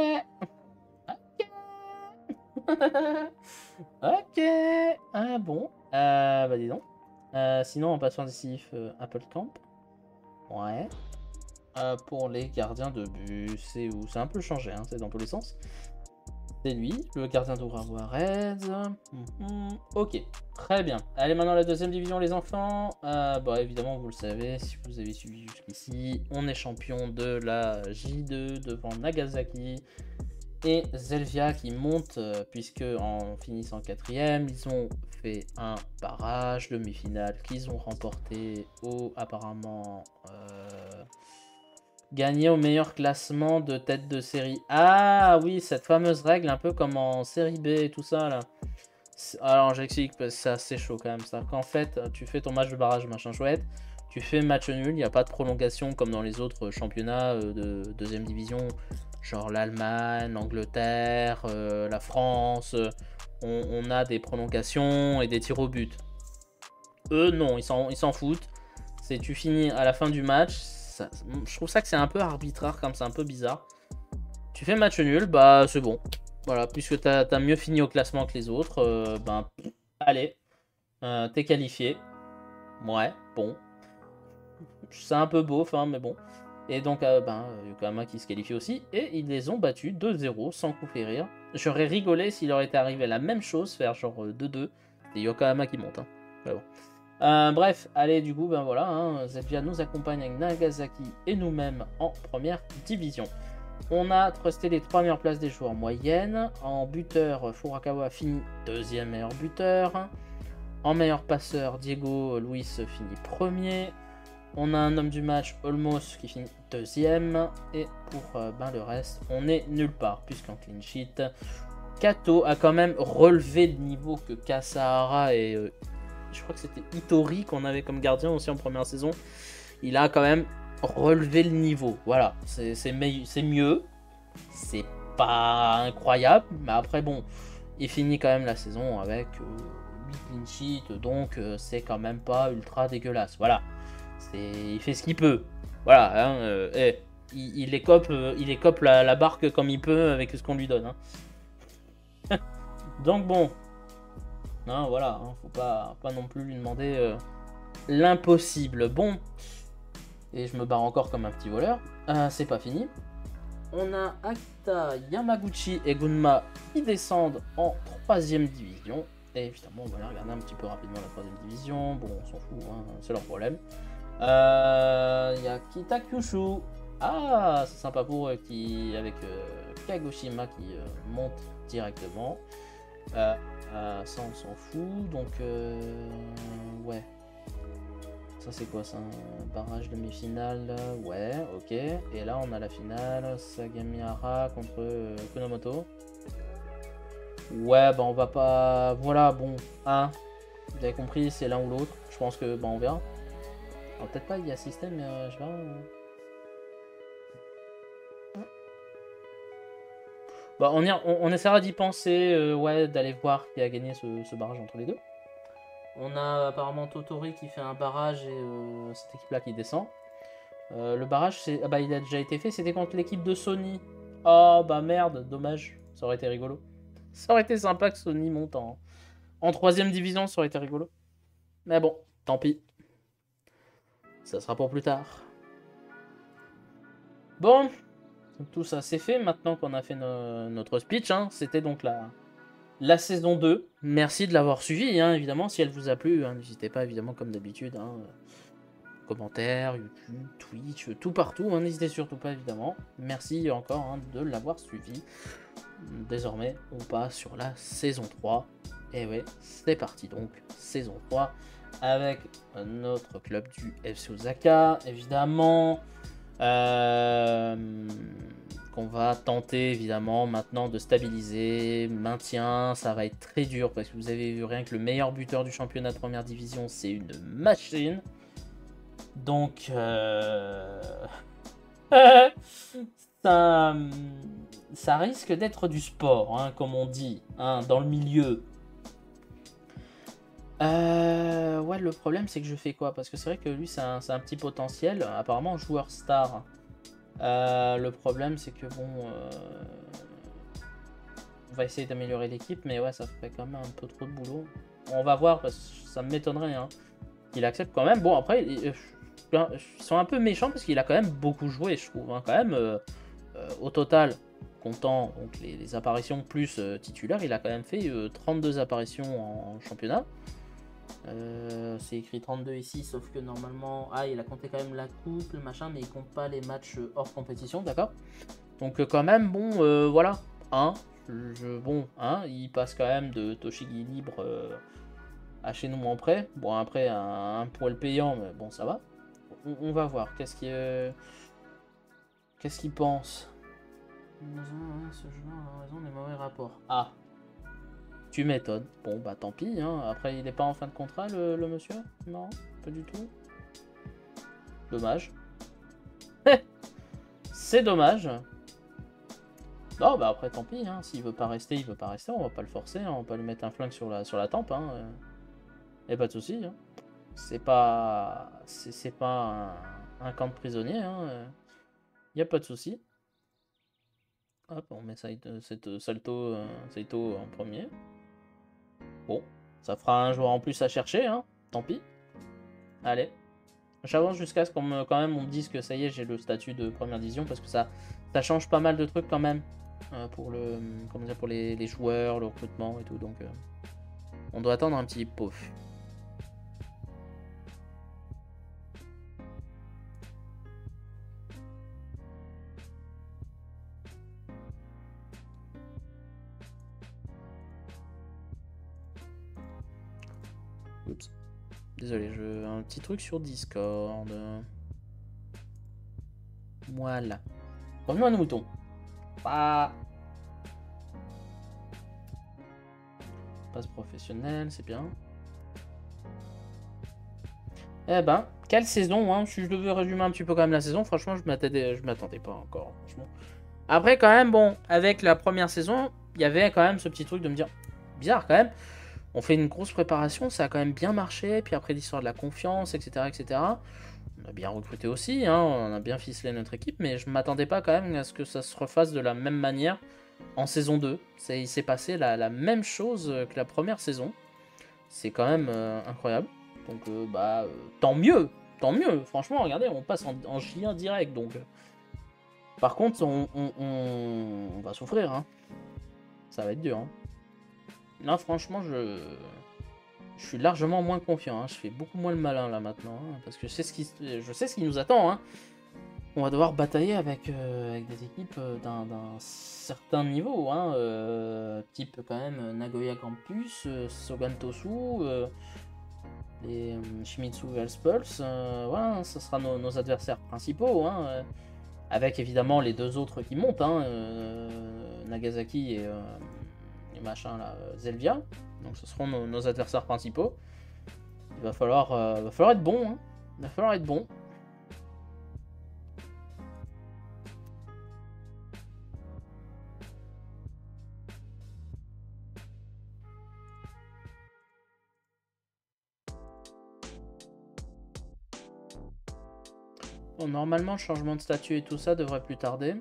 Ok. Ah bon. Bah dis donc. Sinon, en passant décisif, Apple Camp. Ouais. Pour les gardiens de but, c'est où? C'est un peu changé, hein, c'est dans tous les sens. C'est lui, le gardien d'Urawa Ok, très bien. Allez, maintenant la deuxième division, les enfants. Bah, évidemment, vous le savez, si vous avez suivi jusqu'ici, on est champion de la J2 devant Nagasaki et Zelvia qui monte, puisque en finissant quatrième, ils ont fait un barrage demi-finale qu'ils ont remporté apparemment gagné au meilleur classement de tête de série. Ah oui, cette fameuse règle, un peu comme en série B et tout ça là. Alors j'explique parce que c'est assez chaud quand même ça. Qu'en fait, tu fais ton match de barrage machin chouette, tu fais match nul, il n'y a pas de prolongation comme dans les autres championnats de deuxième division, genre l'Allemagne, l'Angleterre, la France. On a des prolongations et des tirs au but. Eux non, ils s'en foutent. C'est tu finis à la fin du match. Je trouve ça que c'est un peu arbitraire, comme c'est un peu bizarre. Tu fais match nul, bah c'est bon. Voilà, puisque t'as mieux fini au classement que les autres, ben allez, t'es qualifié. Ouais, bon. C'est un peu beauf, hein, mais bon. Et donc, Yokohama qui se qualifie aussi. Et ils les ont battus 2-0 sans coup férir. J'aurais rigolé s'il aurait été arrivé la même chose, faire genre 2-2. C'est Yokohama qui monte. Hein. Mais bon. Bref, allez, du coup, ben voilà, hein, Zelvia nous accompagne avec Nagasaki et nous-mêmes en première division. On a trusté les 3 meilleures places des joueurs moyennes. En buteur, Furukawa finit deuxième meilleur buteur. En meilleur passeur, Diego Luis finit premier. On a un homme du match, Olmos, qui finit deuxième. Et pour le reste, on est nulle part, puisqu'en clean sheet, Kato a quand même relevé le niveau que Kasahara et je crois que c'était Itori qu'on avait comme gardien aussi en première saison. Il a quand même relevé le niveau. Voilà, c'est mieux. C'est pas incroyable, mais après, bon, il finit quand même la saison avec 8 clean sheets, donc c'est quand même pas ultra dégueulasse. Voilà, il fait ce qu'il peut. Voilà, hein, il écope la barque comme il peut avec ce qu'on lui donne. Hein. Donc bon, hein, voilà, hein, faut pas non plus lui demander l'impossible. Bon, et je me barre encore comme un petit voleur. C'est pas fini. On a Akita, Yamaguchi et Gunma qui descendent en 3ème division. Et évidemment, on va aller regarder un petit peu rapidement la 3ème division. Bon, on s'en fout, hein, c'est leur problème. Il y a Kita Kyushu. Ah, c'est sympa pour eux avec Kagoshima qui monte directement. Ça, on s'en fout. Donc, ouais. Ça, c'est quoi? C'est un barrage demi-finale. Ouais, ok. Et là, on a la finale. Sagamihara contre Kunomoto. Ouais, bah, on va pas. Voilà, bon. Hein. Vous avez compris, c'est l'un ou l'autre. Je pense que, bah, on verra. Alors, peut-être pas, il y a système, mais je verrai. Bah, on essaiera d'y penser, ouais, d'aller voir qui a gagné ce barrage entre les deux. On a apparemment Totori qui fait un barrage et cette équipe-là qui descend. Le barrage, il a déjà été fait, c'était contre l'équipe de Sony. Oh, bah merde, dommage, ça aurait été rigolo. Ça aurait été sympa que Sony monte en 3ème division, ça aurait été rigolo. Mais bon, tant pis. Ça sera pour plus tard. Bon, tout ça c'est fait, maintenant qu'on a fait notre speech, hein, c'était donc la saison 2. Merci de l'avoir suivi, hein, évidemment, si elle vous a plu, hein, n'hésitez pas, évidemment, comme d'habitude, hein, commentaires, YouTube, Twitch, tout partout, hein, n'hésitez surtout pas, évidemment. Merci encore hein, de l'avoir suivi. Désormais, on passe sur la saison 3. Et ouais, c'est parti donc, saison 3, avec notre club du FC Osaka, évidemment. Qu'on va tenter évidemment maintenant de stabiliser, maintien, ça va être très dur parce que vous avez vu rien que le meilleur buteur du championnat de première division, c'est une machine. Donc ça risque d'être du sport, hein, comme on dit, hein, dans le milieu. Ouais, le problème c'est que je fais quoi? Parce que c'est vrai que lui c'est un petit potentiel, apparemment joueur star. Le problème, c'est que bon, on va essayer d'améliorer l'équipe, mais ouais, ça ferait quand même un peu trop de boulot. On va voir, parce que ça m'étonnerait hein, qu'il accepte quand même. Bon, après, ils sont un peu méchants parce qu'il a quand même beaucoup joué, je trouve. Hein, quand même, au total, comptant donc, les apparitions plus titulaires, il a quand même fait 32 apparitions en championnat. C'est écrit 32 ici, sauf que normalement, il a compté quand même la coupe, le machin, mais il compte pas les matchs hors compétition, d'accord. Donc quand même, bon, voilà, hein, bon, hein, il passe quand même de Toshigi libre à chez nous en prêt. Bon, après, un poil payant, mais bon, ça va. On va voir, qu'est-ce qu'il pense. Ce jeu-là a raison des mauvais rapports. Ah, tu m'étonnes. Bon, bah tant pis. Hein. Après, il n'est pas en fin de contrat, le monsieur? Non, pas du tout. Dommage. C'est dommage. Non, bah après, tant pis. Hein. S'il veut pas rester, il veut pas rester. On va pas le forcer. Hein. On va pas lui mettre un flingue sur la tempe. Hein. Et pas de soucis. Hein. C'est pas... C'est pas un camp de prisonniers. Hein. Y a pas de soucis. Hop, on met Saito en premier. Bon, ça fera un joueur en plus à chercher. Hein. Tant pis. Allez. J'avance jusqu'à ce qu'on me, quand même, on me dise que ça y est, j'ai le statut de première division parce que ça change pas mal de trucs quand même pour le, comment dire, pour les joueurs, le recrutement et tout. Donc, on doit attendre un petit peu. Oups. Désolé, un petit truc sur Discord. Voilà. Revenons à nos moutons. Ah. Passe professionnel, c'est bien. Eh ben, quelle saison, hein. Si je devais résumer un petit peu quand même la saison, franchement, je m'attendais pas encore, franchement. Après, quand même, bon, avec la première saison, il y avait quand même ce petit truc de me dire, bizarre quand même, on fait une grosse préparation, ça a quand même bien marché, puis après l'histoire de la confiance, etc., etc. On a bien recruté aussi, hein, on a bien ficelé notre équipe, mais je m'attendais pas quand même à ce que ça se refasse de la même manière en saison 2. Il s'est passé la même chose que la première saison. C'est quand même incroyable. Donc, tant mieux. Franchement, regardez, on passe en J1 direct, donc... Par contre, on va souffrir, hein. Ça va être dur, hein. Là, franchement, je suis largement moins confiant, hein. Je fais beaucoup moins le malin, là, maintenant, hein, parce que je sais ce qui nous attend, hein. On va devoir batailler avec des équipes d'un certain niveau, hein, type quand même Nagoya Campus, Sogan Tosu, les Shimizu Velspulse, voilà, ce sera nos adversaires principaux, hein, avec évidemment les deux autres qui montent, hein, Nagasaki et machin là, Zelvia, donc ce seront nos adversaires principaux. Il va falloir être bon, hein. Il va falloir être bon. Bon, normalement, le changement de statut et tout ça devrait plus tarder.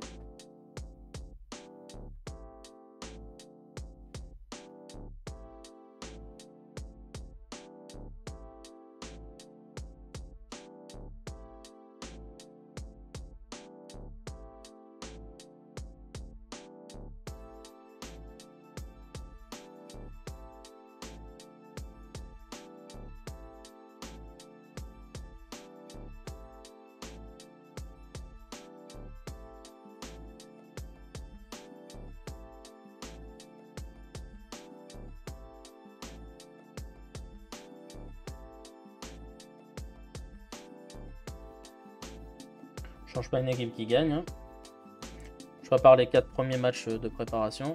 Change pas une équipe qui gagne. Hein. Je prépare les 4 premiers matchs de préparation.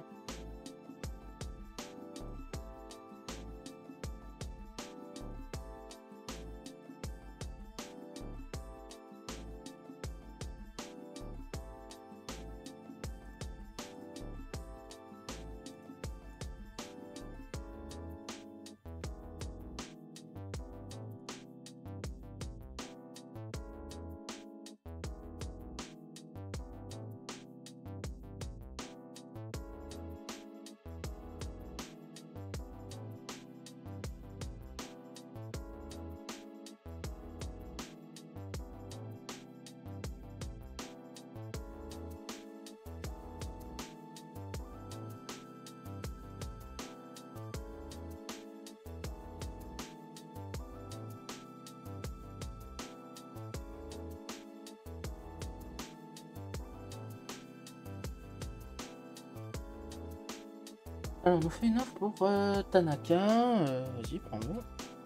Alors, on nous fait une offre pour Tanaka. Vas-y, prends-le.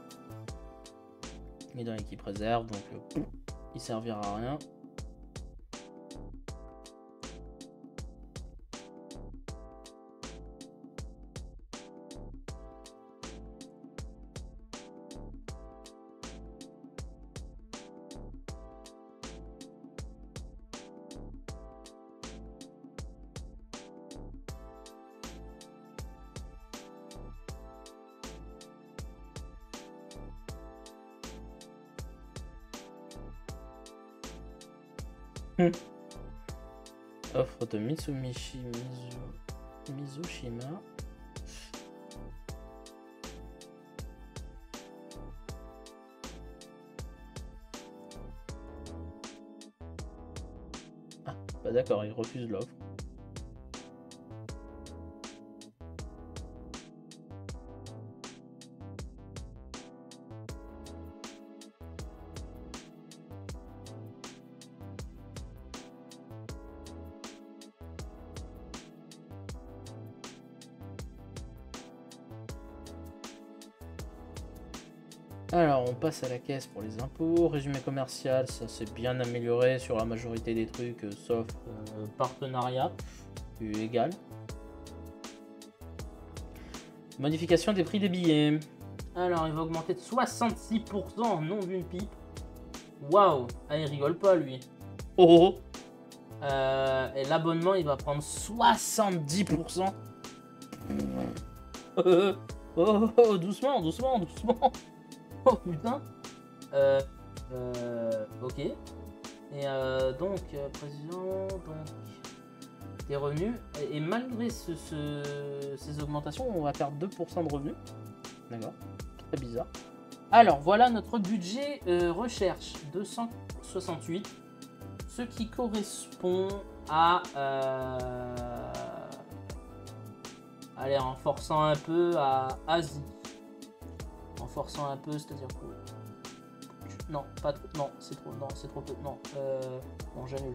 Il est dans l'équipe réserve, donc il servira à rien. Offre de Mizushima. Ah, bah d'accord, il refuse l'offre. Alors, on passe à la caisse pour les impôts. Résumé commercial, ça s'est bien amélioré sur la majorité des trucs, sauf partenariat, égal. Modification des prix des billets. Alors, il va augmenter de 66%, nom d'une pipe. Waouh, ah, il rigole pas, lui. Oh, et l'abonnement, il va prendre 70%. Oh, doucement, doucement, doucement. Oh putain. Ok. Et donc, président, donc, des revenus. Et malgré ces augmentations, on va perdre 2% de revenus. D'accord. Très bizarre. Alors, voilà notre budget recherche. 268. Ce qui correspond à... allez, en forçant un peu à Asie. En forçant un peu, c'est-à-dire que... Non, pas trop. Non, c'est trop. Non, c'est trop peu. Non. Bon, j'annule.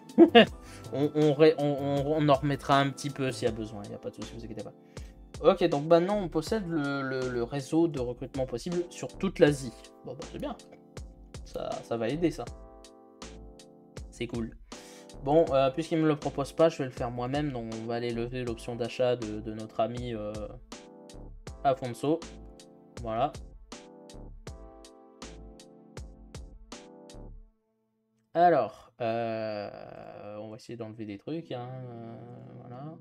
on en remettra un petit peu s'il y a besoin. Il n'y a pas de souci, vous inquiétez pas. Ok, donc maintenant on possède le réseau de recrutement possible sur toute l'Asie. Bon, bah c'est bien. Ça va aider, ça. C'est cool. Bon, puisqu'il me le propose pas, je vais le faire moi-même. Donc on va aller lever l'option d'achat de notre ami Afonso. Voilà. Alors, on va essayer d'enlever des trucs. Hein, voilà.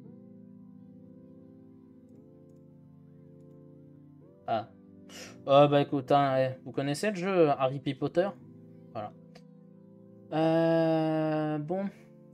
Ah. Oh, bah écoute, hein, vous connaissez le jeu Harry Potter? Voilà. Bon.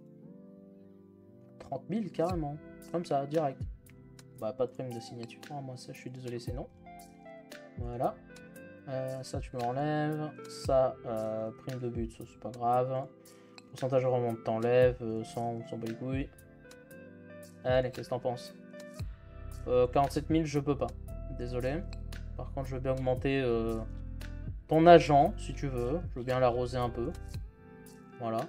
30 000 carrément. Comme ça, direct. Bah, pas de prime de signature. Oh, moi, ça, je suis désolé, c'est non. Voilà. Ça, tu me l'enlèves. Ça, prime de but, ça, c'est pas grave. Pourcentage de remonte, t'enlèves. Sans bat les couilles. Allez, qu'est-ce que t'en penses? 47 000, je peux pas. Désolé. Par contre, je veux bien augmenter ton agent, si tu veux. Je veux bien l'arroser un peu. Voilà.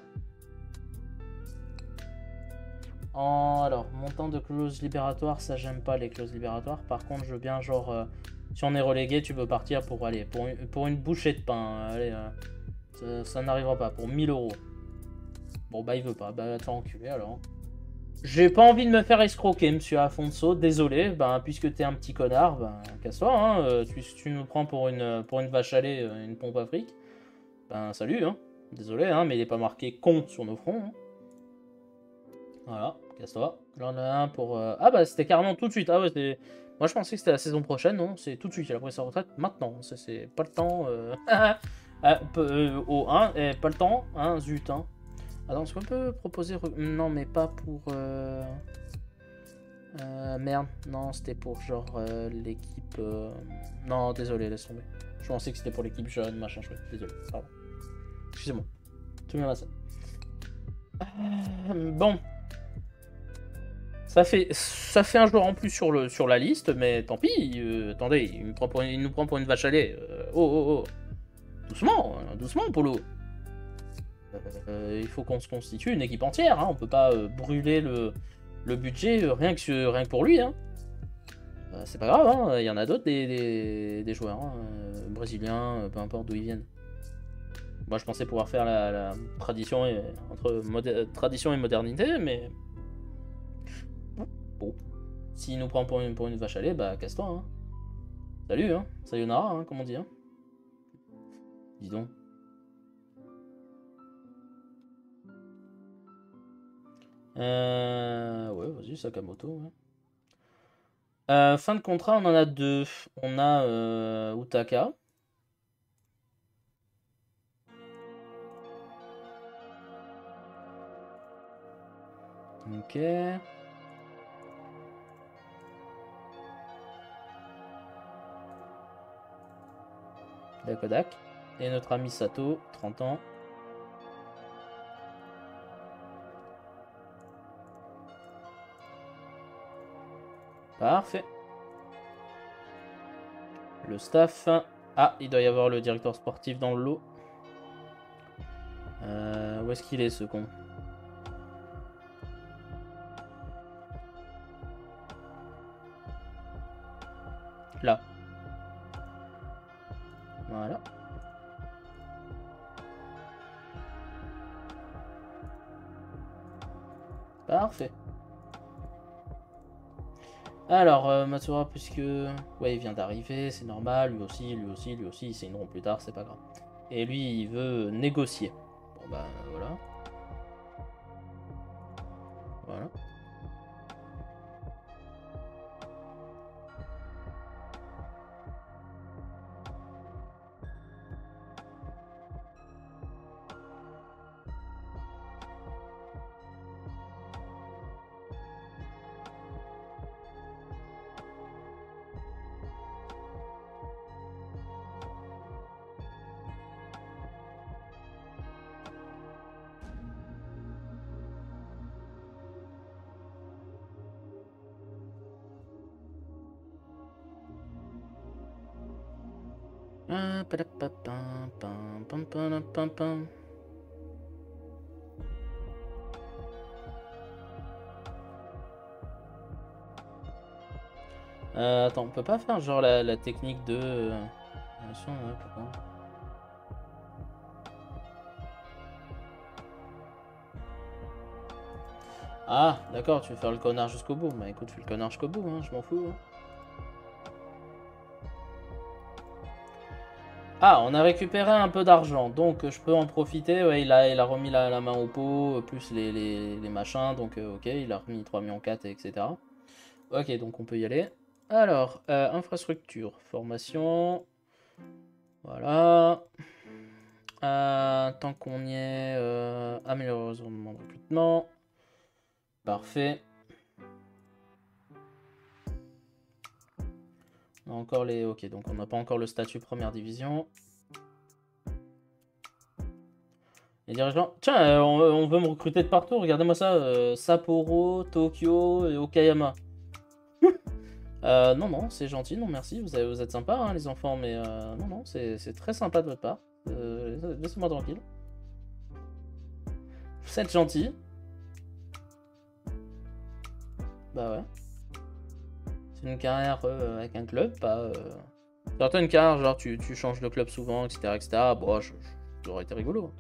Alors, montant de clause libératoire, ça j'aime pas les clauses libératoires. Par contre, je veux bien genre, si on est relégué, tu peux partir pour aller pour une bouchée de pain. Allez, ça n'arrivera pas pour 1000 euros. Bon bah il veut pas. Bah t'es enculé alors. J'ai pas envie de me faire escroquer, monsieur Afonso. Désolé. Ben puisque t'es un petit connard, ben casse-toi. Hein. Tu nous prends pour une vache à lait, une pompe à fric. Ben salut. Hein. Désolé, hein, mais il est pas marqué con sur nos fronts. Hein. Voilà, casse-toi. Là, on a un pour... Ah bah c'était carrément tout de suite. Ah ouais, c'était... Moi je pensais que c'était la saison prochaine, non, c'est tout de suite. Il a pris sa retraite maintenant. Ça c'est pas le temps... au 1, pas le temps, hein, zut. Hein. Attends, est-ce qu'on peut proposer... Non, mais pas pour... merde, non, c'était pour genre l'équipe... Non, désolé, laisse tomber. Je pensais que c'était pour l'équipe jeune, machin chouette. Désolé, pardon. Excusez-moi. Tout bien là, ça. Bon. Ça fait un joueur en plus sur la liste, mais tant pis. Attendez, il nous prend pour une vache à lait. Oh. Doucement, doucement, Polo. Il faut qu'on se constitue une équipe entière. Hein. On peut pas brûler le budget rien que pour lui. Hein. C'est pas grave, hein, il y en a d'autres des joueurs, hein, brésiliens, peu importe d'où ils viennent. Moi je pensais pouvoir faire la tradition entre tradition et modernité, mais bon, s'il nous prend pour une vache à lait, bah casse-toi. Hein. Salut, hein, sayonara, hein, comme on dit. Hein. Dis donc. Ouais, vas-y, Sakamoto. Ouais. Fin de contrat, on en a deux. On a Utaka. Ok. Dakodak. Et notre ami Sato, 30 ans. Parfait. Le staff. Ah, il doit y avoir le directeur sportif dans le lot. Où est-ce qu'il est ce con? Là. Voilà. Parfait. Alors, Matsura, puisque... Ouais, il vient d'arriver, c'est normal, lui aussi, ils signeront plus tard, c'est pas grave. Et lui, il veut négocier. Bon, bah, voilà. Voilà. Attends, on peut pas faire genre la technique de... ouais, pourquoi? Ah, d'accord, tu veux faire le connard jusqu'au bout. Bah écoute, fais le connard jusqu'au bout, hein, je m'en fous. Hein. Ah, on a récupéré un peu d'argent, donc je peux en profiter. Ouais, il a remis la main au pot, plus les machins, donc ok, il a remis 3 millions 4, etc. Ok, donc on peut y aller. Alors, infrastructure, formation. Voilà. Tant qu'on y est, amélioration de recrutement. Parfait. On a encore les... Ok, donc on n'a pas encore le statut première division. Les dirigeants... Tiens, on veut me recruter de partout. Regardez-moi ça. Sapporo, Tokyo et Okayama. Non, non, c'est gentil. Non, merci. Vous êtes sympas, hein, les enfants. Mais non, non, c'est très sympa de votre part. Laissez-moi tranquille. Vous êtes gentil. Bah ouais. C'est une carrière avec un club, pas... Certaines carrières, genre tu changes de club souvent, etc. etc. Bon, ça aurait été rigolo.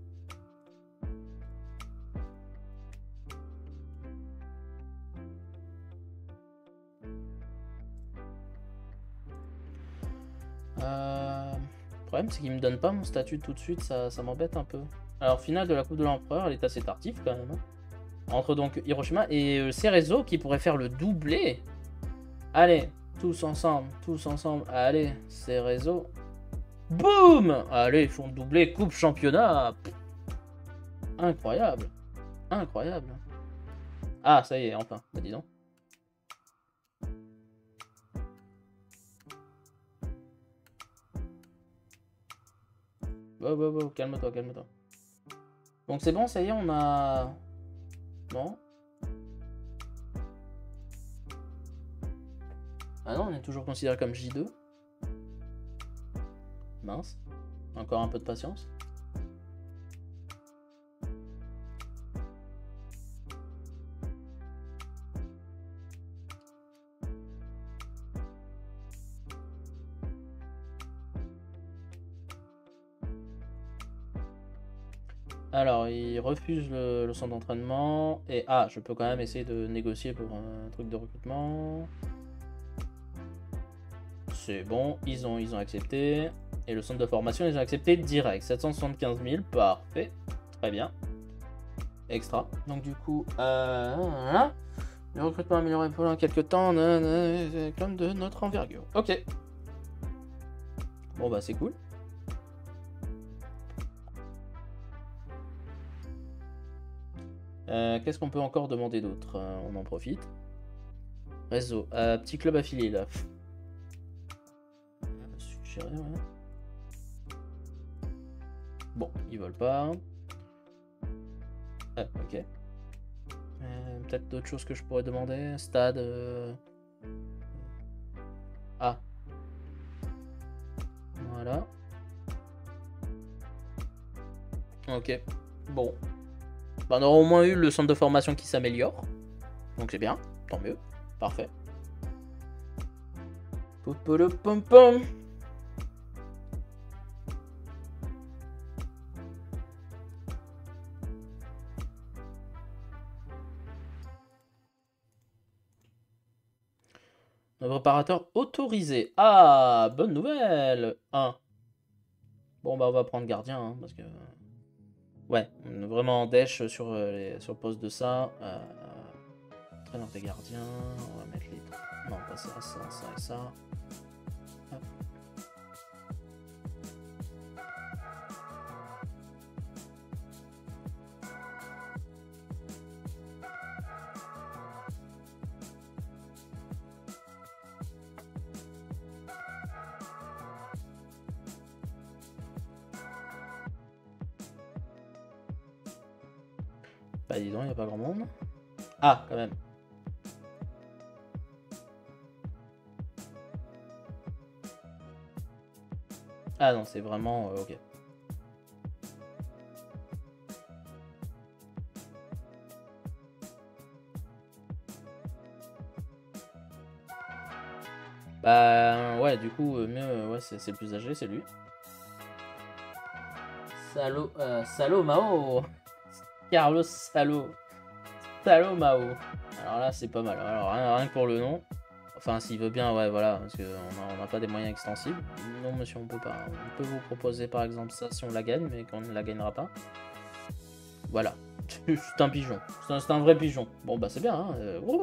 Le problème, c'est qu'il me donne pas mon statut tout de suite, ça m'embête un peu. Alors, finale de la Coupe de l'Empereur, elle est assez tardive quand même. Hein. Entre donc Hiroshima et Cerezo qui pourrait faire le doublé. Allez, tous ensemble, allez, Cerezo. Boum! Allez, ils font le doublé, coupe championnat. Incroyable. Incroyable. Ah, ça y est, enfin, bah dis donc. Wow, calme-toi, calme-toi. Donc c'est bon, ça y est, on a... Non. Ah non, on est toujours considéré comme J2. Mince. Encore un peu de patience. Alors, il refuse le centre d'entraînement. Et ah, je peux quand même essayer de négocier pour un truc de recrutement. C'est bon, ils ont accepté. Et le centre de formation, ils ont accepté direct. 775 000, parfait. Très bien. Extra. Donc du coup, voilà. Le recrutement amélioré pendant quelques temps, comme de notre envergure. Ok. Bon bah c'est cool. Qu'est-ce qu'on peut encore demander d'autre? On en profite. Réseau. Petit club affilié là. Suggéré, ouais. Bon, ils veulent pas. Ok. Peut-être d'autres choses que je pourrais demander. Stade. Ah. Voilà. Ok. Bon. Bah, on aura au moins eu le centre de formation qui s'améliore. Donc c'est bien. Tant mieux. Parfait. Pom pom. Un préparateur autorisé. Ah, bonne nouvelle. 1. Bon, bah, on va prendre gardien, hein, parce que... Ouais, vraiment dèche sur le poste de ça. Entraîneur des gardiens. On va mettre les... Non, pas ça, ça et ça. Hop. Bah dis donc, il n'y a pas grand monde. Ah, quand même. Ah non, c'est vraiment... ok. Bah ouais, du coup, mieux, ouais, c'est le plus âgé, c'est lui. Salaud Mao. Carlos Salo. Salo Mao. Alors là, c'est pas mal. Alors rien que pour le nom. Enfin, s'il veut bien, ouais, voilà, parce qu'on n'a pas des moyens extensibles. Non, monsieur, on peut pas. On peut vous proposer par exemple ça si on la gagne, mais qu'on ne la gagnera pas. Voilà. C'est un pigeon. C'est un vrai pigeon. Bon, bah c'est bien, hein.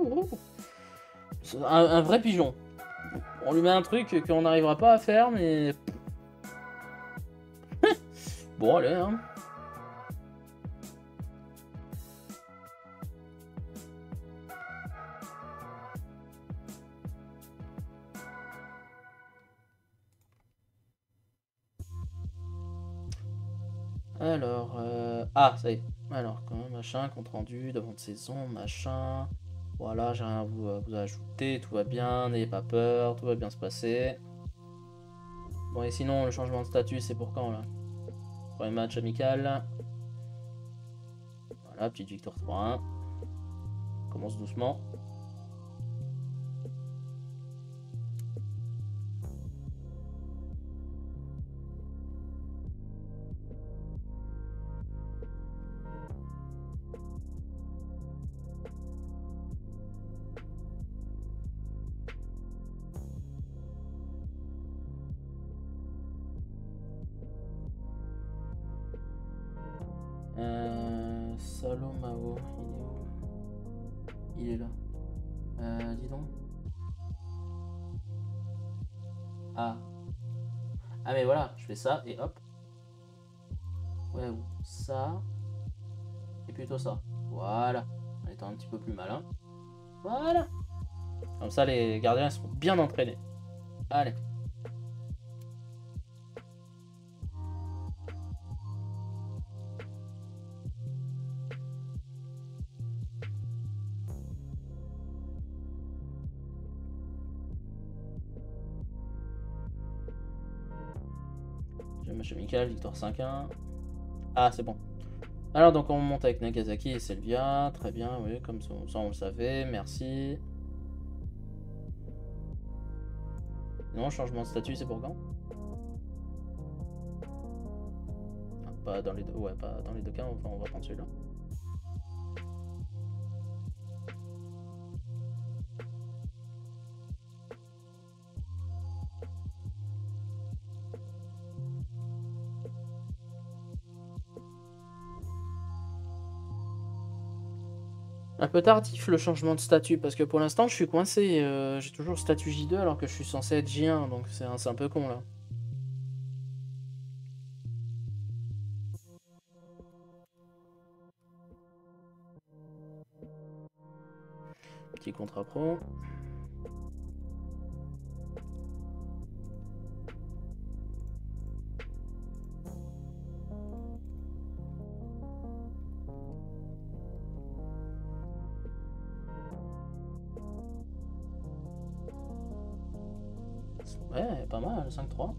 Un vrai pigeon. On lui met un truc qu'on n'arrivera pas à faire, mais... Bon, allez, hein. Alors, ah, ça y est. Alors, quand même, machin, compte rendu, d'avant de saison, machin. Voilà, j'ai rien à vous ajouter, tout va bien, n'ayez pas peur, tout va bien se passer. Bon, et sinon, le changement de statut, c'est pour quand, là? Premier match amical. Voilà, petite victoire 3-1. Commence doucement. Salomao, il est là. Dis donc. Ah. Ah mais voilà, je fais ça et hop. Ouais, ça. Et plutôt ça. Voilà. En étant un petit peu plus malin. Voilà. Comme ça, les gardiens seront bien entraînés. Allez. Match amical, victoire 5-1. Ah, c'est bon. Alors, donc, on monte avec Nagasaki et Selvia. Très bien, oui, comme ça on le savait. Merci. Non, changement de statut, c'est pour quand? Pas dans les deux, ouais, pas dans les deux cas, enfin, on va prendre celui-là. Un peu tardif le changement de statut, parce que pour l'instant je suis coincé, j'ai toujours statut J2 alors que je suis censé être J1, donc c'est un peu con là. Petit contrat pro. Ouais, pas mal, 5-3.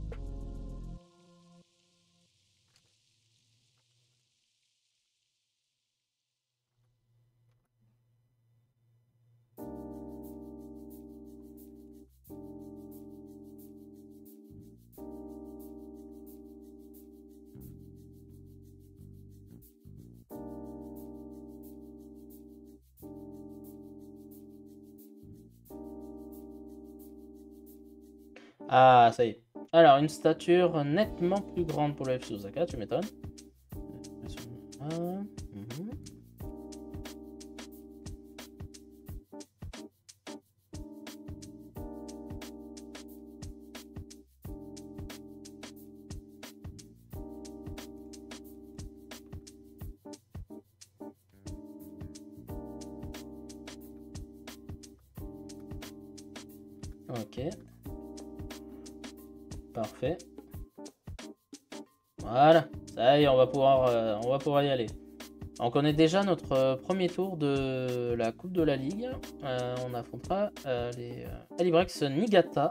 Ah, ça y est. Alors, une stature nettement plus grande pour le FC Osaka, tu m'étonnes. Ok. Parfait. Voilà. Ça y est, on va pouvoir y aller. On connaît déjà notre premier tour de la Coupe de la Ligue. On affrontera les Alibrex Niigata.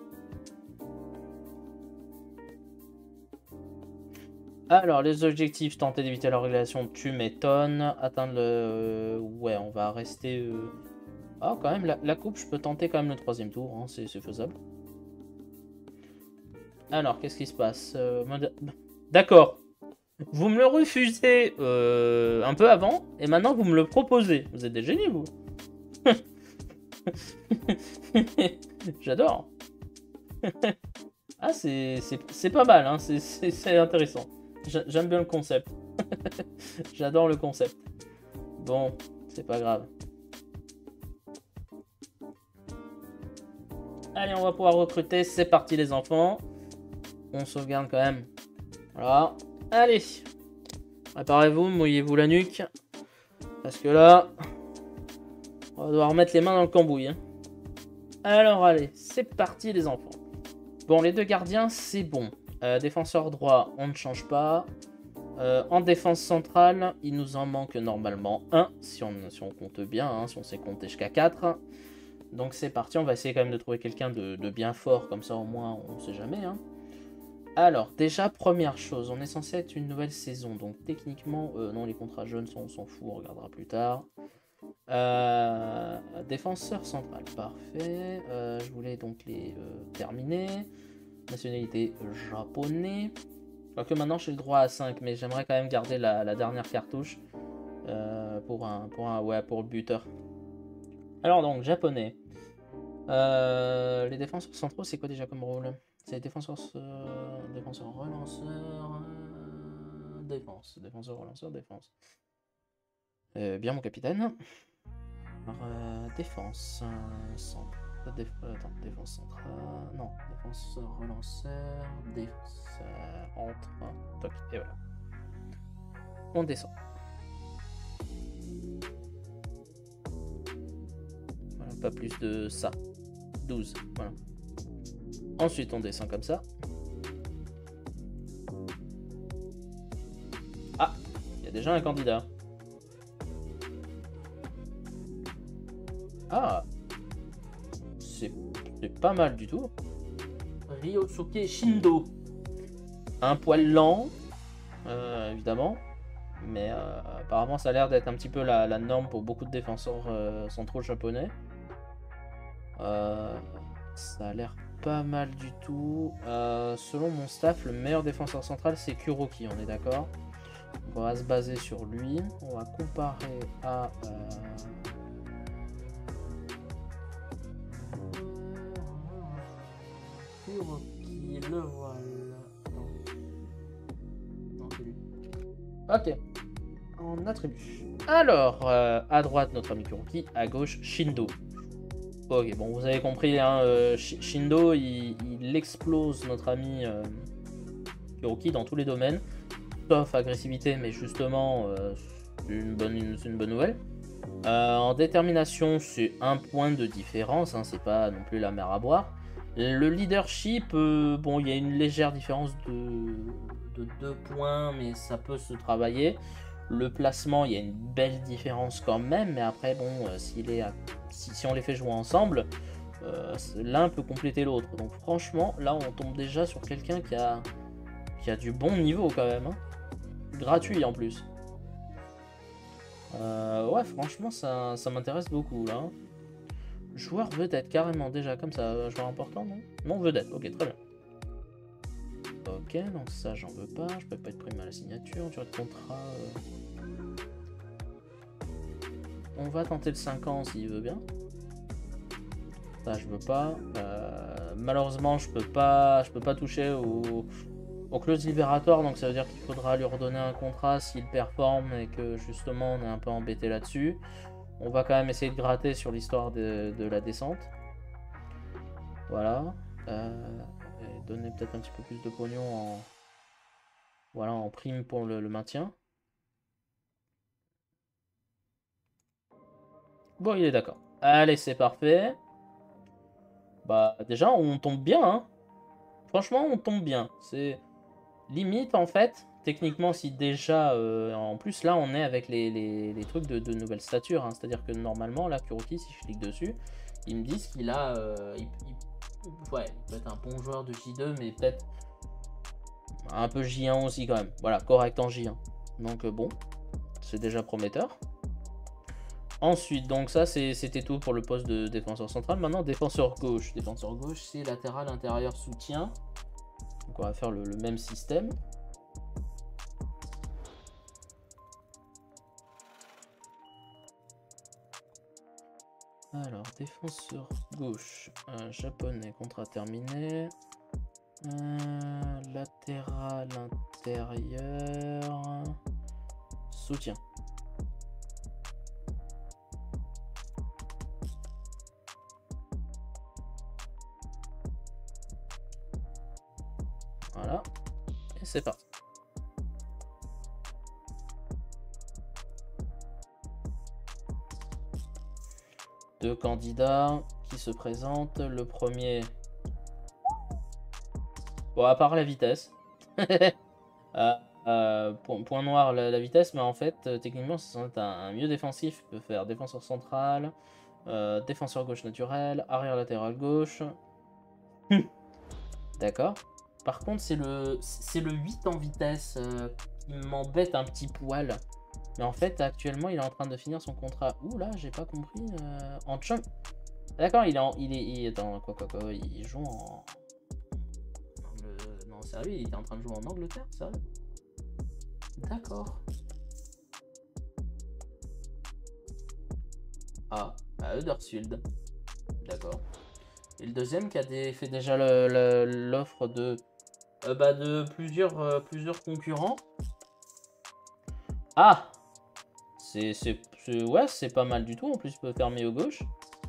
Alors, les objectifs, tenter d'éviter la relégation, tu m'étonnes. Atteindre le... ouais, on va rester... Ah, quand même, la coupe, je peux tenter quand même le troisième tour, hein, c'est faisable. Alors, qu'est-ce qui se passe D'accord. Vous me le refusez un peu avant, et maintenant vous me le proposez. Vous êtes des génies, vous. J'adore. Ah, c'est pas mal, hein. C'est intéressant. J'aime bien le concept. J'adore le concept. Bon, c'est pas grave. Allez, on va pouvoir recruter. C'est parti, les enfants. On sauvegarde quand même. Voilà. Allez. Préparez-vous, mouillez-vous la nuque. Parce que là, on va devoir mettre les mains dans le cambouis. Hein. Alors, allez, c'est parti, les enfants. Bon, les deux gardiens, c'est bon. Défenseur droit, on ne change pas. En défense centrale, il nous en manque normalement un, si on compte bien, hein, si on sait compter jusqu'à 4. Donc c'est parti, on va essayer quand même de trouver quelqu'un de bien fort, comme ça au moins on ne sait jamais. Hein. Alors, déjà, première chose, on est censé être une nouvelle saison, donc techniquement, non, les contrats jeunes, on s'en fout, on regardera plus tard. Défenseur central, parfait. Je voulais donc les terminer. Nationalité japonais. Quoique maintenant j'ai le droit à 5, mais j'aimerais quand même garder la dernière cartouche pour le buteur. Alors donc, japonais. Les défenseurs centraux, c'est quoi déjà comme rôle? C'est défenseur relanceur, défense. Défenseur relanceur, défense. Bien mon capitaine. Alors, défense centrale. Défense centrale. Non, défenseur relanceur. Défenseur entre. Toc, et voilà. On descend. Voilà, pas plus de ça. 12. Voilà. Ensuite, on descend comme ça. Ah, il y a déjà un candidat. Ah, c'est pas mal du tout. Ryosuke Shindo. Un poil lent, évidemment. Mais apparemment, ça a l'air d'être un petit peu la norme pour beaucoup de défenseurs centraux japonais. Ça a l'air pas mal du tout. Selon mon staff, le meilleur défenseur central, c'est Kuroki, on est d'accord? On va se baser sur lui. On va comparer à... Kuroki, le voilà. Non, c'est lui. Ok. En attribut. Alors, à droite, notre ami Kuroki. À gauche, Shindo. Ok, bon, vous avez compris, hein, Shindo, il explose notre ami Kuroki dans tous les domaines. Sauf agressivité, mais justement, c'est une bonne nouvelle. En détermination, c'est un point de différence, hein, c'est pas non plus la mer à boire. Le leadership, bon, il y a une légère différence de 2 points, mais ça peut se travailler. Le placement, il y a une belle différence quand même, mais après, bon, si on les fait jouer ensemble, l'un peut compléter l'autre. Donc franchement, là, on tombe déjà sur quelqu'un qui a du bon niveau quand même, hein. Gratuit en plus. Ouais, franchement, ça m'intéresse beaucoup là, hein. Joueur vedette, carrément déjà, comme ça, joueur important, non? Non, vedette, ok, très bien. Ok, donc ça, j'en veux pas, je peux pas être primé à la signature, durée de contrat. On va tenter le 5 ans s'il veut bien. Ça, je veux pas. Malheureusement, je peux pas toucher au clause libératoire, donc ça veut dire qu'il faudra lui redonner un contrat s'il performe et que justement on est un peu embêté là-dessus. On va quand même essayer de gratter sur l'histoire de la descente. Voilà. Et donner peut-être un petit peu plus de pognon en prime pour le maintien. Bon, il est d'accord. Allez, c'est parfait. Bah, déjà, on tombe bien, hein. Franchement, on tombe bien. C'est limite, en fait, techniquement, si déjà... en plus, là, on est avec les trucs de nouvelle stature, hein. C'est-à-dire que normalement, là, Kuroki, si je clique dessus, ils me disent qu'il a... ouais, il peut être un bon joueur de J2, mais peut-être un peu J1 aussi, quand même. Voilà, correct en J1. Donc, bon, c'est déjà prometteur. Ensuite, donc ça, c'était tout pour le poste de défenseur central. Maintenant, défenseur gauche. Défenseur gauche, c'est latéral, intérieur, soutien. Donc, on va faire le même système. Alors, défenseur gauche, japonais, contrat terminé. Latéral, intérieur, soutien. Voilà, et c'est parti. Deux candidats qui se présentent. Le premier... Bon, à part la vitesse. Point noir, la vitesse, mais en fait, techniquement, c'est un mieux défensif. Il peut faire défenseur central, défenseur gauche naturel, arrière latéral gauche. D'accord. Par contre, c'est le 8 en vitesse qui m'embête un petit poil. Mais en fait, actuellement, il est en train de finir son contrat. Ouh là, j'ai pas compris. En chunk. D'accord, attends, quoi, il joue en... Non, sérieux, il était en train de jouer en Angleterre, sérieux? D'accord. Ah, à Huddersfield. D'accord. Et le deuxième qui a fait déjà l'offre de plusieurs concurrents. Ah! Ouais, c'est pas mal du tout. En plus, il peut fermer au gauche.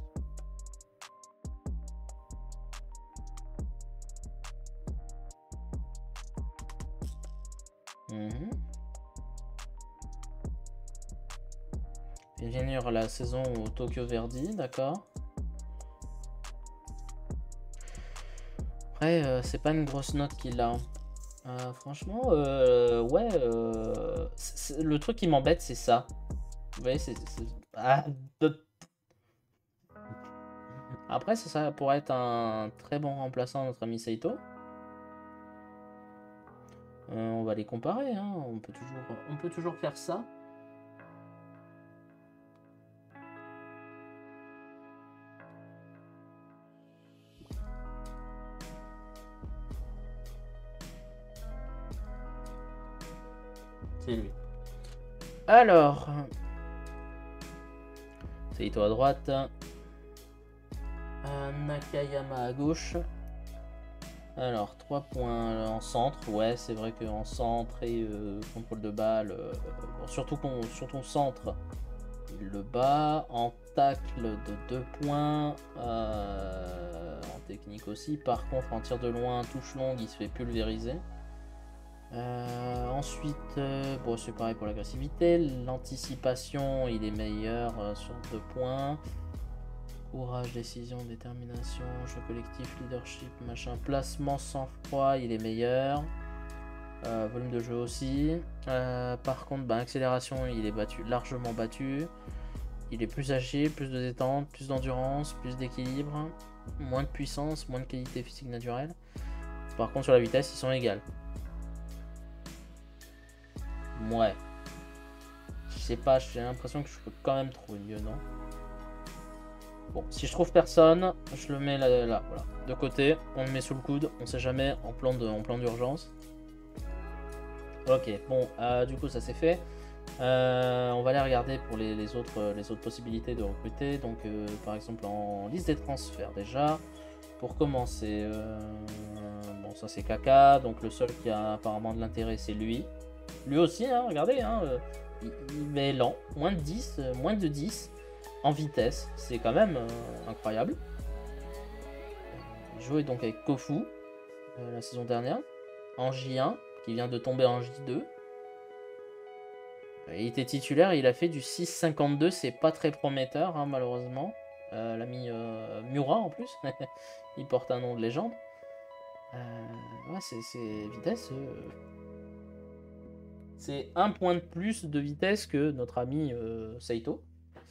Il vient finir la saison au Tokyo Verdy, d'accord. Après, c'est pas une grosse note qu'il a. Franchement, ouais. Le truc qui m'embête, c'est ça. Vous voyez, Après, ça pourrait être un très bon remplaçant, notre ami Saito. On va les comparer, hein. On peut toujours faire ça. C'est lui. Alors, Saito à droite, Nakayama à gauche. Alors, 3 points en centre. Ouais, c'est vrai qu'en centre et contrôle de balle, bon, surtout ton centre, il le bat. En tacle de 2 points, en technique aussi. Par contre, en tir de loin, touche longue, il se fait pulvériser. Ensuite, bon, c'est pareil pour l'agressivité. L'anticipation, il est meilleur sur 2 points. Courage, décision, détermination, jeu collectif, leadership, machin. Placement, sang-froid, il est meilleur. Volume de jeu aussi. Par contre, bah, accélération, il est largement battu. Il est plus agile, plus de détente, plus d'endurance, plus d'équilibre. Moins de puissance, moins de qualité physique naturelle. Par contre, sur la vitesse, ils sont égales. Ouais. Je sais pas, j'ai l'impression que je peux quand même trouver mieux, non? Bon, si je trouve personne, je le mets là, voilà. De côté, on le met sous le coude, on sait jamais, en plan d'urgence. Ok, bon, du coup ça c'est fait. On va aller regarder pour les autres possibilités de recruter. Donc par exemple en liste des transferts déjà. Pour commencer, bon ça c'est Kaka, donc le seul qui a apparemment de l'intérêt c'est lui. Lui aussi, hein, regardez, hein, il est lent, moins de 10 en vitesse, c'est quand même incroyable. Il jouait donc avec Kofu la saison dernière, en J1, qui vient de tomber en J2. Il était titulaire, il a fait du 6,52, c'est pas très prometteur hein, malheureusement. L'ami Mura en plus, il porte un nom de légende. Ouais, c'est vitesse. C'est un point de plus de vitesse que notre ami Saito.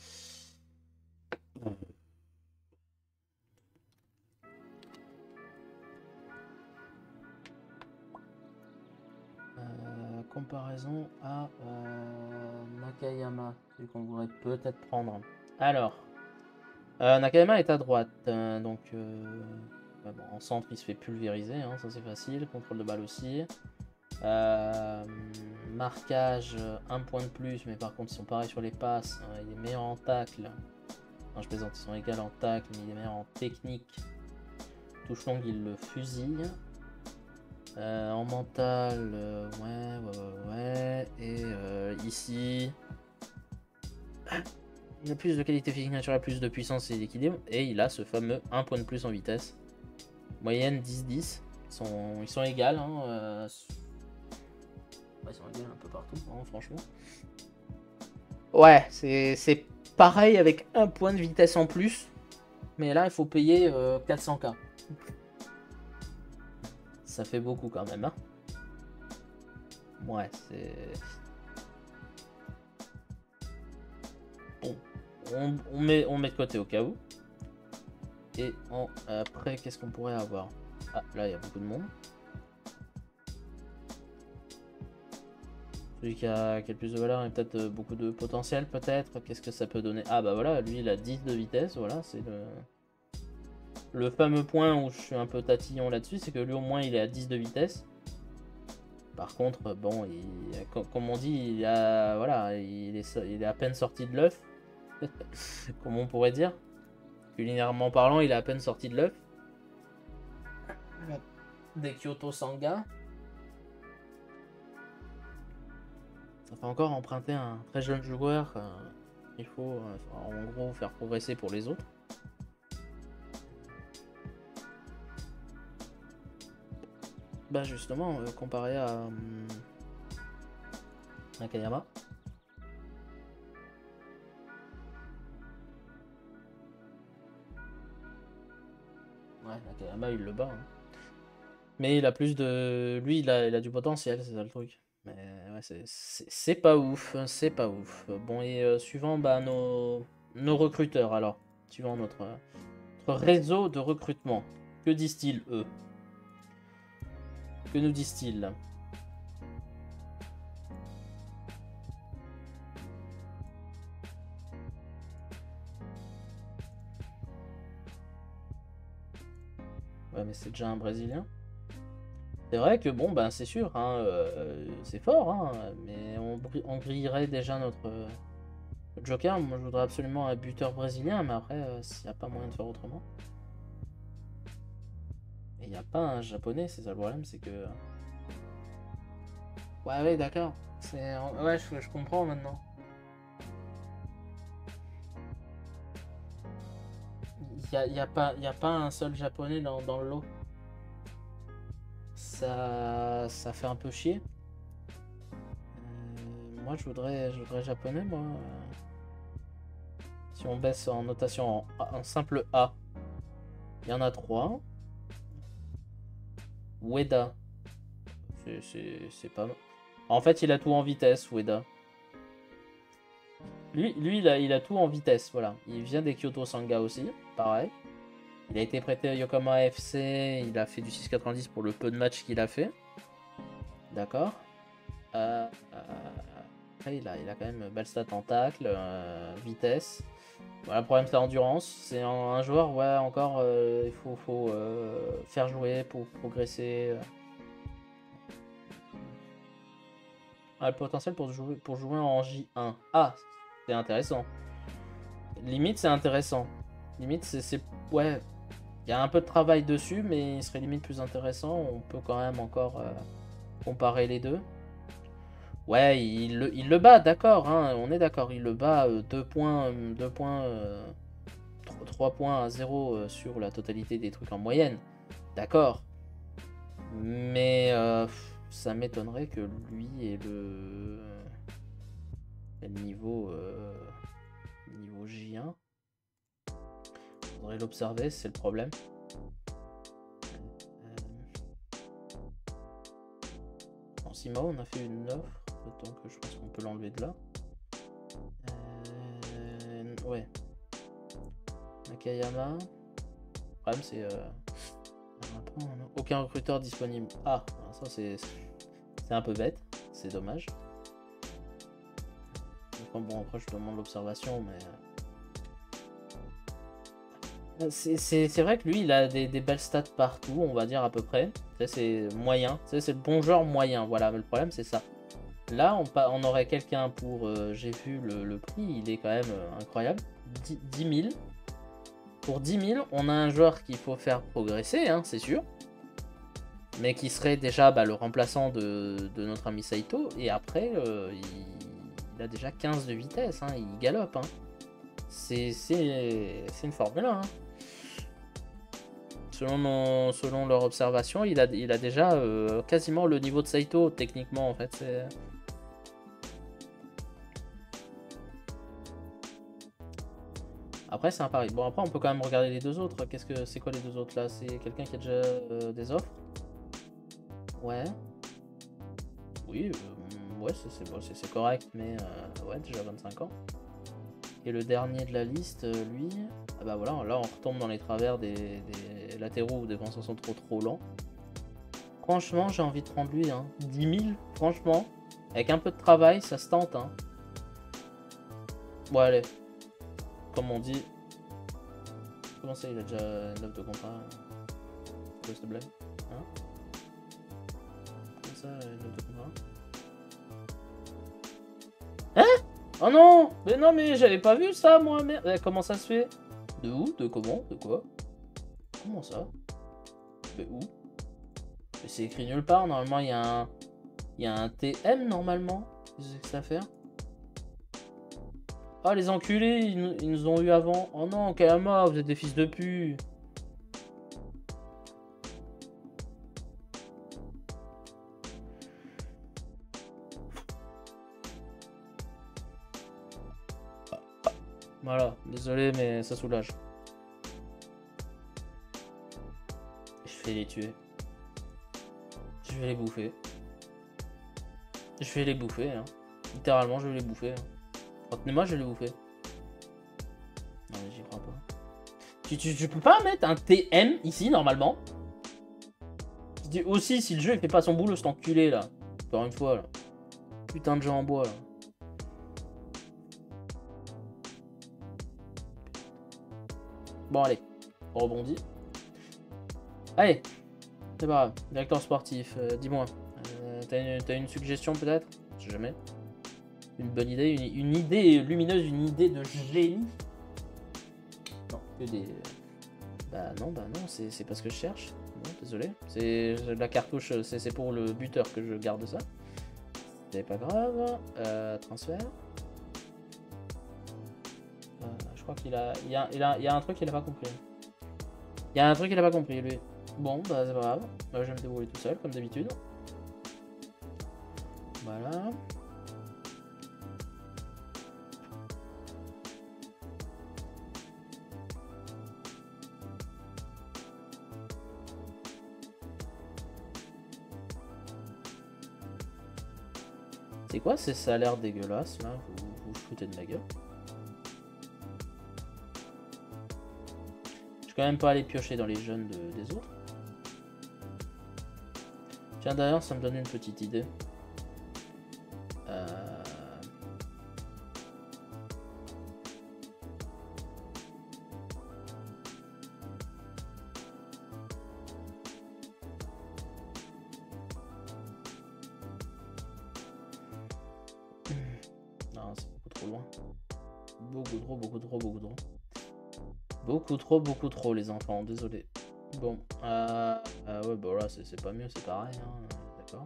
Comparaison à Nakayama, celui qu'on voudrait peut-être prendre. Alors, Nakayama est à droite, donc bah bon, en centre il se fait pulvériser, hein, ça c'est facile, contrôle de balle aussi. Marquage, un point de plus, mais par contre ils sont pareils sur les passes, hein, il est meilleur en tacle. Non, je plaisante, ils sont égaux en tacle, mais il est meilleur en technique. Touche longue, il le fusille. En mental, ouais. Et ici, il a plus de qualité physique naturelle, plus de puissance et d'équilibre. Et il a ce fameux 1 point de plus en vitesse. Moyenne 10-10. Ils sont égales. Hein, ils sont égales un peu partout, hein, franchement. Ouais, c'est pareil avec 1 point de vitesse en plus. Mais là, il faut payer 400K. Ça fait beaucoup quand même, hein. Ouais, c'est... Bon, on met de côté au cas où. Et après, qu'est-ce qu'on pourrait avoir? Ah, là, il y a beaucoup de monde. Celui qui a le plus de valeur et peut-être beaucoup de potentiel, peut-être. Qu'est-ce que ça peut donner? Ah, bah voilà, lui, il a 10 de vitesse. Voilà, c'est le fameux point où je suis un peu tatillon là-dessus. C'est que lui, au moins, il est à 10 de vitesse. Par contre, bon, comme on dit, il est à peine sorti de l'œuf. Comme on pourrait dire. Culinairement parlant, il est à peine sorti de l'œuf. Des Kyoto Sanga. Ça fait encore emprunter un très jeune joueur. Il faut en gros faire progresser pour les autres. Bah justement, comparé à Nakayama. Ouais, Nakayama il le bat. Hein. Mais il a plus de... Lui il a du potentiel, c'est ça le truc. Mais ouais, c'est pas ouf, c'est pas ouf. Bon et suivant bah, nos recruteurs alors. Suivant notre réseau de recrutement. Que disent-ils eux? Que nous disent-ils? Ouais mais c'est déjà un Brésilien. C'est vrai que bon, ben c'est sûr, hein, c'est fort, hein, mais on grillerait déjà notre Joker. Moi je voudrais absolument un buteur brésilien, mais après, s'il n'y a pas moyen de faire autrement. Et il n'y a pas un japonais, c'est ça le problème, c'est que. Ouais, ouais, d'accord. Ouais, je comprends maintenant. Y a pas un seul japonais dans le lot. Ça fait un peu chier. Moi, je voudrais japonais, moi. Si on baisse en notation en simple A, il y en a 3. Ueda, c'est pas mal. En fait, il a tout en vitesse, Ueda. Lui il a tout en vitesse, voilà. Il vient des Kyoto Sanga aussi, pareil. Il a été prêté à Yokohama FC, il a fait du 6,90 pour le peu de matchs qu'il a fait. D'accord. Après, il a quand même belle stat en tacle, vitesse. Voilà, le problème c'est l'endurance. C'est un joueur, ouais, encore, il faut faire jouer pour progresser. Ah, le potentiel pour jouer en J1. Ah, c'est intéressant. Limite, c'est intéressant. Limite, ouais, il y a un peu de travail dessus, mais il serait limite plus intéressant. On peut quand même encore comparer les deux. Ouais, il le bat, d'accord, hein, on est d'accord. Il le bat 2 points, 3 points à 0 sur la totalité des trucs en moyenne. D'accord. Mais ça m'étonnerait que lui ait le niveau, niveau J1. Faudrait l'observer, c'est le problème. En Simao, on a fait une offre, donc je pense qu'on peut l'enlever de là. Ouais. Nakayama. Le problème, c'est. Aucun recruteur disponible. Ah, ça c'est un peu bête, c'est dommage. Enfin, bon, après, je demande l'observation, mais. C'est vrai que lui, il a des belles stats partout, on va dire à peu près. C'est moyen, c'est le bon genre moyen, voilà, mais le problème c'est ça. Là, on aurait quelqu'un pour... J'ai vu le prix, il est quand même incroyable. 10 000. Pour 10 000, on a un joueur qu'il faut faire progresser, hein, c'est sûr. Mais qui serait déjà le remplaçant de notre ami Saito. Et après, il a déjà 15 de vitesse, hein, il galope. Hein. C'est une Formule 1. Hein. Selon leur observation, il a déjà quasiment le niveau de Saito, techniquement, en fait. Après, c'est un pari. Bon, après, on peut quand même regarder les deux autres. C'est quoi les deux autres, là? C'est quelqu'un qui a déjà des offres? Ouais. Oui, ouais, c'est correct, mais ouais, déjà 25 ans. Et le dernier de la liste, lui... Ah bah voilà, là, on retombe dans les travers des latéraux où des défenseurs sont trop lents. Franchement, j'ai envie de prendre lui, hein. 10 000, franchement. Avec un peu de travail, ça se tente, hein. Bon, allez. Comme on dit. Comment ça, il a déjà une offre de contrat? S'il te plaît. Hein? Comment ça, une offre de contrat? Hein? Oh non! Mais non, mais j'avais pas vu ça, moi, merde. Comment ça se fait? De où? De comment? De quoi? Comment ça? Mais où? Mais c'est écrit nulle part, normalement, il y a un TM, normalement. Qu'est-ce que ça à faire? Ah, les enculés, ils nous ont eu avant. Oh non, Kayama, vous êtes des fils de pute. Voilà, désolé, mais ça soulage. Je vais les tuer. Je vais les bouffer. Je vais les bouffer, hein. Littéralement, je vais les bouffer. Hein. Retenez-moi, je vais les bouffer. Non, mais j'y crois pas. Tu peux pas mettre un TM ici, normalement. Aussi, si le jeu il fait pas son boulot, cet enculé là. Encore une fois, là. Putain de jeu en bois, là. Bon, allez. On rebondit. Allez. c'est pas grave. Directeur sportif, dis-moi. T'as une suggestion peut-être? Je sais jamais. Une bonne idée, une idée lumineuse, une idée de génie? Non, que des... bah non, c'est pas ce que je cherche. Non, désolé. C'est la cartouche, c'est pour le buteur que je garde ça. C'est pas grave. Transfert. Je crois il y a un truc qu'il a pas compris. Il y a un truc qu'il a pas compris, lui. Bon, bah c'est pas grave. Moi, je vais me débrouiller tout seul, comme d'habitude. Voilà. C'est quoi ces salaires dégueulasses là? Vous foutez de ma gueule. Je vais quand même pas aller piocher dans les jeunes des autres. Tiens, d'ailleurs, ça me donne une petite idée. Non, c'est beaucoup trop loin. Beaucoup trop, les enfants, désolé. Bon, ouais, bah là, c'est pas mieux, c'est pareil, hein, d'accord.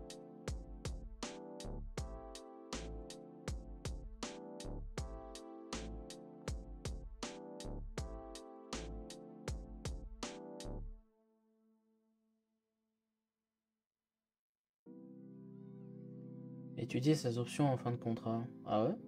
Étudier ses options en fin de contrat. Ah ouais?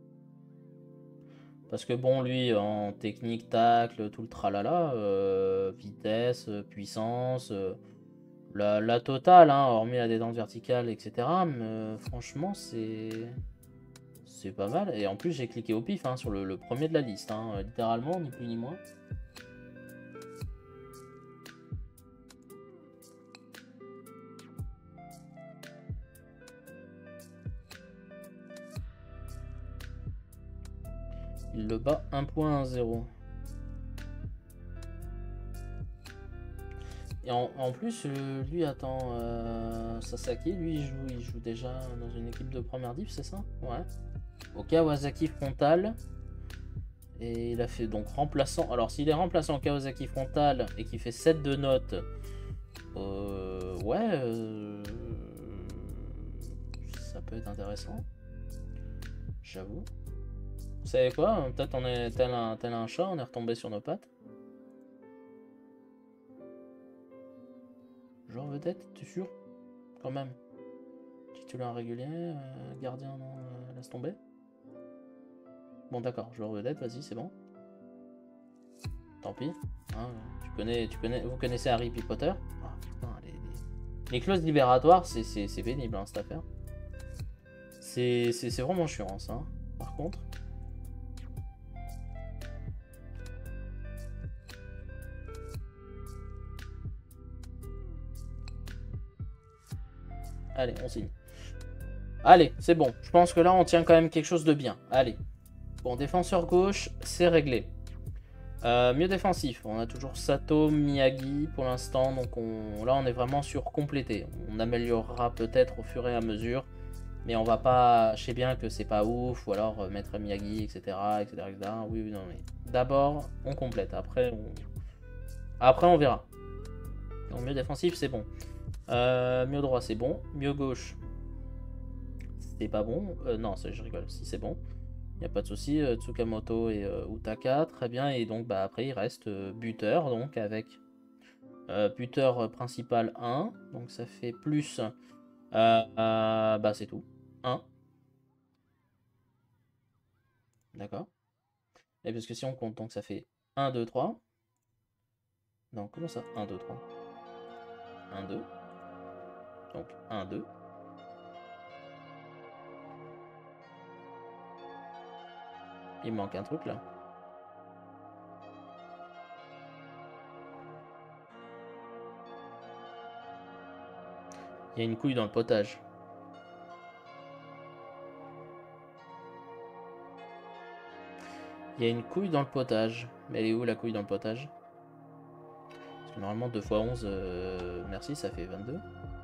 Parce que bon, lui, en technique, tacle, tout le tralala, vitesse, puissance, la totale, hein, hormis la détente verticale, etc. Mais franchement, c'est pas mal. Et en plus, j'ai cliqué au pif hein, sur le premier de la liste, hein, littéralement, ni plus ni moins. Il le bat 1.0. Et en plus, lui, attends, Sasaki, lui, il joue déjà dans une équipe de première div, c'est ça? Ouais. Au Kawasaki Frontal. Et il a fait donc remplaçant. Alors, s'il est remplaçant au Kawasaki Frontal et qu'il fait 7 de notes, ouais, ça peut être intéressant. J'avoue. Vous savez quoi? Peut-être on est tel un chat, on est retombé sur nos pattes. Genre vedette, t'es sûr? Quand même. Titulaire régulier, gardien, non, laisse tomber. Bon d'accord, joueur vedette, vas-y, c'est bon. Tant pis. Hein, vous connaissez Harry Potter? Ah, putain, les clauses libératoires, c'est pénible, hein, cette affaire. C'est vraiment chiant, ça. Hein, par contre. Allez, on signe. Allez, c'est bon. Je pense que là, on tient quand même quelque chose de bien. Allez. Bon, défenseur gauche, c'est réglé. Mieux défensif. On a toujours Sato, Miyagi pour l'instant. Donc là, on est vraiment sur compléter. On améliorera peut-être au fur et à mesure. Mais on va pas... Je sais bien que c'est pas ouf. Ou alors mettre Miyagi, etc. etc., etc. Oui, non, mais d'abord, on complète. Après, on verra. Donc mieux défensif, c'est bon. Mieux droit, c'est bon. Mieux gauche, c'est pas bon. Non, je rigole. Si, c'est bon. Il n'y a pas de souci. Tsukamoto et Utaka, très bien. Et donc, bah, après, il reste buteur. Donc, avec buteur principal 1. Donc, ça fait plus. Bah, c'est tout. 1. D'accord. Et parce que si on compte, donc ça fait 1, 2, 3. Non, comment ça? 1, 2, 3. 1, 2. Donc, 1, 2. Il manque un truc là. Il y a une couille dans le potage. Il y a une couille dans le potage. Mais elle est où la couille dans le potage? Parce que normalement 2 fois 11, merci, ça fait 22.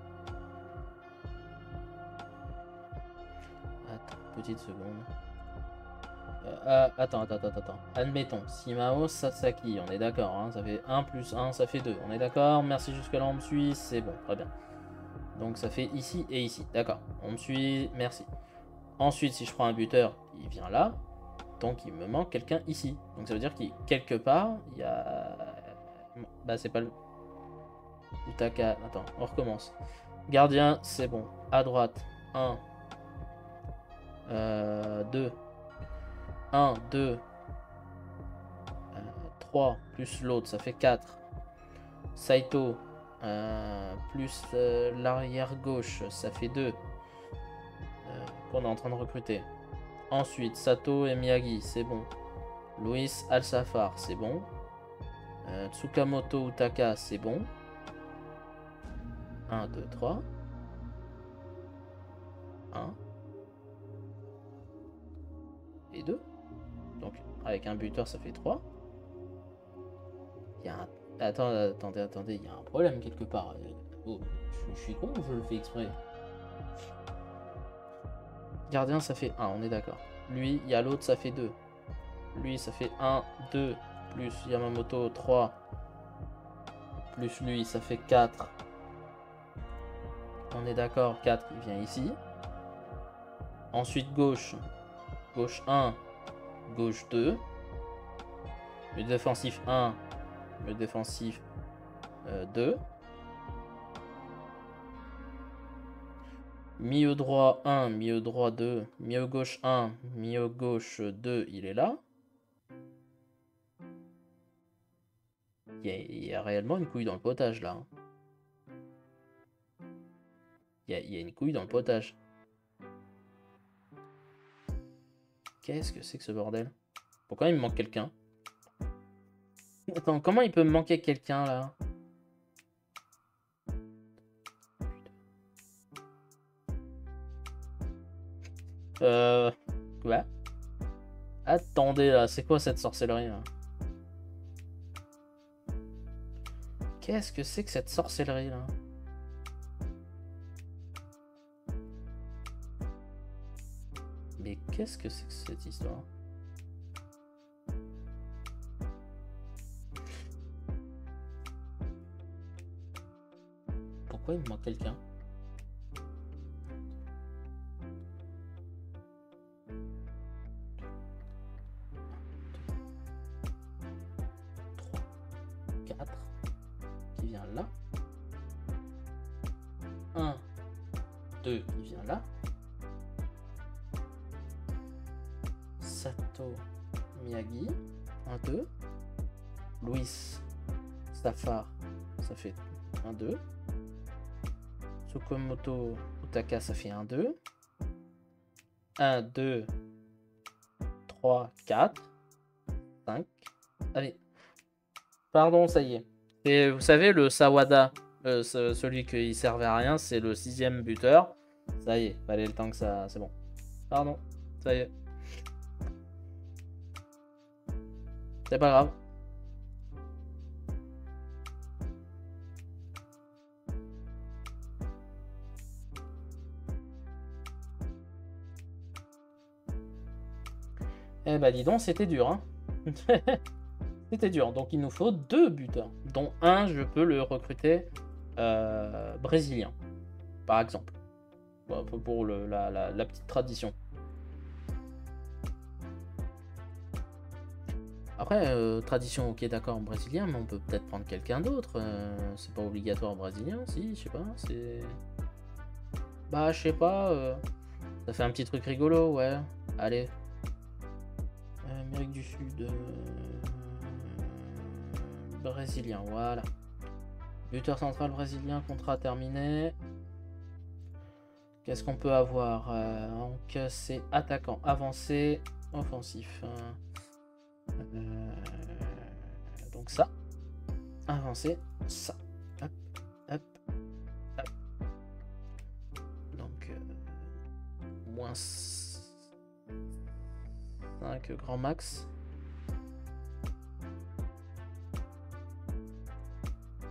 Attends, petite seconde. Attends. Admettons, Simao Sasaki, on est d'accord, hein, ça fait 1 plus 1, ça fait 2. On est d'accord, merci jusque-là, on me suit, c'est bon, très bien. Donc ça fait ici et ici, d'accord. On me suit, merci. Ensuite, si je prends un buteur, il vient là. Donc il me manque quelqu'un ici. Donc ça veut dire qu'il quelque part, il y a... Bah c'est pas le... Utaka, attends, on recommence. Gardien, c'est bon. À droite, 1. 2. 1, 2. 3, plus l'autre, ça fait 4. Saito, plus l'arrière gauche, ça fait 2. Qu'on est en train de recruter. Ensuite, Sato et Miyagi, c'est bon. Luis Alsafar, c'est bon. Tsukamoto Utaka, c'est bon. 1, 2, 3. 1. Et 2. Donc, avec un buteur, ça fait 3. Il y a un... Attendez, il y a un problème quelque part. Oh, je suis con ou je le fais exprès? Gardien, ça fait 1, on est d'accord. Lui, il y a l'autre, ça fait 2. Lui, ça fait 1, 2, plus Yamamoto, 3. Plus lui, ça fait 4. On est d'accord, 4, il vient ici. Ensuite, gauche. Gauche 1, gauche 2. Le défensif 1, le défensif 2. Milieu droit 1, milieu droit 2. Milieu gauche 1, milieu gauche 2, il est là. Il y a réellement une couille dans le potage là. Il y a une couille dans le potage. Qu'est-ce que c'est que ce bordel? Pourquoi il me manque quelqu'un? Attends, comment il peut me manquer quelqu'un là? Quoi? Attendez là, c'est quoi cette sorcellerie là? Qu'est-ce que c'est que cette sorcellerie là? Mais qu'est-ce que c'est que cette histoire? Pourquoi il me manque quelqu'un? Qui vient là. 1, 2 qui vient là. Sato Miyagi, 1, 2. Luis Safar, ça fait 1, 2. Tsukamoto Utaka, ça fait 1, 2. 1, 2, 3, 4, 5. Allez. Pardon, ça y est. Et vous savez, le Sawada, celui qui servait à rien, c'est le 6e buteur. Ça y est, fallait le temps que ça... C'est bon. Pardon, ça y est. C'est pas grave. Eh bah dis donc, c'était dur, hein. C'était dur. Donc il nous faut 2 buteurs, dont un, je peux le recruter brésilien, par exemple. Pour la petite tradition. Après, tradition, ok, d'accord, brésilien, mais on peut peut-être prendre quelqu'un d'autre. C'est pas obligatoire brésilien, si, je sais pas, c'est... Bah, je sais pas, ça fait un petit truc rigolo, ouais. Allez. Amérique du Sud... Brésilien, voilà. Buteur central brésilien, contrat terminé. Qu'est-ce qu'on peut avoir? Donc, c'est attaquant, avancé, offensif. Donc ça, avancé, ça. Hop, hop, hop. Donc, moins 5 grand max.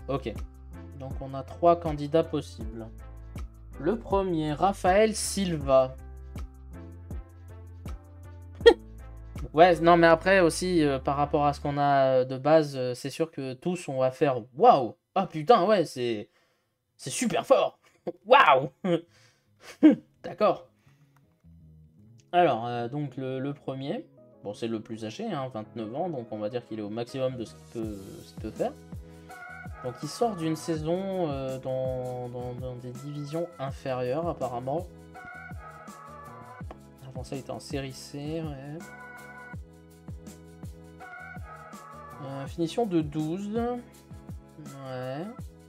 Ok. Donc on a 3 candidats possibles. Le premier, Raphaël Silva. Ouais, non, mais après aussi, par rapport à ce qu'on a de base, c'est sûr que tous, on va faire waouh! Ah putain, ouais, c'est super fort! Waouh! D'accord. Alors, donc le premier, bon, c'est le plus âgé, hein, 29 ans, donc on va dire qu'il est au maximum de ce qu'il peut faire. Donc il sort d'une saison dans des divisions inférieures, apparemment. Avant ça, il était en série C, ouais. Finition de 12. Ouais.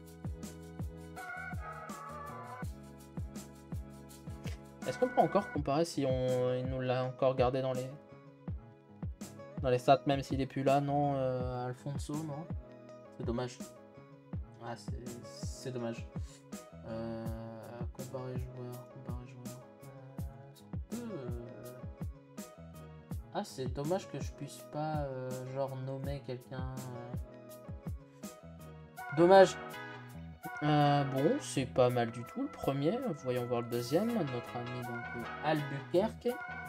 Est-ce qu'on peut encore comparer si il nous l'a encore gardé dans les stats, même s'il est plus là? Non, Alfonso, non. C'est dommage. Ah, c'est dommage. Comparer joueur. Est-ce qu'on peut, Ah, c'est dommage que je puisse pas genre nommer quelqu'un. Dommage. Bon, c'est pas mal du tout le premier. Voyons voir le deuxième. Notre ami donc Albuquerque.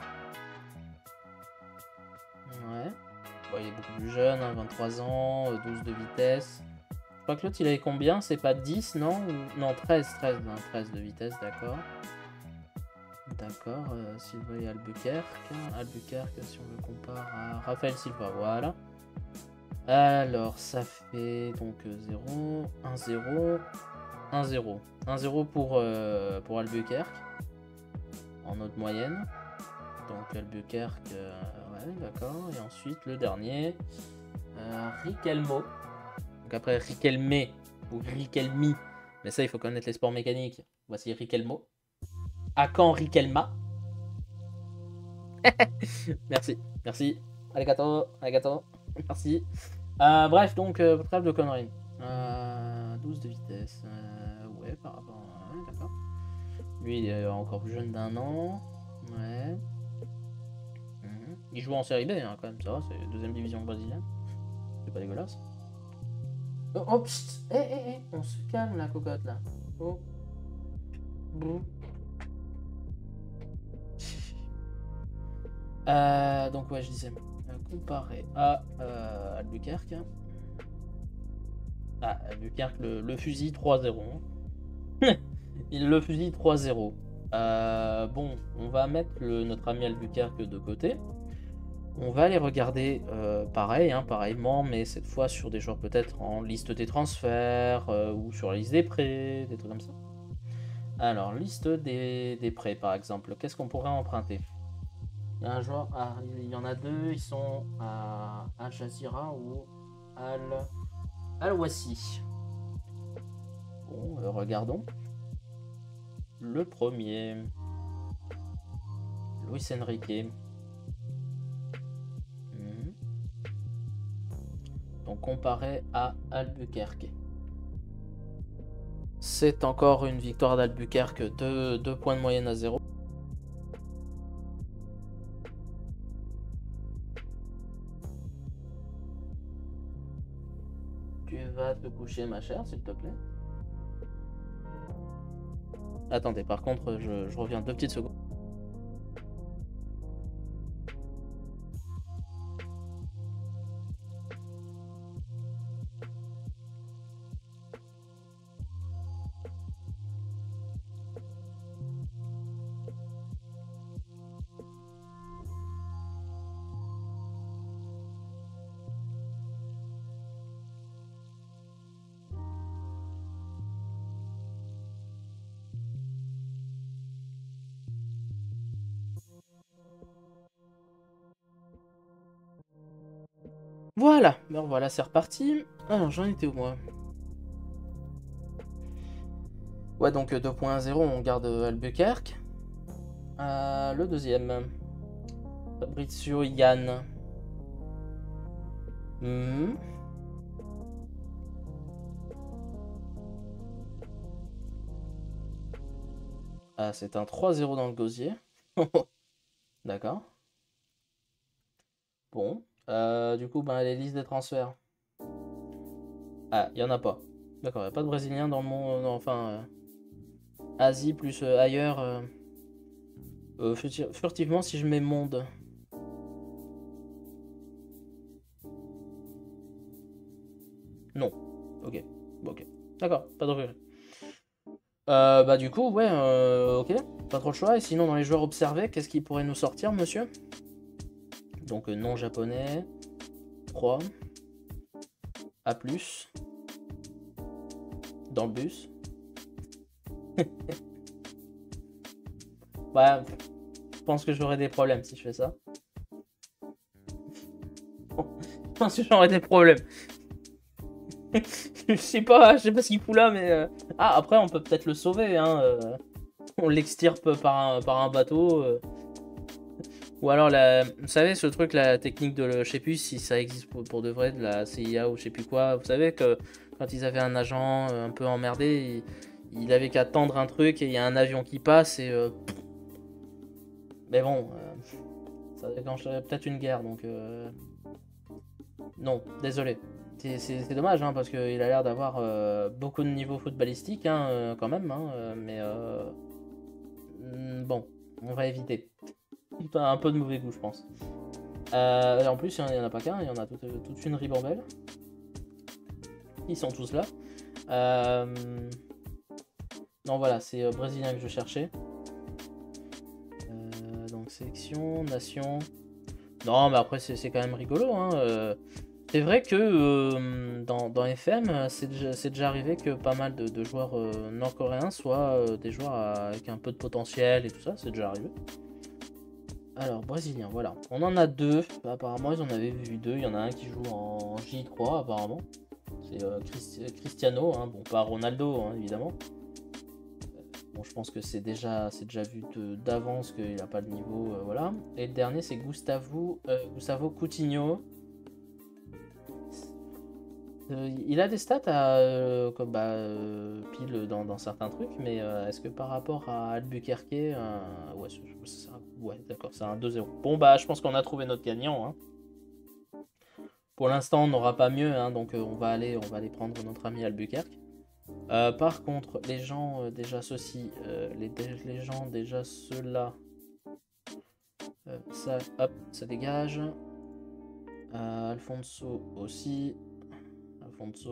Ouais. Bon, il est beaucoup plus jeune, hein, 23 ans, 12 de vitesse. Je crois que l'autre il avait combien? C'est pas 10, non? Non, 13, non, 13 de vitesse, d'accord. D'accord, Silva et Albuquerque. Albuquerque, si on le compare à Raphaël Silva, voilà. Alors, ça fait donc 0, 1, 0, 1, 0. 1, 0 pour Albuquerque, en note moyenne. Donc Albuquerque, ouais, d'accord. Et ensuite, le dernier, Riquelmo. Donc après, Riquelme ou Riquelmi. Mais ça, il faut connaître les sports mécaniques. Voici Riquelmo. À quand Riquelma? Merci. Arigato. Merci. Bref, donc, trêve de conneries. 12 de vitesse. Ouais, par rapport à... Ouais, d'accord. Lui, il est encore plus jeune d'1 an. Ouais. Il joue en série B, hein, quand même, ça va. C'est deuxième division brésilienne. C'est pas dégueulasse. Oh, pst. On se calme, la cocotte, là. Oh. Bouh. Donc ouais, je disais, comparé à Albuquerque. Ah, Albuquerque, le fusil 3-0. Il le fusil 3-0. Bon, on va mettre notre ami Albuquerque de côté. On va aller regarder pareil, hein, pareillement, mais cette fois sur des joueurs peut-être en liste des transferts ou sur la liste des prêts, des trucs comme ça. Alors, liste des prêts par exemple. Qu'est-ce qu'on pourrait emprunter? Il y a un joueur, il y en a deux, ils sont à Al Jazeera ou Al-Wassi. Bon, regardons. Le premier, Luis Enrique. Donc comparé à Albuquerque. C'est encore une victoire d'Albuquerque, 2 points de moyenne à 0. Tu vas te coucher, ma chère, s'il te plaît. Attendez, par contre, je reviens 2 petites secondes. Voilà, ben voilà, c'est reparti. Alors, j'en étais où, moi? Ouais, donc 2.0, on garde Albuquerque. Le deuxième, Fabrizio Yann. Ah, c'est un 3-0 dans le gosier. D'accord. Bon. Du coup, ben, les listes des transferts. Ah, il n'y en a pas. D'accord, il n'y a pas de Brésiliens dans le monde, enfin, Asie plus ailleurs. Furtivement, si je mets monde. Non. Ok. Bon, ok. D'accord, pas de regret. Bah du coup, ouais, ok. Pas trop le choix. Et sinon, dans les joueurs observés, qu'est-ce qui pourrait nous sortir, monsieur? Donc, non japonais. 3. A+. Dans le bus. Bah, je pense que j'aurais des problèmes si je fais ça. Je pense que j'aurais des problèmes. je sais pas ce qu'il fout là, mais... Ah, après, on peut peut-être le sauver, hein. On l'extirpe par un bateau. Ou alors, vous savez, ce truc, la technique de... Je sais plus si ça existe pour de vrai, de la CIA ou je sais plus quoi. Vous savez que quand ils avaient un agent un peu emmerdé, il avait qu'à tendre un truc et il y a un avion qui passe et... Mais bon, ça déclencherait peut-être une guerre, donc... Non, désolé. C'est dommage, hein, parce qu'il a l'air d'avoir beaucoup de niveau footballistique, hein, quand même, hein, mais bon, on va éviter. Un peu de mauvais goût, je pense. En plus, il n'y en a pas qu'un, il y en a toute une ribambelle. Ils sont tous là. Non, voilà, c'est brésilien que je cherchais. Donc, sélection, nation. Non, mais après, c'est quand même rigolo, hein. C'est vrai que dans FM, c'est déjà arrivé que pas mal de joueurs nord-coréens soient des joueurs avec un peu de potentiel et tout ça, c'est déjà arrivé. Alors, brésilien, voilà. On en a 2, apparemment ils en avaient vu 2, il y en a un qui joue en J3 apparemment. C'est Cristiano, hein. Bon, pas Ronaldo, hein, évidemment. Bon, je pense que c'est déjà vu d'avance qu'il n'a pas le niveau, voilà. Et le dernier c'est Gustavo Coutinho. Il a des stats comme pile dans certains trucs, mais est-ce que par rapport à Albuquerque, ouais, d'accord, c'est un 2-0. Bon, bah, je pense qu'on a trouvé notre gagnant, hein. Pour l'instant, on n'aura pas mieux, hein, donc on va aller prendre notre ami Albuquerque. Par contre, les gens déjà ceux-ci, les gens déjà ceux-là, ça, hop, ça dégage. Alfonso aussi. Alfonso,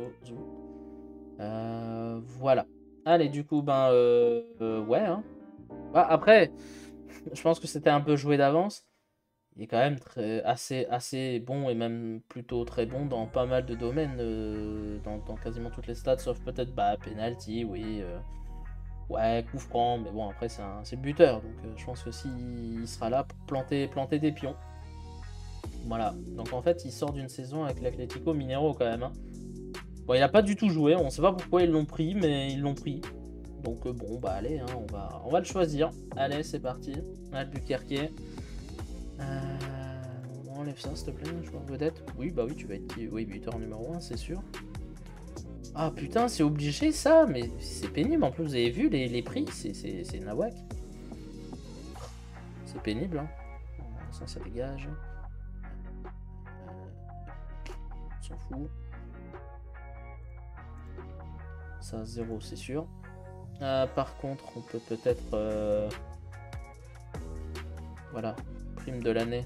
voilà. Allez, du coup, ouais. Hein. Bah, après, je pense que c'était un peu joué d'avance. Il est quand même assez bon et même plutôt très bon dans pas mal de domaines, dans quasiment toutes les stats, sauf peut-être penalty, oui. Ouais, coup franc, mais bon, après, c'est le buteur. Donc, je pense que s'il sera là pour planter des pions. Voilà. Donc, en fait, il sort d'une saison avec l'Atlético Mineiro quand même. Hein. Bon, il a pas du tout joué, on sait pas pourquoi ils l'ont pris, mais ils l'ont pris. Donc bon, bah allez, hein, on va le choisir. Allez, c'est parti. Albuquerque. On enlève ça, s'il te plaît, je vois vedette. Oui, bah oui, tu vas être buteur numéro 1, c'est sûr. Ah putain, c'est obligé ça, mais c'est pénible. En plus, vous avez vu les prix, c'est nawak. C'est pénible, hein. Ça dégage. On s'en fout. Ça, 0, c'est sûr. Par contre, on peut peut-être... Voilà, prime de l'année.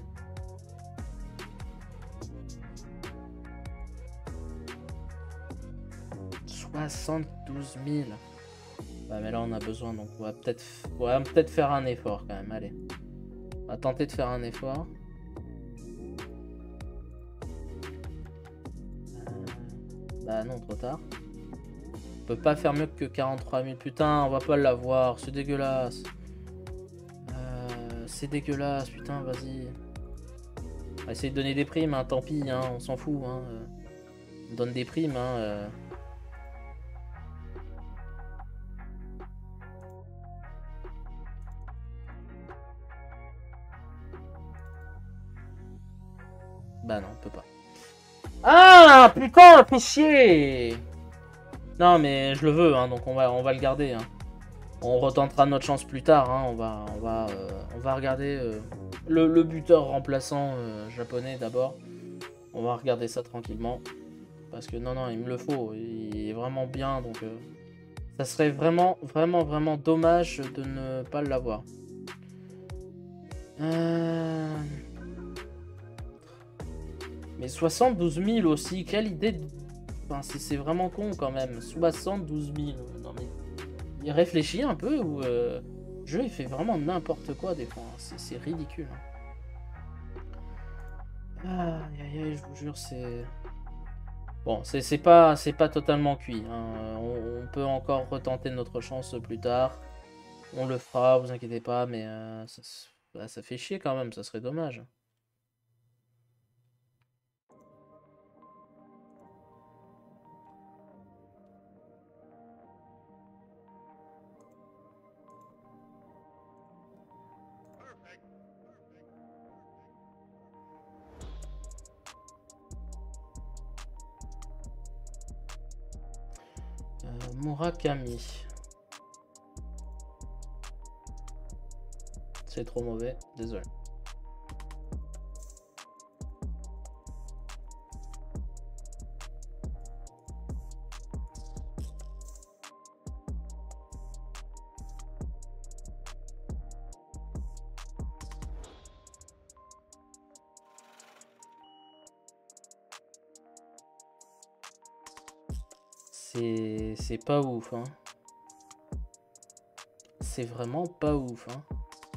« 72 000 ». Bah, mais là, on a besoin, donc on va peut-être faire un effort quand même, allez. On va tenter de faire un effort. Bah non, trop tard. On peut pas faire mieux que 43 000. Putain, on va pas l'avoir. C'est dégueulasse. C'est dégueulasse. Putain, vas-y. On va essayer de donner des primes. Hein, tant pis. Hein, on s'en fout. Hein. On donne des primes. Hein, Bah non, on peut pas. Ah, putain, fais chier. Non, mais je le veux. Hein, donc on va le garder. Hein. On retentera notre chance plus tard. Hein. On va regarder le buteur remplaçant japonais d'abord. On va regarder ça tranquillement. Parce que non, il me le faut. Il est vraiment bien, donc ça serait vraiment dommage de ne pas l'avoir. Mais 72 000 aussi, quelle idée de... Enfin, c'est vraiment con quand même. 72 000. Non mais... Il réfléchit un peu ou... Le jeu il fait vraiment n'importe quoi des fois. C'est ridicule. Aïe aïe aïe, je vous jure, c'est... Bon, c'est pas totalement cuit. Hein. On peut encore retenter notre chance plus tard. On le fera, vous inquiétez pas, mais ça fait chier quand même, ça serait dommage. Murakami. C'est trop mauvais, désolé. C'est pas ouf, hein. C'est vraiment pas ouf, hein.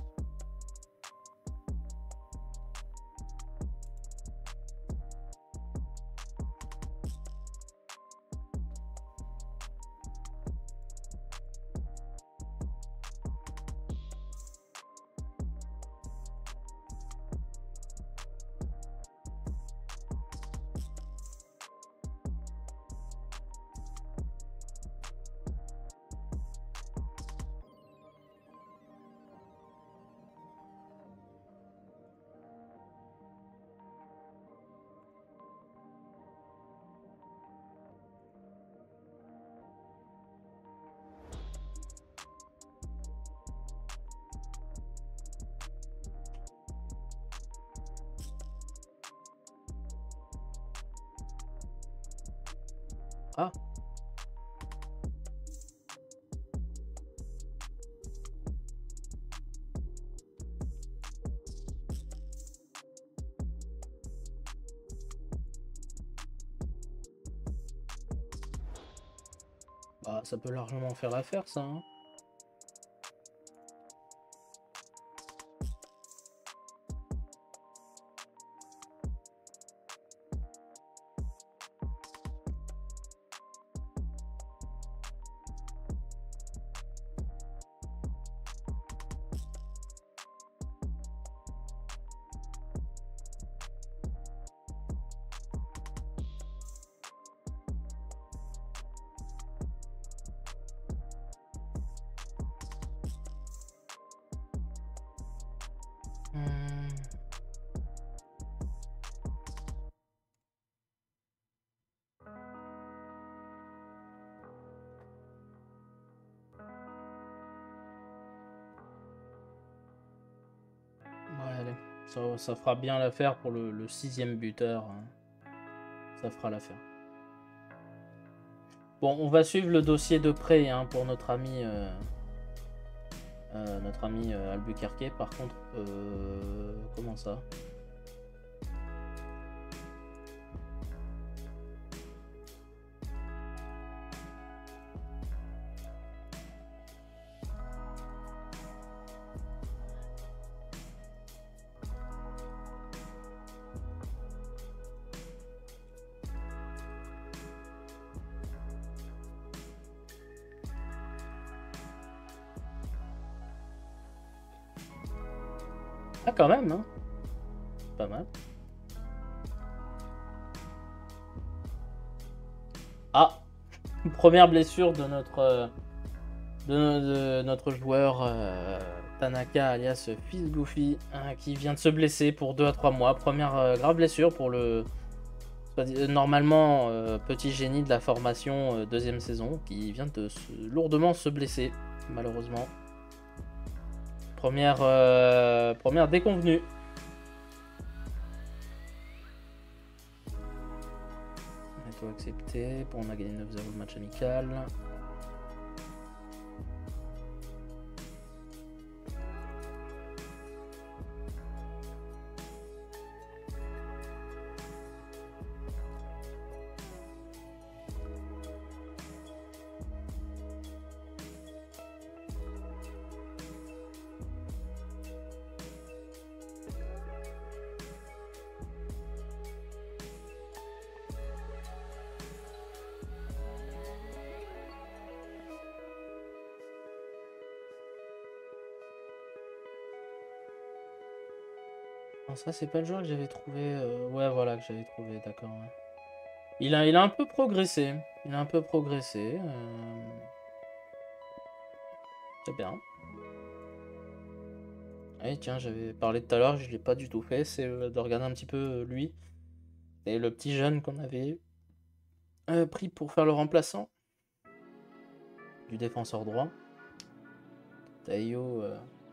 Ah. Bah, ça peut largement faire l'affaire, ça, hein. Ouais, allez. Ça fera bien l'affaire pour le 6e buteur. Hein. Ça fera l'affaire. Bon, on va suivre le dossier de près hein, pour notre ami Albuquerque. Par contre, comment ça? Ah, quand même, hein. Pas mal. Ah, première blessure de notre joueur Tanaka alias Fils Goofy qui vient de se blesser pour 2 à 3 mois. Première grave blessure pour le normalement petit génie de la formation 2e saison qui vient de lourdement se blesser malheureusement. Première déconvenue. faut accepter. Bon, on a gagné 9-0 le match amical. Ça, c'est pas le joueur que j'avais trouvé. Ouais, voilà, que j'avais trouvé, d'accord. Ouais. Il a un peu progressé. Il a un peu progressé. C'est bien. Et tiens, j'avais parlé tout à l'heure, je l'ai pas du tout fait. C'est de regarder un petit peu lui. Et le petit jeune qu'on avait pris pour faire le remplaçant du défenseur droit. Taiyo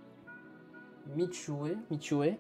Michue.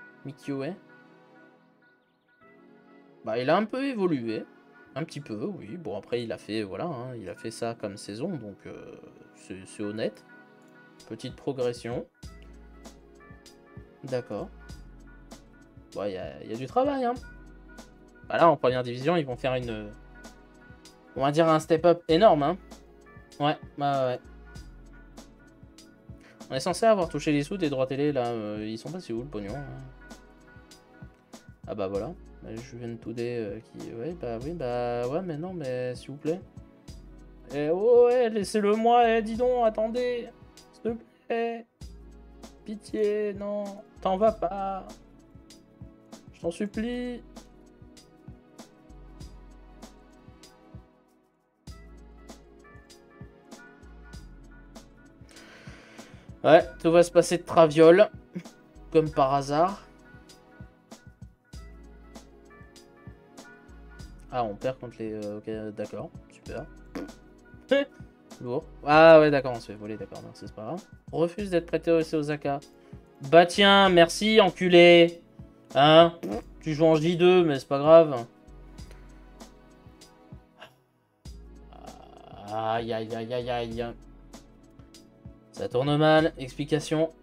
Bah, il a un peu évolué. Un petit peu, oui. Bon, après, il a fait, voilà, hein, il a fait ça comme saison, donc c'est honnête. Petite progression. D'accord. Bon, il y a du travail, hein. Bah là, en première division, ils vont faire une... On va dire un step-up énorme, hein. Ouais, bah ouais. On est censé avoir touché les sous des droits télé, là. Ils sont passés où, le pognon, hein. Ah bah voilà. Bah, je viens de Today qui... Ouais, bah oui, bah ouais, mais non, mais s'il vous plaît. Eh oh, ouais, laissez-le moi, dis donc, attendez. S'il te plaît. Pitié, non. T'en vas pas. Je t'en supplie. Ouais, tout va se passer de traviole. Comme par hasard. Ah, on perd contre les... ok, d'accord. Super. Lourd. Ah ouais, d'accord, on se fait voler, d'accord, merci, c'est pas grave. Refuse d'être prêté au SC Osaka. Bah tiens, merci, enculé. Hein? Tu joues en J2, mais c'est pas grave. Aïe, aïe, aïe, aïe, aïe. Ça tourne mal, explication.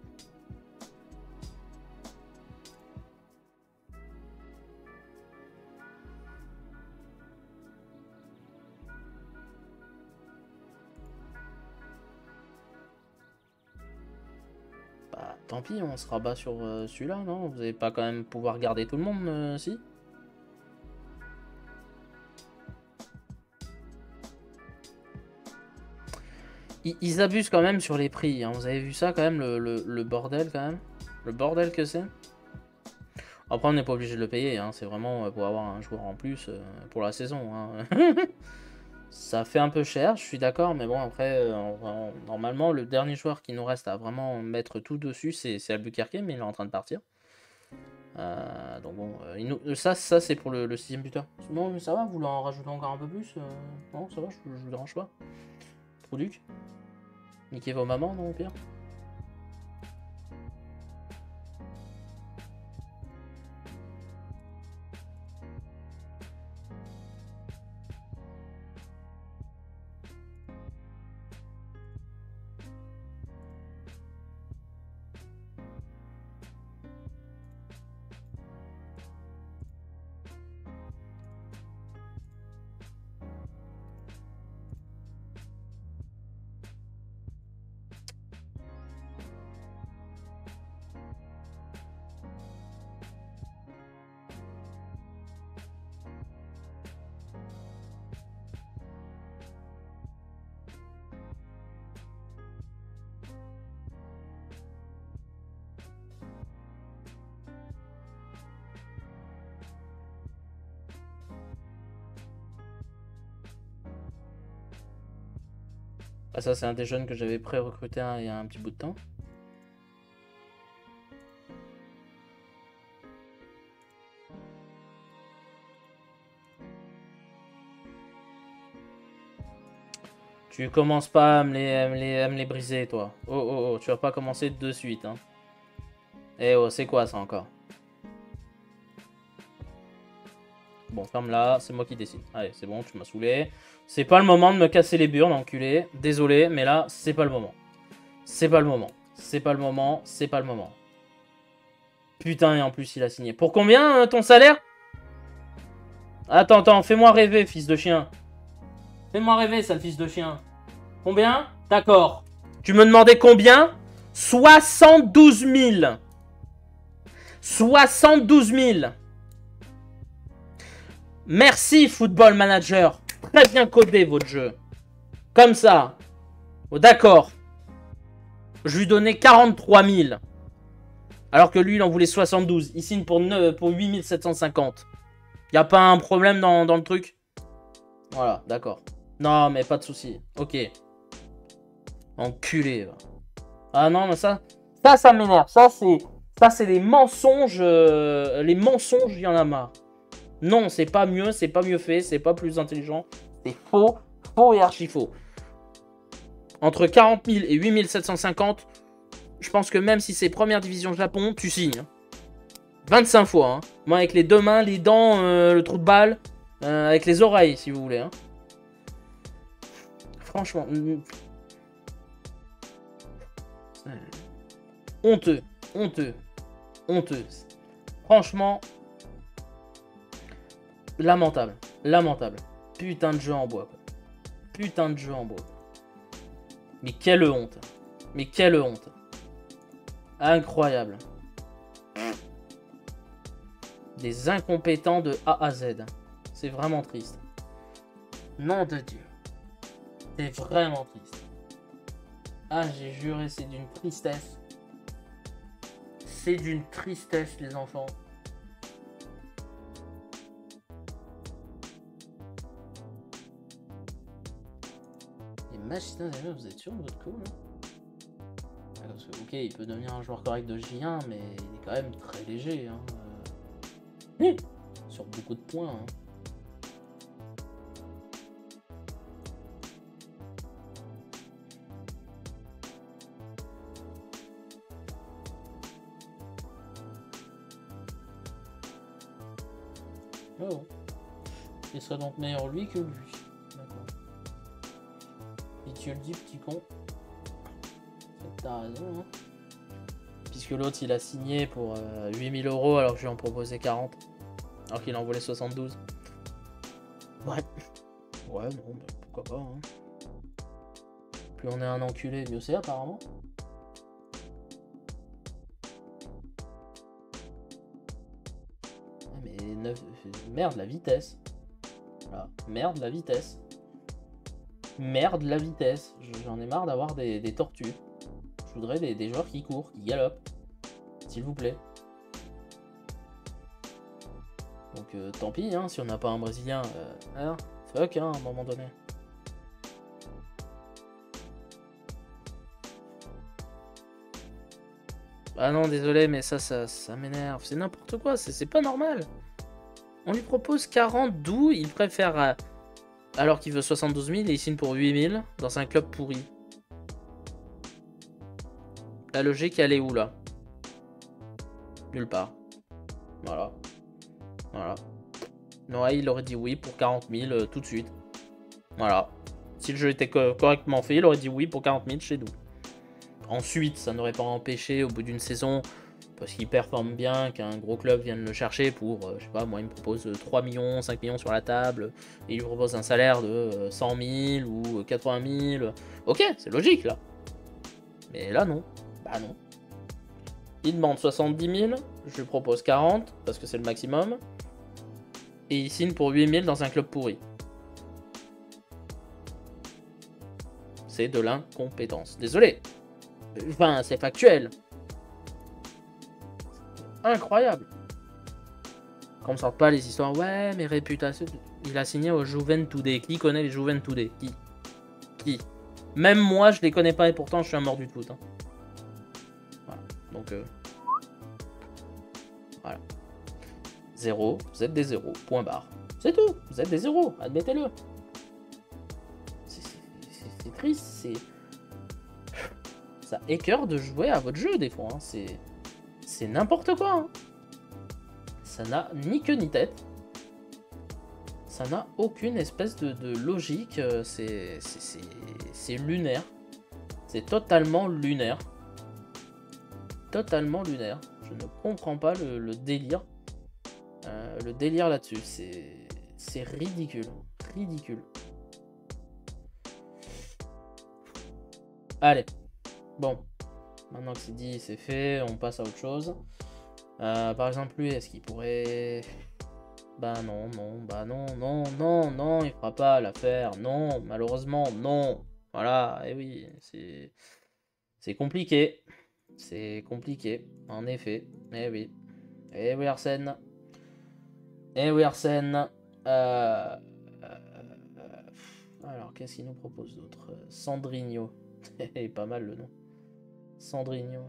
Bah tant pis, on se rabat sur celui-là, non? Vous allez pas quand même pouvoir garder tout le monde, si? Ils abusent quand même sur les prix, hein. Vous avez vu ça quand même, le bordel quand même? Le bordel que c'est? Après, on n'est pas obligé de le payer, hein. C'est vraiment pour avoir un joueur en plus pour la saison, hein. Ça fait un peu cher, je suis d'accord, mais bon, après, normalement, le dernier joueur qui nous reste à vraiment mettre tout dessus, c'est Albuquerque, mais il est en train de partir. Donc bon, ça c'est pour le 6ème buteur. Non, mais ça va, vous voulez en rajouter encore un peu plus? Non, ça va, je vous dérange pas. Produc. Niquez vos mamans, non, au pire. Ah, ça, c'est un des jeunes que j'avais pré-recruté il y a un petit bout de temps. Tu commences pas à me les briser, toi. Oh, oh, oh, tu vas pas commencer de suite, hein. Eh oh, c'est quoi ça encore? Bon, ferme-la, c'est moi qui décide. Allez, c'est bon, tu m'as saoulé. C'est pas le moment de me casser les burnes, enculé. Désolé, mais là, c'est pas le moment. C'est pas le moment. C'est pas le moment, c'est pas le moment. Putain, et en plus, il a signé. Pour combien, ton salaire? Attends, fais-moi rêver, fils de chien. Fais-moi rêver, sale fils de chien. Combien? D'accord. Tu me demandais combien? 72 000. 72 000. Merci, Football Manager. Très bien codé, votre jeu. Comme ça. Oh, d'accord. Je lui donnais 43 000. Alors que lui, il en voulait 72. Il signe pour 8 750. Y a pas un problème dans le truc? Voilà, d'accord. Non, mais pas de souci. Ok. Enculé. Va. Ah non, mais ça m'énerve. Ça, c'est des mensonges. Les mensonges, il y en a marre. Non, c'est pas mieux fait, c'est pas plus intelligent. C'est faux, faux et archi faux. Entre 40 000 et 8 750, je pense que même si c'est première division Japon, tu signes. 25 fois. Hein. Moi, avec les deux mains, les dents, le trou de balle, avec les oreilles, si vous voulez. Hein. Franchement. Honteux. Franchement. Lamentable. Putain de jeu en bois. Mais quelle honte. Incroyable. Des incompétents de A à Z. C'est vraiment triste. Nom de Dieu. C'est vraiment triste. Ah, j'ai juré, c'est d'une tristesse. C'est d'une tristesse, les enfants. Les magiciens, vous êtes sûr de votre coup, là? Parce que, ok, il peut devenir un joueur correct de J1, mais il est quand même très léger. Hein. Sur beaucoup de points. Hein. Oh. Il serait donc meilleur lui que lui. D'accord. Et tu le dis, petit con. T'as raison, hein. Puisque l'autre, il a signé pour 8 000 € alors que je lui en proposais 40. Alors qu'il en voulait 72. Ouais. Ouais, non, bah, pourquoi pas, hein. Plus on est un enculé, mieux c'est apparemment. Mais merde, la vitesse. Voilà. Merde, la vitesse. J'en ai marre d'avoir des tortues. Je voudrais des joueurs qui courent, qui galopent. S'il vous plaît. Donc tant pis, hein, si on n'a pas un Brésilien. Hein, fuck, hein, à un moment donné. Ah non, désolé, mais ça m'énerve. C'est n'importe quoi, c'est pas normal. On lui propose 40 d'où il préfère... alors qu'il veut 72 000 et il signe pour 8 000 dans un club pourri. La logique, elle est où, là? Nulle part. Voilà. Ouais, il aurait dit oui pour 40 000 tout de suite. Voilà. Si le jeu était correctement fait, il aurait dit oui pour 40 000 chez nous. Ensuite, ça n'aurait pas empêché, au bout d'une saison, parce qu'il performe bien, qu'un gros club vienne le chercher pour, je sais pas, moi, il me propose 3 millions, 5 millions sur la table, et il lui propose un salaire de 100 000 ou 80 000. Ok, c'est logique, là. Mais là, non. Bah non. Il demande 70 000, je lui propose 40, parce que c'est le maximum. Et il signe pour 8 000 dans un club pourri. C'est de l'incompétence. Désolé. Enfin, c'est factuel. Incroyable. Qu'on ne sorte pas les histoires. Ouais, mais réputation. Il a signé au Juventude. Qui connaît les Juventude? Qui? Même moi, je les connais pas et pourtant, je suis un mort du foot. Hein. Voilà. Donc, voilà. 0, vous êtes des 0, point barre. C'est tout, vous êtes des 0, admettez-le. C'est triste, c'est... Ça écœure de jouer à votre jeu des fois, hein. C'est n'importe quoi. Hein. Ça n'a ni queue ni tête. Ça n'a aucune espèce de logique. C'est lunaire. C'est totalement lunaire. Totalement lunaire. Je ne comprends pas le délire. Le délire là-dessus. C'est ridicule. Ridicule. Allez. Bon. Maintenant que c'est dit, c'est fait. On passe à autre chose. Par exemple, lui, est-ce qu'il pourrait... Bah non, il fera pas l'affaire. Non, malheureusement, non. Voilà, et oui, c'est compliqué. C'est compliqué, en effet. Eh oui. Eh oui, Arsène. Eh oui, Arsène. Alors, qu'est-ce qu'il nous propose d'autre? Sandrigno. Pas mal le nom. Sandrigno.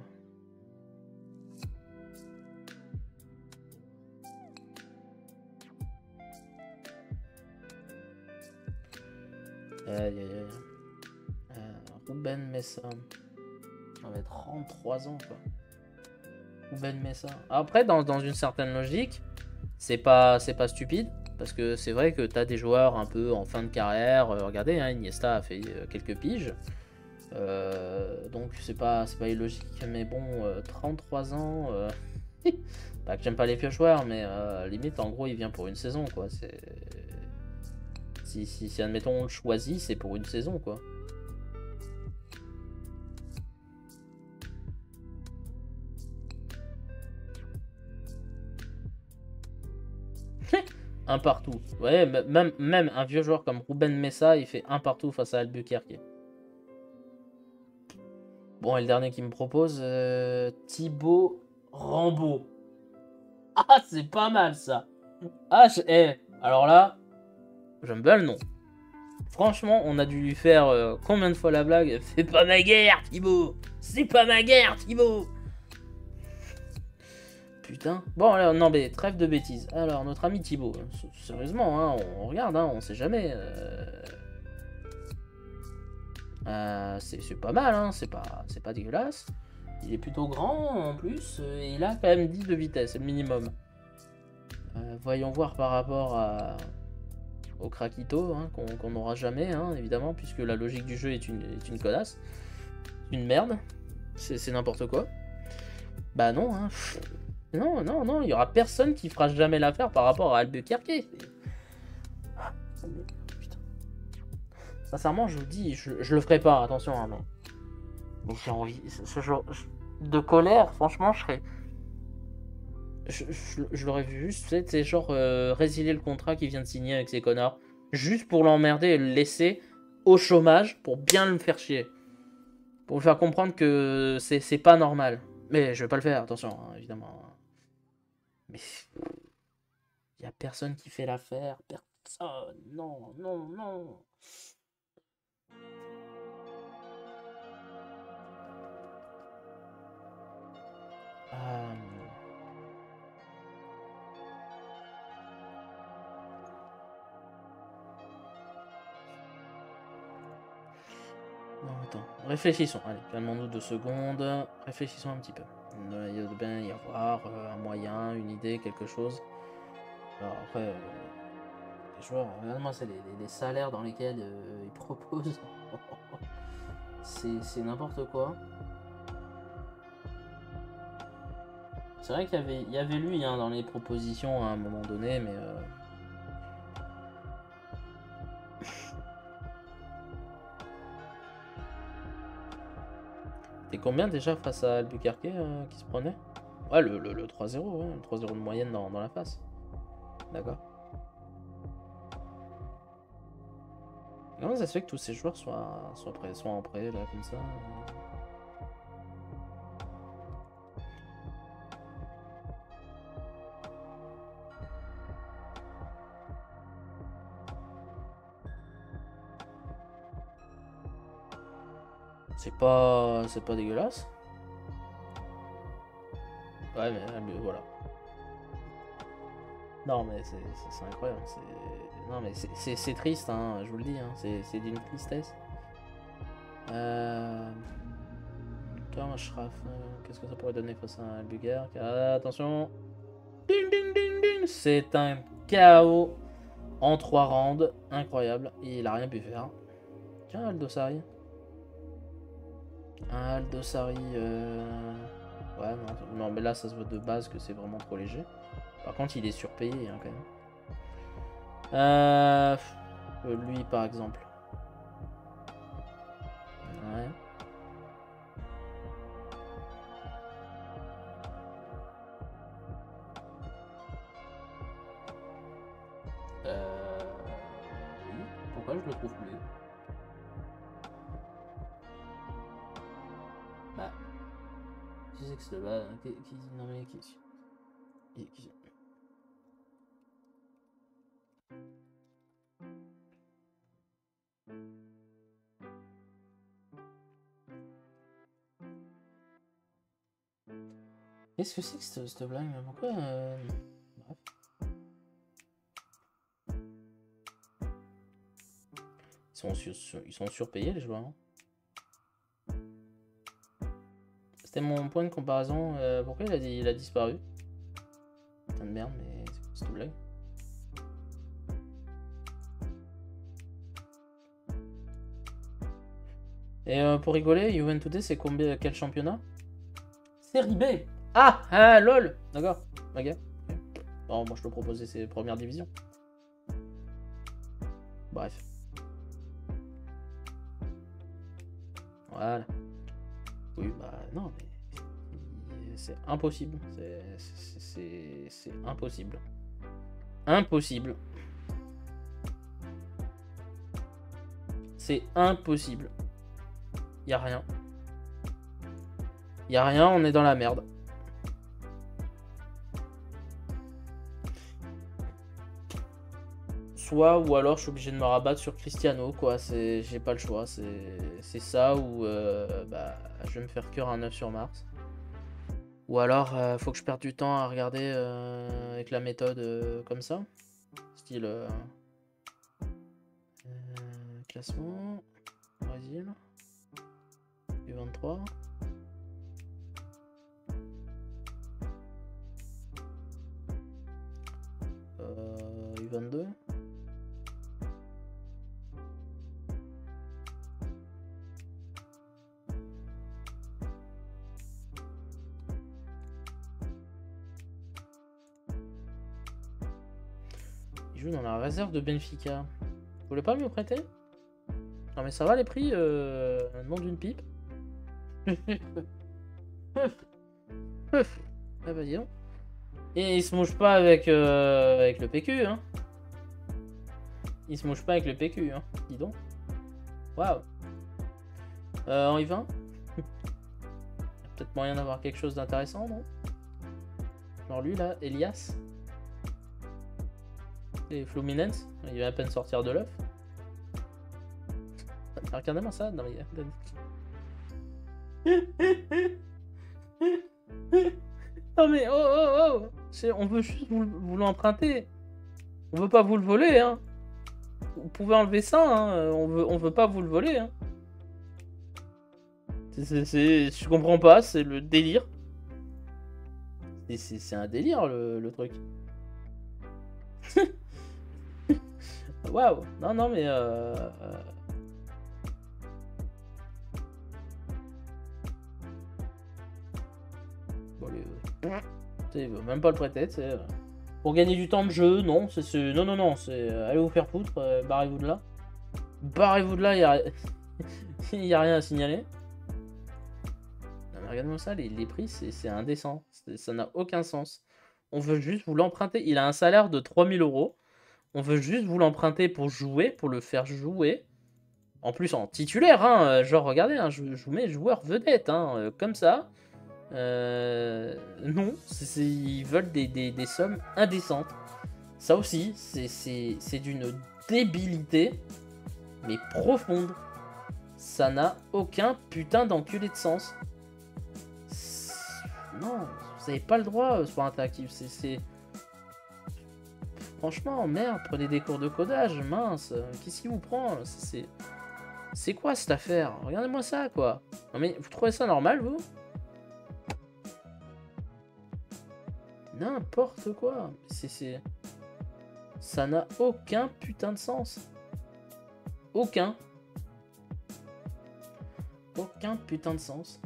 Ruben Messa. On avait 33 ans, quoi. Ruben Messa. Après, dans une certaine logique, c'est pas stupide. Parce que c'est vrai que t'as des joueurs un peu en fin de carrière. Regardez, hein, Iniesta a fait quelques piges. Donc c'est pas illogique. Mais bon, 33 ans... Pas que j'aime pas les piochoirs, mais limite, en gros, il vient pour une saison, quoi. Si admettons on le choisit, c'est pour une saison, quoi. Un partout. Ouais, même un vieux joueur comme Ruben Messa, il fait un partout face à Albuquerque. Bon, et le dernier qui me propose, Thibaut Rambaud. Ah, c'est pas mal, ça. Ah, alors là, j'aime bien le nom. Franchement, on a dû lui faire combien de fois la blague? C'est pas ma guerre, Thibaut. C'est pas ma guerre, Thibaut. Putain. Bon, alors, non, mais trêve de bêtises. Alors, notre ami Thibaut. Sérieusement, hein, on regarde, hein, on sait jamais. C'est pas mal, hein, c'est pas dégueulasse. Il est plutôt grand en plus, et il a quand même 10 de vitesse, c'est le minimum. Voyons voir par rapport au Krakito, hein, qu'on n'aura jamais, hein, évidemment, puisque la logique du jeu est une connasse. Une merde. C'est n'importe quoi. Bah non, hein. Non, il y aura personne qui fera jamais l'affaire par rapport à Albuquerque. Putain. Sincèrement, je vous dis, je le ferai pas, attention, hein, mais j'ai envie, ce genre de colère, franchement, je serais... Je l'aurais vu juste, c'est genre résilier le contrat qu'il vient de signer avec ces connards. Juste pour l'emmerder et le laisser au chômage pour bien le faire chier. Pour lui faire comprendre que c'est pas normal. Mais je vais pas le faire, attention, hein, évidemment. Mais il y a personne qui fait l'affaire. Personne. Non. Non, attends. Réfléchissons. Allez, calmons-nous 2 secondes. Réfléchissons un petit peu. Il doit bien y avoir un moyen, une idée, quelque chose. Alors après, les joueurs, regarde-moi, c'est les salaires dans lesquels ils proposent. C'est n'importe quoi. C'est vrai qu'il y avait lui, hein, dans les propositions à un moment donné, mais... T'es combien déjà face à Albuquerque qui se prenait? Ouais, le 3-0, ouais, le 3-0 de moyenne dans la face. D'accord. Comment ça se fait que tous ces joueurs soient en prêt, là, comme ça? C'est pas dégueulasse. Ouais, mais voilà. Non, mais c'est incroyable. Non, mais c'est triste, hein, je vous le dis. Hein, c'est d'une tristesse. Thomas Schraff, qu'est-ce que ça pourrait donner face à Albuquerque? Attention. Ding, ding, ding, ding. C'est un chaos. En 3 rounds. Incroyable. Et il a rien pu faire. Tiens, Aldosari. Un Aldosari... Ouais, non, non, mais là, ça se voit de base que c'est vraiment trop léger. Par contre, il est surpayé, hein, quand même. Lui, par exemple. Ouais. Oui. Pourquoi je le trouve plus? Bah... Qui c'est que c'est là? Non mais qui... Qu'est-ce que c'est que cette blague? Pourquoi Bref. Ils sont surpayés les joueurs. Hein. C'était mon point de comparaison. Pourquoi il a disparu? Putain de merde, mais c'est quoi cette blague? Et pour rigoler, Juventus c'est combien, quel championnat? Série B. Ah, lol. D'accord. Ok. Bon, moi je te proposais ces premières divisions. Bref. Voilà. Oui, bah non, mais c'est impossible. C'est impossible. Impossible. C'est impossible. Y a rien. Y a rien, on est dans la merde. Soit, ou alors je suis obligé de me rabattre sur Cristiano, quoi. J'ai pas le choix. C'est ça, ou bah, je vais me faire cœur un 9 sur Mars. Ou alors, faut que je perde du temps à regarder avec la méthode comme ça. Style classement, Brésil, U23. U22. Il joue dans la réserve de Benfica. Vous voulez pas me le prêter? Non mais ça va les prix, nom d'une pipe. Ah bah dis donc. Et il se mouche pas avec, avec le PQ, hein. Il se mouche pas avec le PQ, hein. Dis donc. Waouh. On y va. Peut-être moyen d'avoir quelque chose d'intéressant, non? Genre lui là, Elias. Et Fluminense, il va à peine sortir de l'œuf. Regardez-moi ça, non mais... Non mais oh, on veut juste vous l'emprunter. On veut pas vous le voler, hein. Vous pouvez enlever ça, hein. On veut pas vous le voler, hein. Je comprends pas, c'est le délire. C'est un délire le truc. Waouh. Non mais bon, il veut même pas le prêter, c'est pour gagner du temps de jeu, non, non, c'est allez vous faire foutre, barrez-vous de là. Barrez-vous de là, y a rien à signaler. Non mais regardez-moi ça, les prix, c'est indécent, ça n'a aucun sens. On veut juste vous l'emprunter, il a un salaire de 3000 €. On veut juste vous l'emprunter pour jouer, pour le faire jouer. En plus en titulaire, hein, genre regardez, hein, je vous mets joueur vedette, hein, comme ça. Non, ils veulent des sommes indécentes. Ça aussi, c'est d'une débilité, mais profonde. Ça n'a aucun putain d'enculé de sens. Non, vous avez pas le droit sur interactif. Franchement, merde, prenez des cours de codage, mince. Qu'est-ce qui vous prend? C'est quoi cette affaire? Regardez-moi ça, quoi. Non mais, vous trouvez ça normal, vous? N'importe quoi. Ça n'a aucun putain de sens. Aucun. Aucun putain de sens.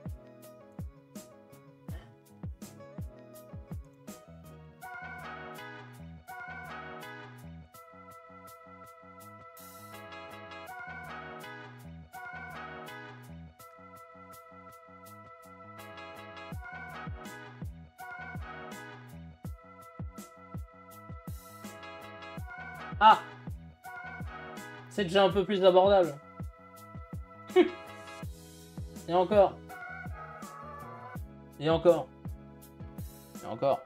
Ah! C'est déjà un peu plus abordable. Et encore. Et encore. Et encore.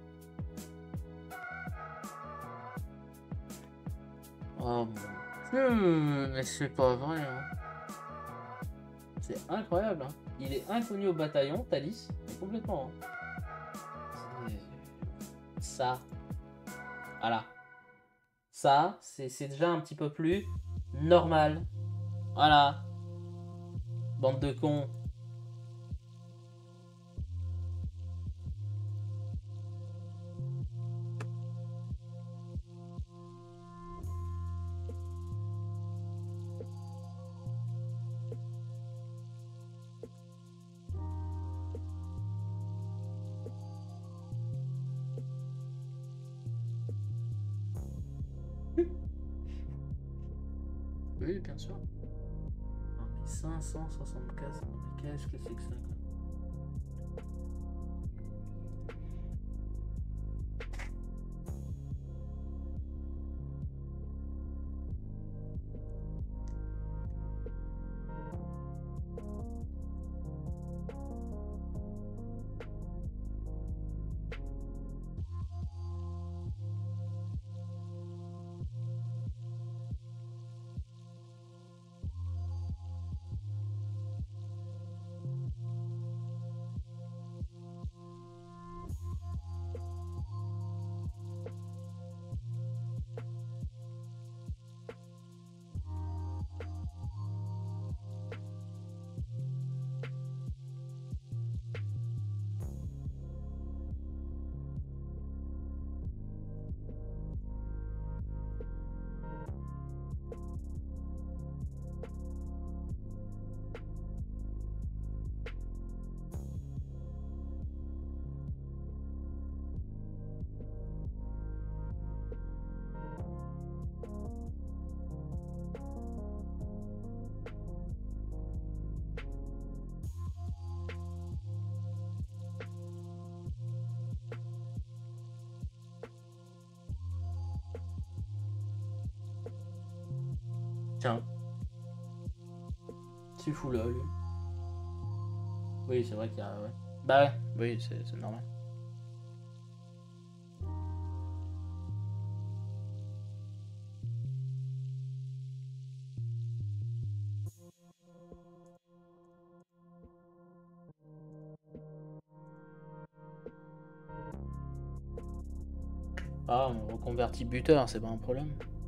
Oh mon... mais c'est pas vrai, hein. C'est incroyable, hein. Il est inconnu au bataillon, Thalys, mais complètement. Hein. Ça. Voilà. Ça, c'est déjà un petit peu plus normal. Voilà. Bande de cons. Oui, bien sûr. 564. Qu'est-ce que c'est que ça, quoi? Tiens. C'est fou là, lui. Oui, c'est vrai qu'il y a... Ouais. Bah ouais, oui, c'est normal. Ah, on reconvertit buteur, c'est pas un problème.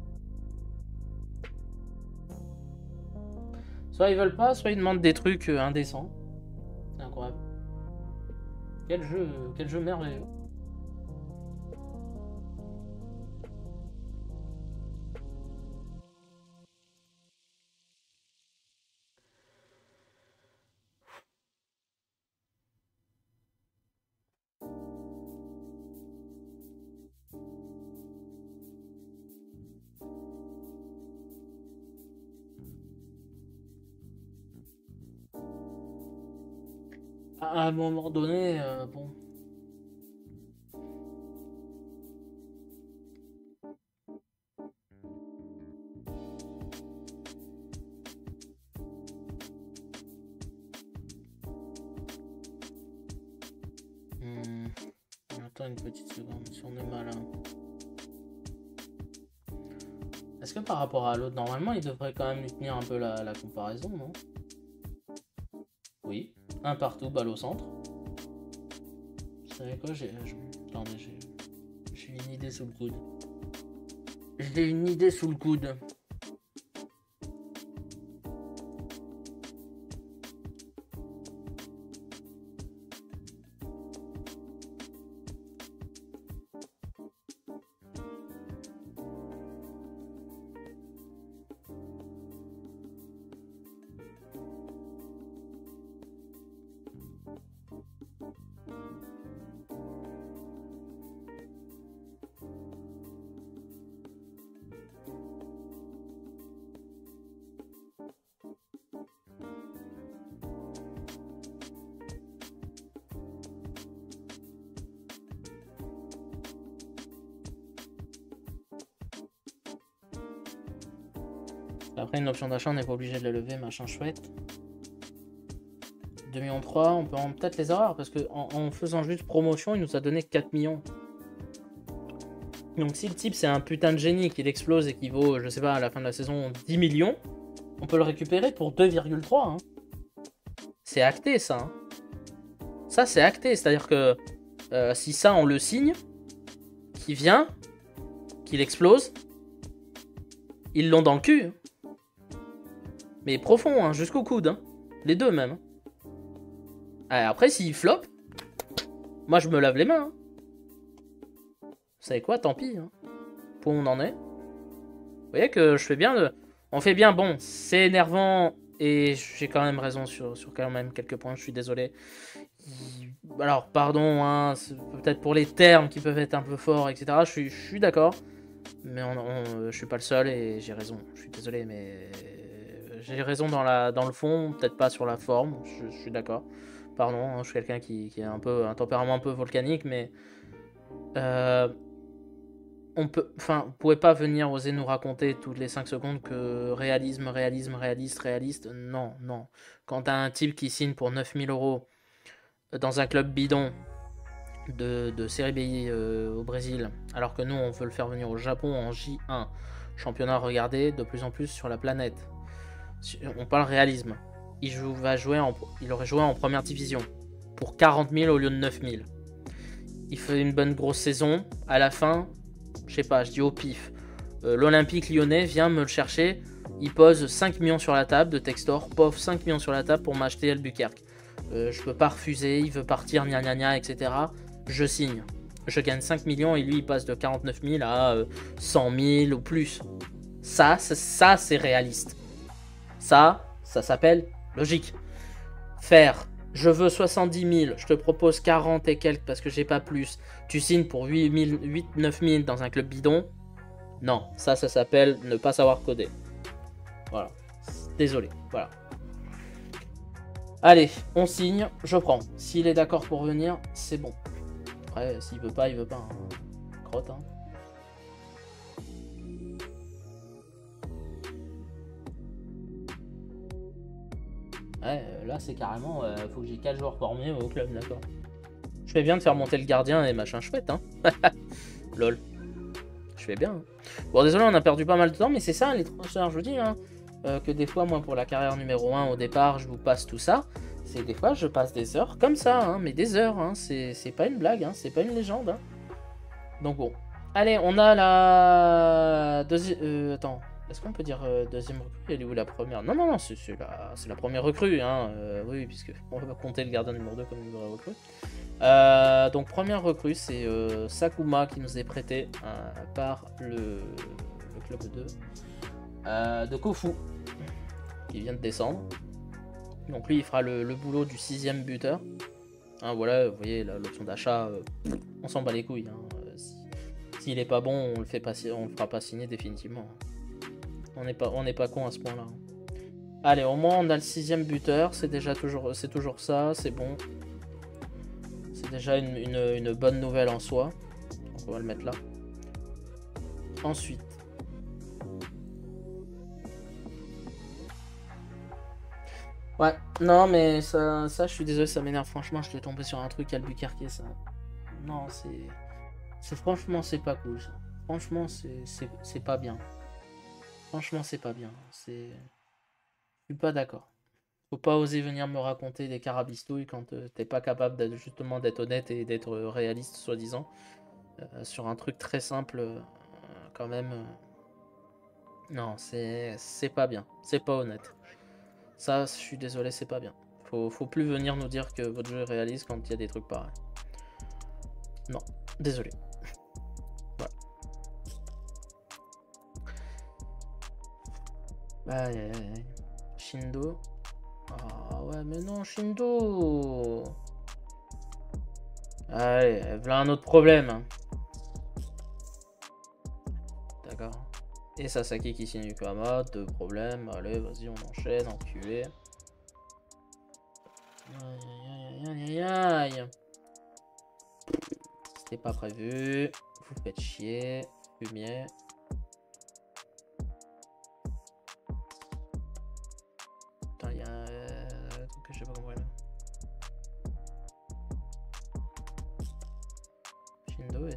Soit ils veulent pas, soit ils demandent des trucs indécents. C'est incroyable. Quel jeu merveilleux. À un moment donné, bon. Attends une petite seconde, si on est malin. Est-ce que par rapport à l'autre, normalement, il devrait quand même lui tenir un peu la comparaison, non? Oui. Un partout, balle au centre. Vous savez quoi? Attendez, j'ai une idée sous le coude. J'ai une idée sous le coude. Après, une option d'achat, on n'est pas obligé de la lever, machin chouette. 2,3 millions, on peut peut-être les avoir, parce qu'en faisant juste promotion, il nous a donné 4 millions. Donc si le type, c'est un putain de génie, qu'il explose et qu'il vaut, je sais pas, à la fin de la saison, 10 millions, on peut le récupérer pour 2,3. Hein. C'est acté, ça. Hein. Ça, c'est acté. C'est-à-dire que si ça, on le signe, qu'il vient, qu'il explose, ils l'ont dans le cul. Hein. Mais profond, hein, jusqu'au coude. Hein. Les deux, même. Après, s'il flop, moi, je me lave les mains. Hein. Vous savez quoi, tant pis. Hein. Pour où on en est. Vous voyez que je fais bien de... On fait bien, bon, c'est énervant... Et j'ai quand même raison sur quand même quelques points, je suis désolé. Alors, pardon, hein, peut-être pour les termes qui peuvent être un peu forts, etc. Je suis d'accord. Mais je suis pas le seul et j'ai raison. Je suis désolé, mais j'ai raison dans le fond, peut-être pas sur la forme. Je suis d'accord. Pardon, hein, je suis quelqu'un qui a un tempérament un peu volcanique, mais... vous pouvez pas venir oser nous raconter toutes les 5 secondes que réalisme, réaliste. Non, non. Quand t'as un type qui signe pour 9000 € dans un club bidon de Série B au Brésil, alors que nous, on veut le faire venir au Japon en J1, championnat regardé de plus en plus sur la planète. On parle réalisme. Il aurait joué en première division pour 40 000 au lieu de 9 000. Il fait une bonne grosse saison. À la fin... Je sais pas, je dis au pif. L'Olympique lyonnais vient me le chercher. Il pose 5 millions sur la table de Textor. Pof, 5 millions sur la table pour m'acheter Albuquerque. Je peux pas refuser. Il veut partir, gna gna gna, etc. Je signe. Je gagne 5 millions et lui il passe de 49 000 à 100 000 ou plus. Ça c'est réaliste. Ça s'appelle logique. Faire. Je veux 70 000, je te propose 40 et quelques parce que j'ai pas plus. Tu signes pour 9 000 dans un club bidon. Non, ça s'appelle ne pas savoir coder. Voilà. Désolé, voilà. Allez, on signe, je prends. S'il est d'accord pour venir, c'est bon. Après, s'il veut pas, il veut pas. Hein. Crotte, hein. Ouais, là c'est carrément, faut que j'ai 4 joueurs formés au club, d'accord. Je fais bien de faire monter le gardien et machin chouette, hein. Lol. Je fais bien. Hein. Bon, désolé, on a perdu pas mal de temps, mais c'est ça, les transferts, je vous dis, hein, que des fois, moi, pour la carrière numéro 1, au départ, je vous passe tout ça. C'est des fois, je passe des heures comme ça, hein, mais des heures, hein, c'est pas une blague, hein, c'est pas une légende. Hein. Donc bon. Allez, on a la deuxième... attends. Est-ce qu'on peut dire deuxième recrue? Elle est où la première? Non, non, non, c'est la première recrue, hein. Oui, puisque on va compter le gardien numéro 2 comme une vraie recrue. Donc première recrue, c'est Sakuma qui nous est prêté par le club 2 de Kofu, qui vient de descendre. Donc lui, il fera le boulot du 6ème buteur. Hein, voilà, vous voyez, l'option d'achat, on s'en bat les couilles. Hein. S'il est pas bon, on le fera pas signer définitivement. On n'est pas con à ce point-là. Allez, au moins on a le 6ème buteur, c'est toujours ça, c'est bon. C'est déjà une bonne nouvelle en soi. Donc on va le mettre là. Ensuite. Ouais, non mais ça je suis désolé, ça m'énerve. Franchement, je suis tombé sur un truc Albuquerque, ça. Non, franchement, c'est pas cool ça. Franchement, c'est pas bien. Franchement, c'est pas bien. Je suis pas d'accord. Faut pas oser venir me raconter des carabistouilles quand t'es pas capable justement d'être honnête et d'être réaliste, soi-disant. Sur un truc très simple, quand même. Non, c'est pas bien. C'est pas honnête. Ça, je suis désolé, c'est pas bien. Faut plus venir nous dire que votre jeu est réaliste quand il y a des trucs pareils. Non, désolé. Voilà. Aïe, aïe, aïe. Shindo. Ah ouais, mais non, Shindo. Allez, voilà un autre problème. D'accord. Et Sasaki qui signe Yukama, 2 problèmes. Allez, vas-y, on enchaîne, enculé. Aïe, aïe, aïe, aïe, aïe. C'était pas prévu. Vous faites chier. Fumier.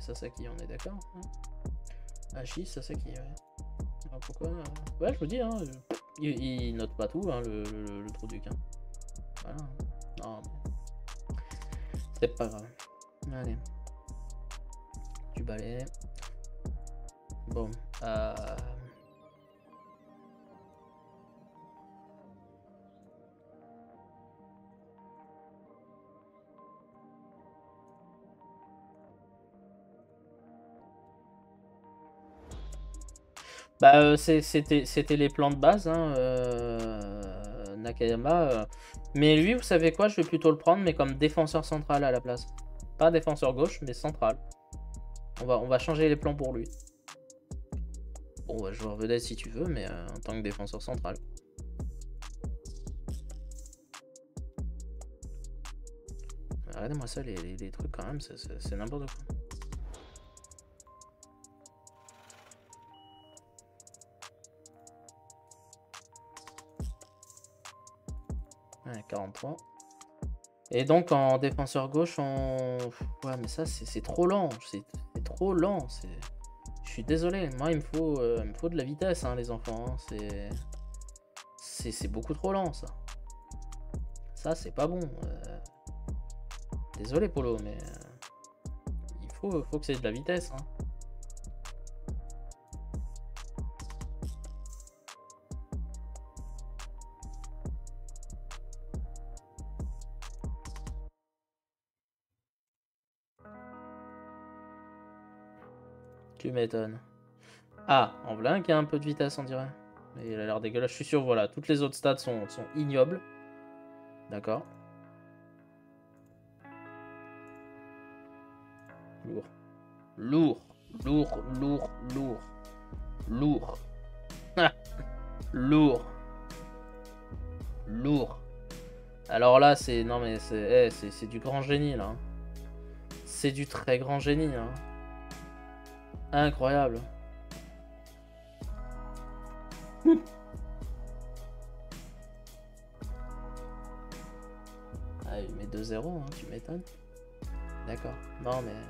Sasaki, on est d'accord hein. Hachi, Sasaki, ouais. Alors pourquoi ouais, je vous dis, hein, il note pas tout, hein, le trou du hein. Voilà. Non, mais... c'est pas grave. Allez. Du balai. Bon. Bah, c'était les plans de base, hein, Nakayama. Mais lui, vous savez quoi, je vais plutôt le prendre, mais comme défenseur central à la place. Pas défenseur gauche, mais central. On va changer les plans pour lui. Bon, bah, joueur vedette si tu veux, mais en tant que défenseur central. Regardez-moi ça, les trucs quand même, c'est n'importe quoi. Ouais, 43. Et donc en défenseur gauche, on... ouais, mais ça, c'est trop lent. C'est trop lent. Je suis désolé. Moi, il me faut de la vitesse, hein, les enfants. Hein. C'est beaucoup trop lent, ça. Ça, c'est pas bon. Désolé, Polo, mais il faut que c'est de la vitesse. Hein. Tu m'étonnes. Ah, en voilà un qui a un peu de vitesse, on dirait. Mais il a l'air dégueulasse. Je suis sûr, voilà. Toutes les autres stats sont ignobles. D'accord. Lourd. Lourd. Lourd, lourd, lourd. Lourd. Ah. Lourd. Lourd. Alors là, c'est... Non mais c'est du grand génie, là. C'est du très grand génie, hein. Incroyable. Ah, il met 2-0, hein, tu m'étonnes. D'accord. Non mais...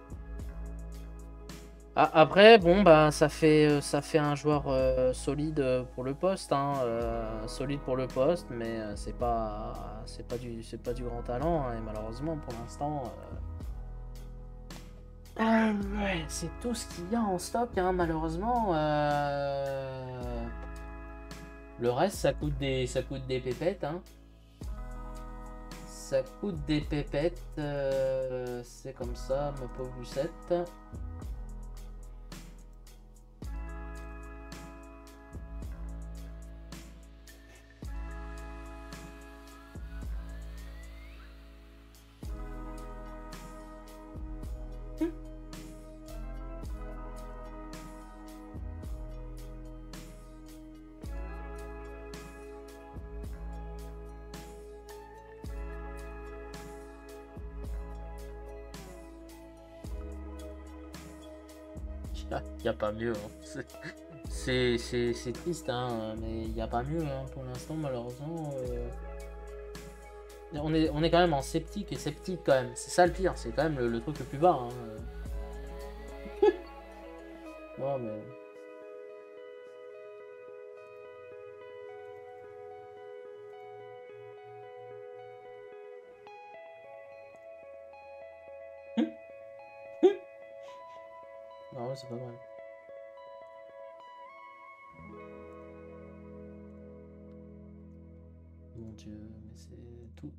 Ah, après, bon, bah, ça fait un joueur solide pour le poste, hein, solide pour le poste, mais c'est pas du grand talent, hein, et malheureusement pour l'instant, ouais, c'est tout ce qu'il y a en stock, hein, malheureusement. Le reste, ça coûte des pépettes, hein. Ça coûte des pépettes, c'est comme ça, ma pauvre Lucette. Il n'y a pas mieux. Hein. C'est triste, hein, mais il n'y a pas mieux hein, pour l'instant, malheureusement. On est quand même en sceptique et sceptique quand même. C'est ça le pire, c'est quand même le truc le plus bas. Hein. Non, mais... Non, c'est pas mal. Mon Dieu, mais c'est tout.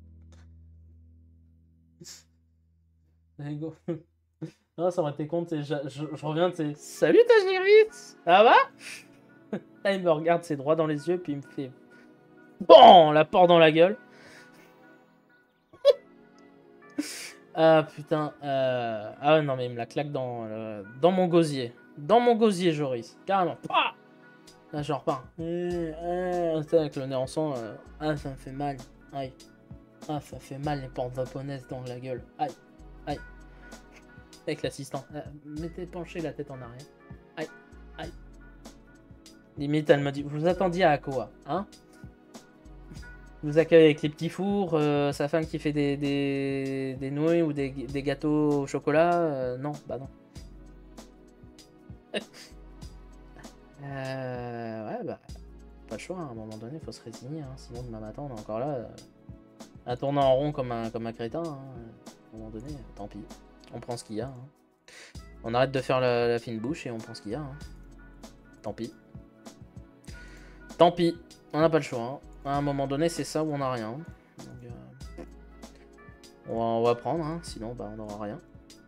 Go. Non, ça aurait été con, je reviens, tu sais. Salut Tajiri, ça va? Là, il me regarde, c'est droit dans les yeux, puis il me fait. Bon, la porte dans la gueule. Ah putain. Ah ouais, non, mais il me la claque dans mon gosier. Dans mon gosier, Joris. Carrément. Pouah là, je repars. Avec le nez en sang. Ah, ça me fait mal. Aïe. Ah, ça fait mal les portes japonaises dans la gueule. Aïe. Aïe. Avec l'assistant. Mettez pencher la tête en arrière. Aïe. Aïe. Limite, elle me dit, vous attendiez à quoi? Hein? Vous accueillez avec les petits fours, sa femme qui fait des nouilles ou des gâteaux au chocolat. Non, bah non. Ouais, bah, pas le choix, hein. À un moment donné, faut se résigner, hein. Sinon, demain matin, on est encore là, à tourner en rond comme un crétin, hein. À un moment donné, tant pis. On prend ce qu'il y a, hein. On arrête de faire la fine bouche et on prend ce qu'il y a, hein. Tant pis. Tant pis, on n'a pas le choix, hein. À un moment donné, c'est ça ou on n'a rien. Donc, on va prendre, hein. Sinon, bah, on n'aura rien.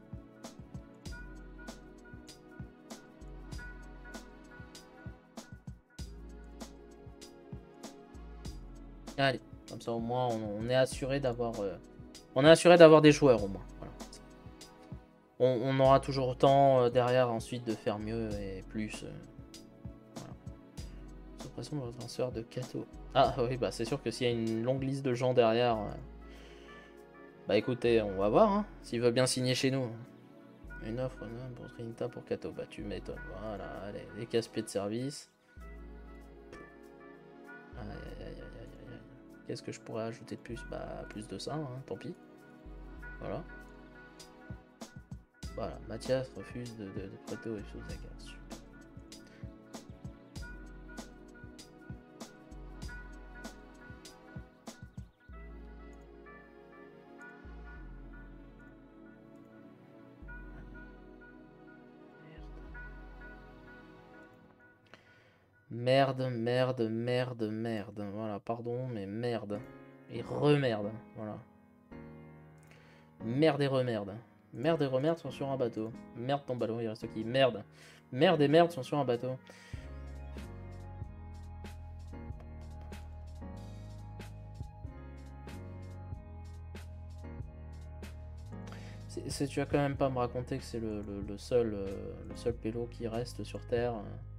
Allez, comme ça au moins on est assuré d'avoir des joueurs au moins. Voilà. On aura toujours autant derrière ensuite de faire mieux et plus. Voilà. Suppression de transfert de Kato. Ah oui, bah c'est sûr que s'il y a une longue liste de gens derrière, bah écoutez, on va voir, hein, s'il veut bien signer chez nous. Une offre pour Trinita pour Kato, bah tu m'étonnes. Voilà, allez, les casse-pieds de service. Aïe, aïe, aïe, aïe, aïe, aïe. Qu'est-ce que je pourrais ajouter de plus? Bah plus de ça, hein, tant pis. Voilà. Voilà, Mathias refuse de prêter au FC Osaka. Super. Merde, merde, merde, merde. Voilà, pardon, mais merde. Et remerde, voilà. Merde et remerde. Merde et remerde sont sur un bateau. Merde ton ballon, il reste qui? Merde. Merde et merde sont sur un bateau. Tu vas quand même pas me raconter que c'est le seul pélo qui reste sur Terre.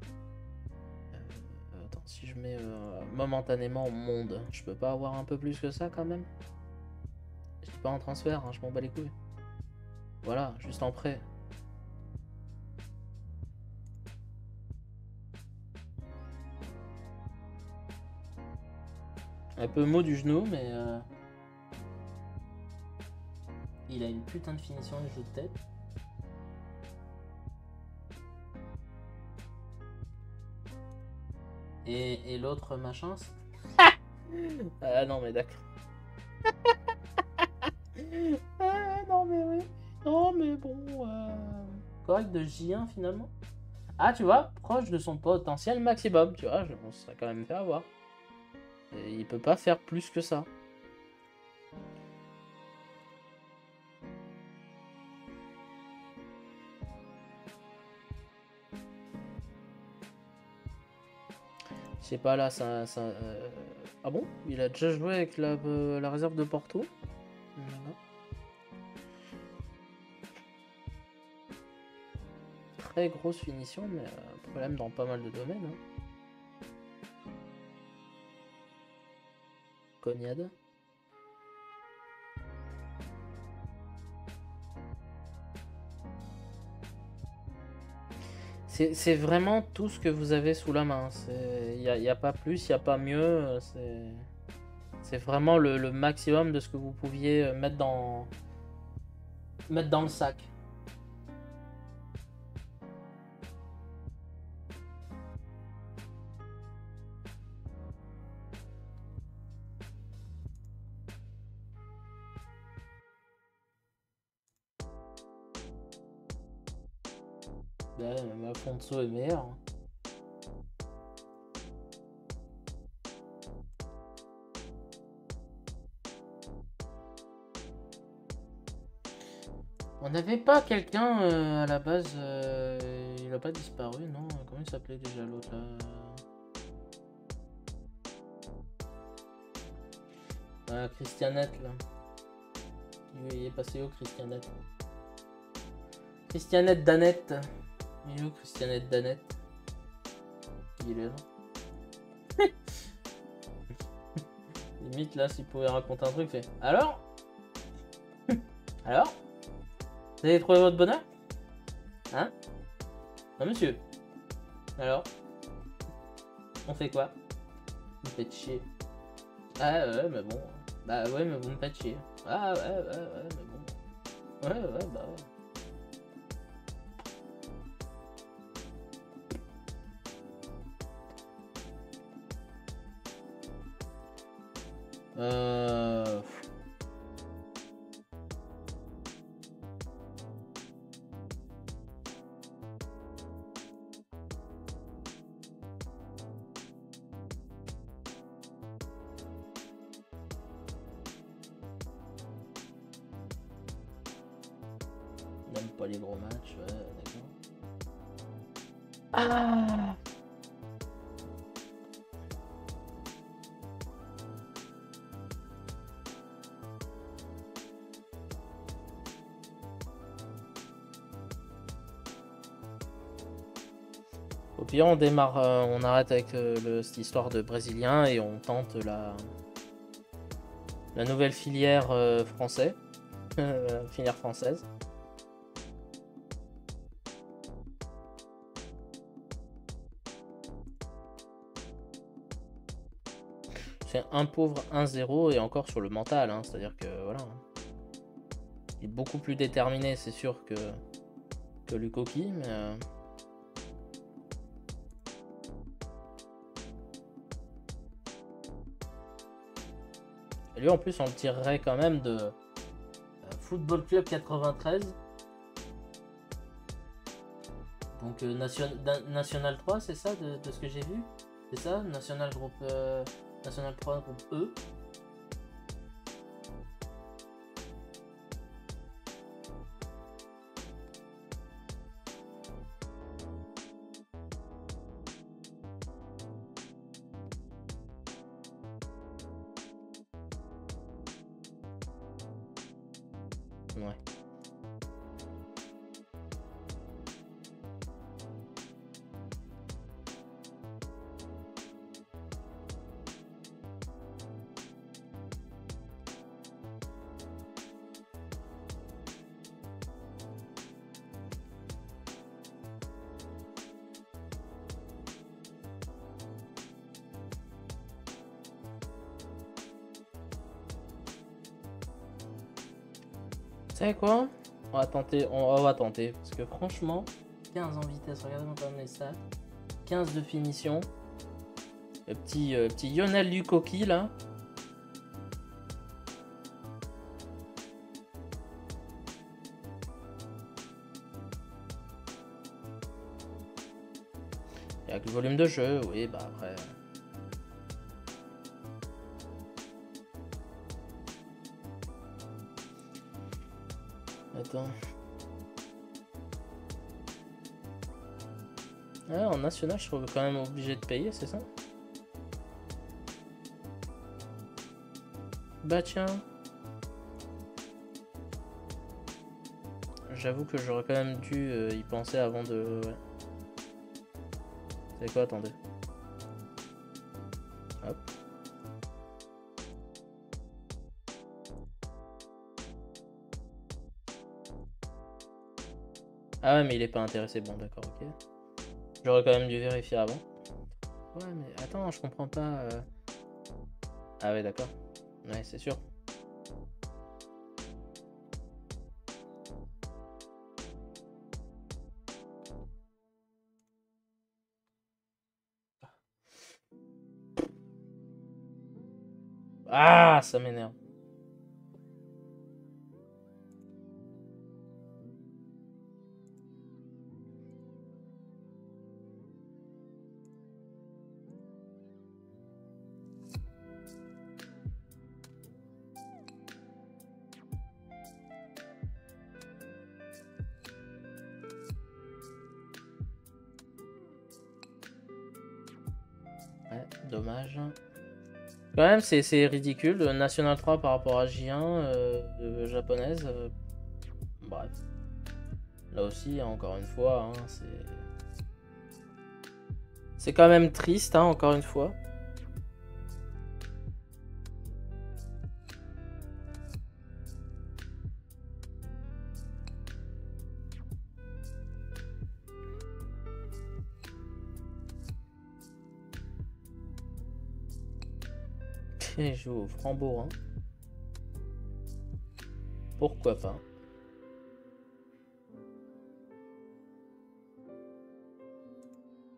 Attends, si je mets momentanément monde, je peux pas avoir un peu plus que ça quand même? Je dis pas en transfert, hein, je m'en bats les couilles. Voilà, juste en prêt. Un peu mot du genou, mais il a une putain de finition de jeu de tête. Et l'autre machin. Ah non, mais d'accord. Ah non, mais oui. Non, mais bon. Correct de J1 finalement. Ah, tu vois, proche de son potentiel maximum. Tu vois, on se serait quand même fait avoir. Et il peut pas faire plus que ça. Je sais pas là, ça. Ah bon? Il a déjà joué avec la réserve de Porto? Voilà. Très grosse finition, mais problème dans pas mal de domaines. Hein. Cognade. C'est vraiment tout ce que vous avez sous la main. Il n'y a pas plus, il n'y a pas mieux. C'est vraiment le maximum de ce que vous pouviez mettre dans le sac. Même Afonso est meilleur. On n'avait pas quelqu'un à la base, il a pas disparu, non? Comment il s'appelait déjà l'autre là? Christianette là. Il est passé où Christianette? Christianette Danette. Il est où Christianette Danette? Il est là. Limite là, s'il pouvait raconter un truc, fait. Alors? Alors? Vous avez trouvé votre bonheur? Hein? Non monsieur. Alors? On fait quoi? Vous me faites chier. Ah ouais, mais bon. Bah ouais, mais vous me faites chier. Ah ouais, mais bon. Ouais, bah ouais. Euh... Même pas les gros matchs, ouais, d'accord. Ah, au pire, on démarre, on arrête avec cette histoire de Brésilien et on tente la nouvelle filière française. Filière française. C'est un pauvre 1-0 et encore sur le mental, hein, c'est-à-dire que voilà. Il est beaucoup plus déterminé, c'est sûr, que Lukoki, mais. Et lui en plus on le tirerait quand même de Football Club 93. Donc National 3, c'est ça de ce que j'ai vu? C'est ça? National Groupe National 3 groupe E. Ouais. Vous savez quoi? On va tenter, on va tenter. Parce que franchement, 15 en vitesse, regardez quand même les stats. 15 de finition. Le petit Lionel Lukoki là. Il y a que le volume de jeu, oui, bah après. Attends. Ah, en national, je trouve quand même obligé de payer, c'est ça? Bah tiens. J'avoue que j'aurais quand même dû y penser avant de... Ouais. C'est quoi, attendez. Hop. Ah ouais, mais il est pas intéressé. Bon, d'accord, ok. J'aurais quand même dû vérifier avant. Ouais, mais attends, je comprends pas. Ah ouais, d'accord. Ouais, c'est sûr. Ah, ça m'énerve. Ouais, dommage. Quand même, c'est ridicule. National 3 par rapport à J1 japonaise. Bref. Là aussi, hein, encore une fois, hein, c'est quand même triste, hein, encore une fois. Il joue au Frambourg, hein. Pourquoi pas?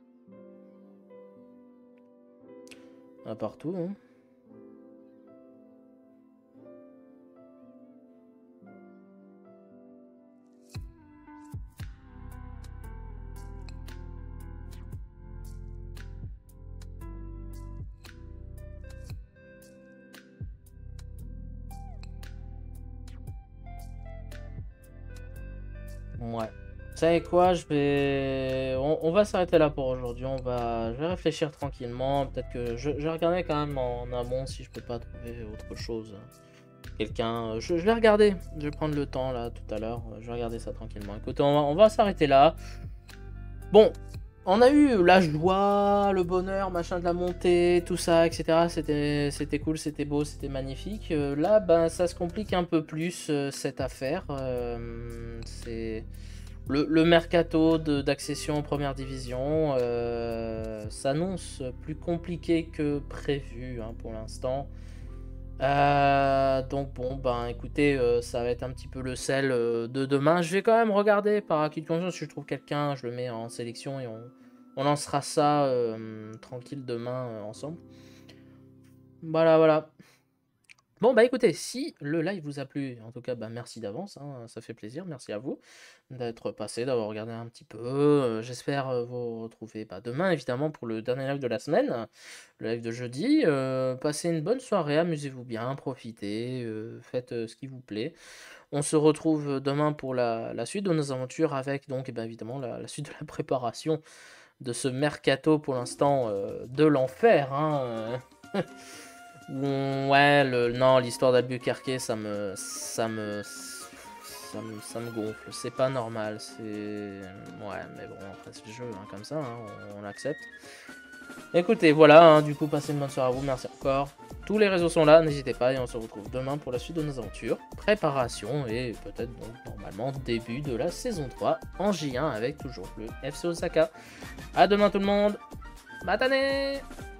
À partout, hein. Ouais. Vous savez quoi, on va s'arrêter là pour aujourd'hui. Je vais réfléchir tranquillement. Peut-être que je vais regarder quand même en amont si je peux pas trouver autre chose. Quelqu'un. Je vais regarder. Je vais prendre le temps là tout à l'heure. Je vais regarder ça tranquillement. Écoutez, on va s'arrêter là. Bon, on a eu la joie, le bonheur, machin de la montée, tout ça, etc. C'était cool, c'était beau, c'était magnifique. Là, ben, ça se complique un peu plus cette affaire. C'est le mercato d'accession en première division s'annonce plus compliqué que prévu hein, pour l'instant. Donc bon, ben écoutez, ça va être un petit peu le sel de demain. Je vais quand même regarder par acquis de conscience si je trouve quelqu'un, je le mets en sélection et on lancera ça tranquille demain ensemble. Voilà, voilà. Bon bah écoutez, si le live vous a plu, en tout cas bah merci d'avance, hein, ça fait plaisir, merci à vous d'être passé, d'avoir regardé un petit peu. J'espère vous retrouver bah, demain évidemment pour le dernier live de la semaine, le live de jeudi. Passez une bonne soirée, amusez-vous bien, profitez, faites ce qui vous plaît. On se retrouve demain pour la suite de nos aventures avec donc eh ben, évidemment la suite de la préparation de ce mercato pour l'instant de l'enfer. Hein, ouais, non, l'histoire d'Albuquerque, ça me gonfle. C'est pas normal. Ouais, mais bon, après c'est le jeu, hein, comme ça, hein, on l'accepte. Écoutez, voilà, hein, du coup, passez une bonne soirée à vous. Merci encore. Tous les réseaux sont là, n'hésitez pas et on se retrouve demain pour la suite de nos aventures. Préparation et peut-être donc normalement début de la saison 3 en J1 avec toujours le FC Osaka. A demain tout le monde. Matane!